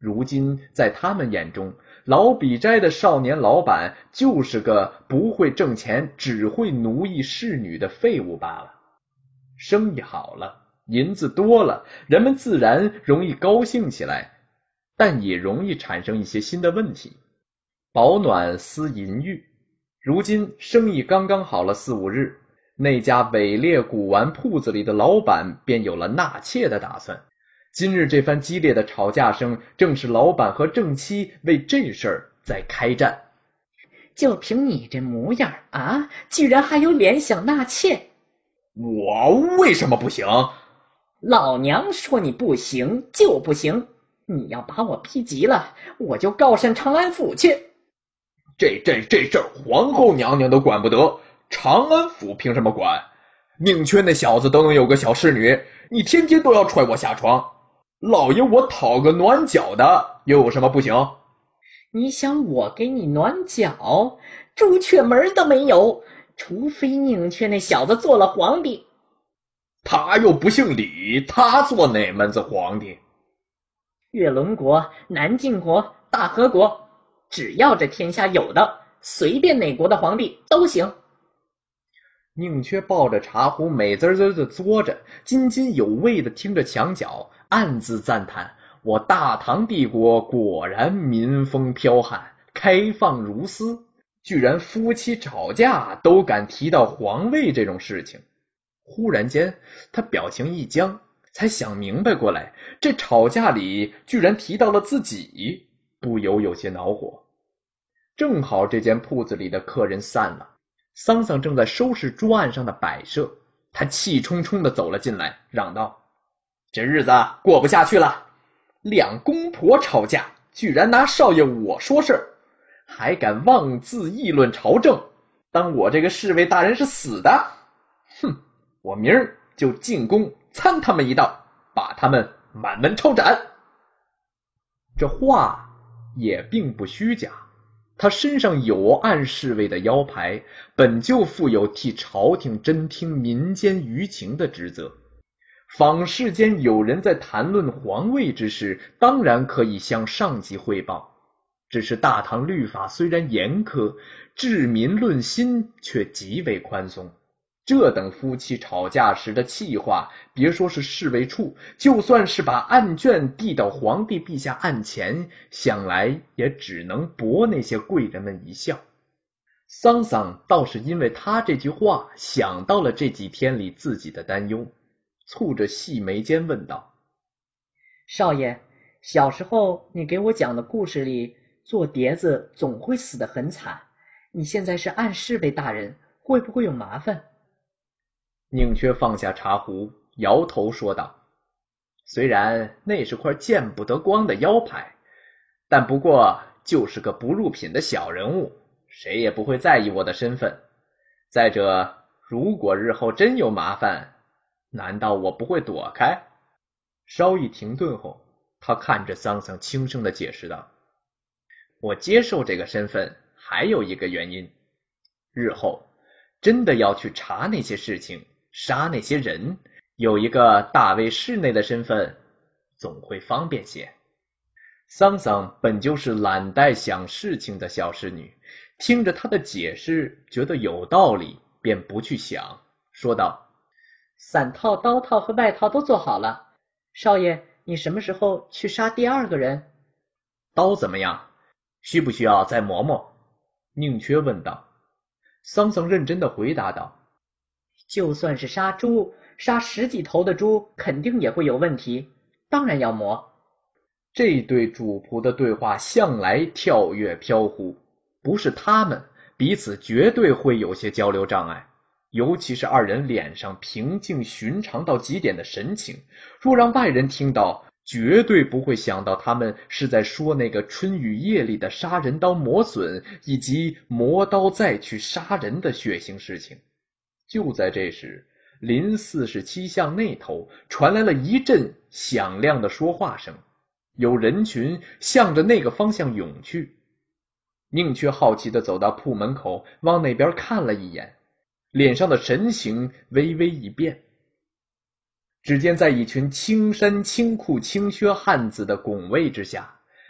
Speaker 1: 如今在他们眼中，老比斋的少年老板就是个不会挣钱只会奴役侍女的废物罢了。生意好了，银子多了，人们自然容易高兴起来，但也容易产生一些新的问题。保暖思淫欲，如今生意刚刚好了4-5日，那家伪劣古玩铺子里的老板便有了纳妾的打算。今日这番激烈的吵架声，正是老板和正妻为这事儿在开战。
Speaker 3: 就凭你这模样啊，居然还有脸想纳妾？
Speaker 4: 我为什么不行？
Speaker 3: 老娘说你不行就不行，你要把我逼急了，我就告上长安府去。
Speaker 4: 这事儿皇后娘娘都管不得，长安府凭什么管？宁缺那小子都能有个小侍女，你天天都要踹我下床，老爷我讨个暖脚的又有什么不行？
Speaker 3: 你想我给你暖脚，朱雀门都没有，除非宁缺那小子做了皇帝。
Speaker 4: 他又不姓李，他做哪门子皇帝？
Speaker 3: 月轮国、南晋国、大和国，只要这天下有的，随便哪国的皇帝都行。
Speaker 1: 宁缺抱着茶壶美滋滋的嘬着，津津有味的听着墙角，暗自赞叹，我大唐帝国果然民风剽悍，开放如丝，居然夫妻吵架都敢提到皇位这种事情。忽然间他表情一僵，才想明白过来，这吵架里居然提到了自己，不由有些恼火。正好这间铺子里的客人散了，桑桑正在收拾桌案上的摆设，他气冲冲地走了进来，嚷道：这日子过不下去了，两公婆吵架，居然拿少爷我说事儿，还敢妄自议论朝政，当我这个侍卫大人是死的？哼，我明儿就进宫参他们一道，把他们满门抄斩。这话也并不虚假，他身上有暗侍卫的腰牌，本就负有替朝廷侦听民间舆情的职责。坊世间有人在谈论皇位之事，当然可以向上级汇报，只是大唐律法虽然严苛，治民论心却极为宽松。这等夫妻吵架时的气话，别说是侍卫处，就算是把案卷递到皇帝陛下案前，想来也只能博那些贵人们一笑。桑桑倒是因为他这句话想到了这几天里自己的担忧，蹙着细眉间问道：
Speaker 3: 少爷，小时候你给我讲的故事里，做碟子总会死得很惨，你现在是暗侍卫大人，会不会有麻烦？
Speaker 1: 宁缺放下茶壶，摇头说道：虽然那是块见不得光的腰牌，但不过就是个不入品的小人物，谁也不会在意我的身份。再者，如果日后真有麻烦，难道我不会躲开？稍一停顿后，他看着桑桑轻声地解释道：我接受这个身份还有一个原因，日后真的要去查那些事情，杀那些人，有一个大卫室内的身份总会方便些。桑桑本就是懒怠想事情的小侍女，听着他的解释觉得有道理，便不去想，说道：
Speaker 3: 伞套、刀套和外套都做好了，少爷，你什么时候去杀第二个人？
Speaker 1: 刀怎么样？需不需要再磨磨？宁缺问道。桑桑认真地回答道：
Speaker 3: 就算是杀猪，杀10几头的猪肯定也会有问题，当然要磨。
Speaker 1: 这对主仆的对话向来跳跃飘忽，不是他们，彼此绝对会有些交流障碍，尤其是二人脸上平静寻常到极点的神情，若让外人听到，绝对不会想到他们是在说那个春雨夜里的杀人刀磨损，以及磨刀再去杀人的血腥事情。就在这时，临47巷那头传来了一阵响亮的说话声，有人群向着那个方向涌去。宁缺好奇地走到铺门口，往那边看了一眼，脸上的神情微微一变。只见在一群青衫青裤青靴汉子的拱卫之下，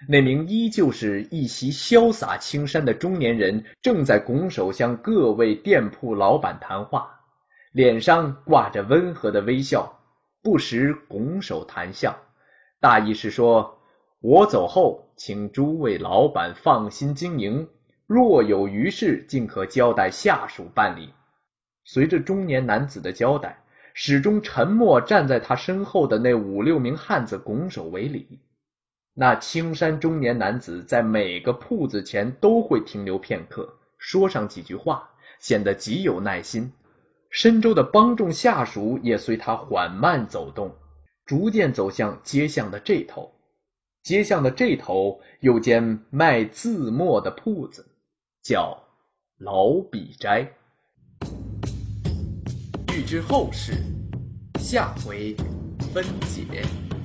Speaker 1: 那名依旧是一袭潇洒青衫的中年人正在拱手向各位店铺老板谈话，脸上挂着温和的微笑，不时拱手谈笑，大意是说，我走后请诸位老板放心经营，若有余事尽可交代下属办理。随着中年男子的交代，始终沉默站在他身后的那5、6名汉子拱手为礼。那青衫中年男子在每个铺子前都会停留片刻，说上几句话，显得极有耐心。深州的帮众下属也随他缓慢走动，逐渐走向街巷的这头。街巷的这头有间卖字墨的铺子，叫老笔斋。欲知后事，下回分解。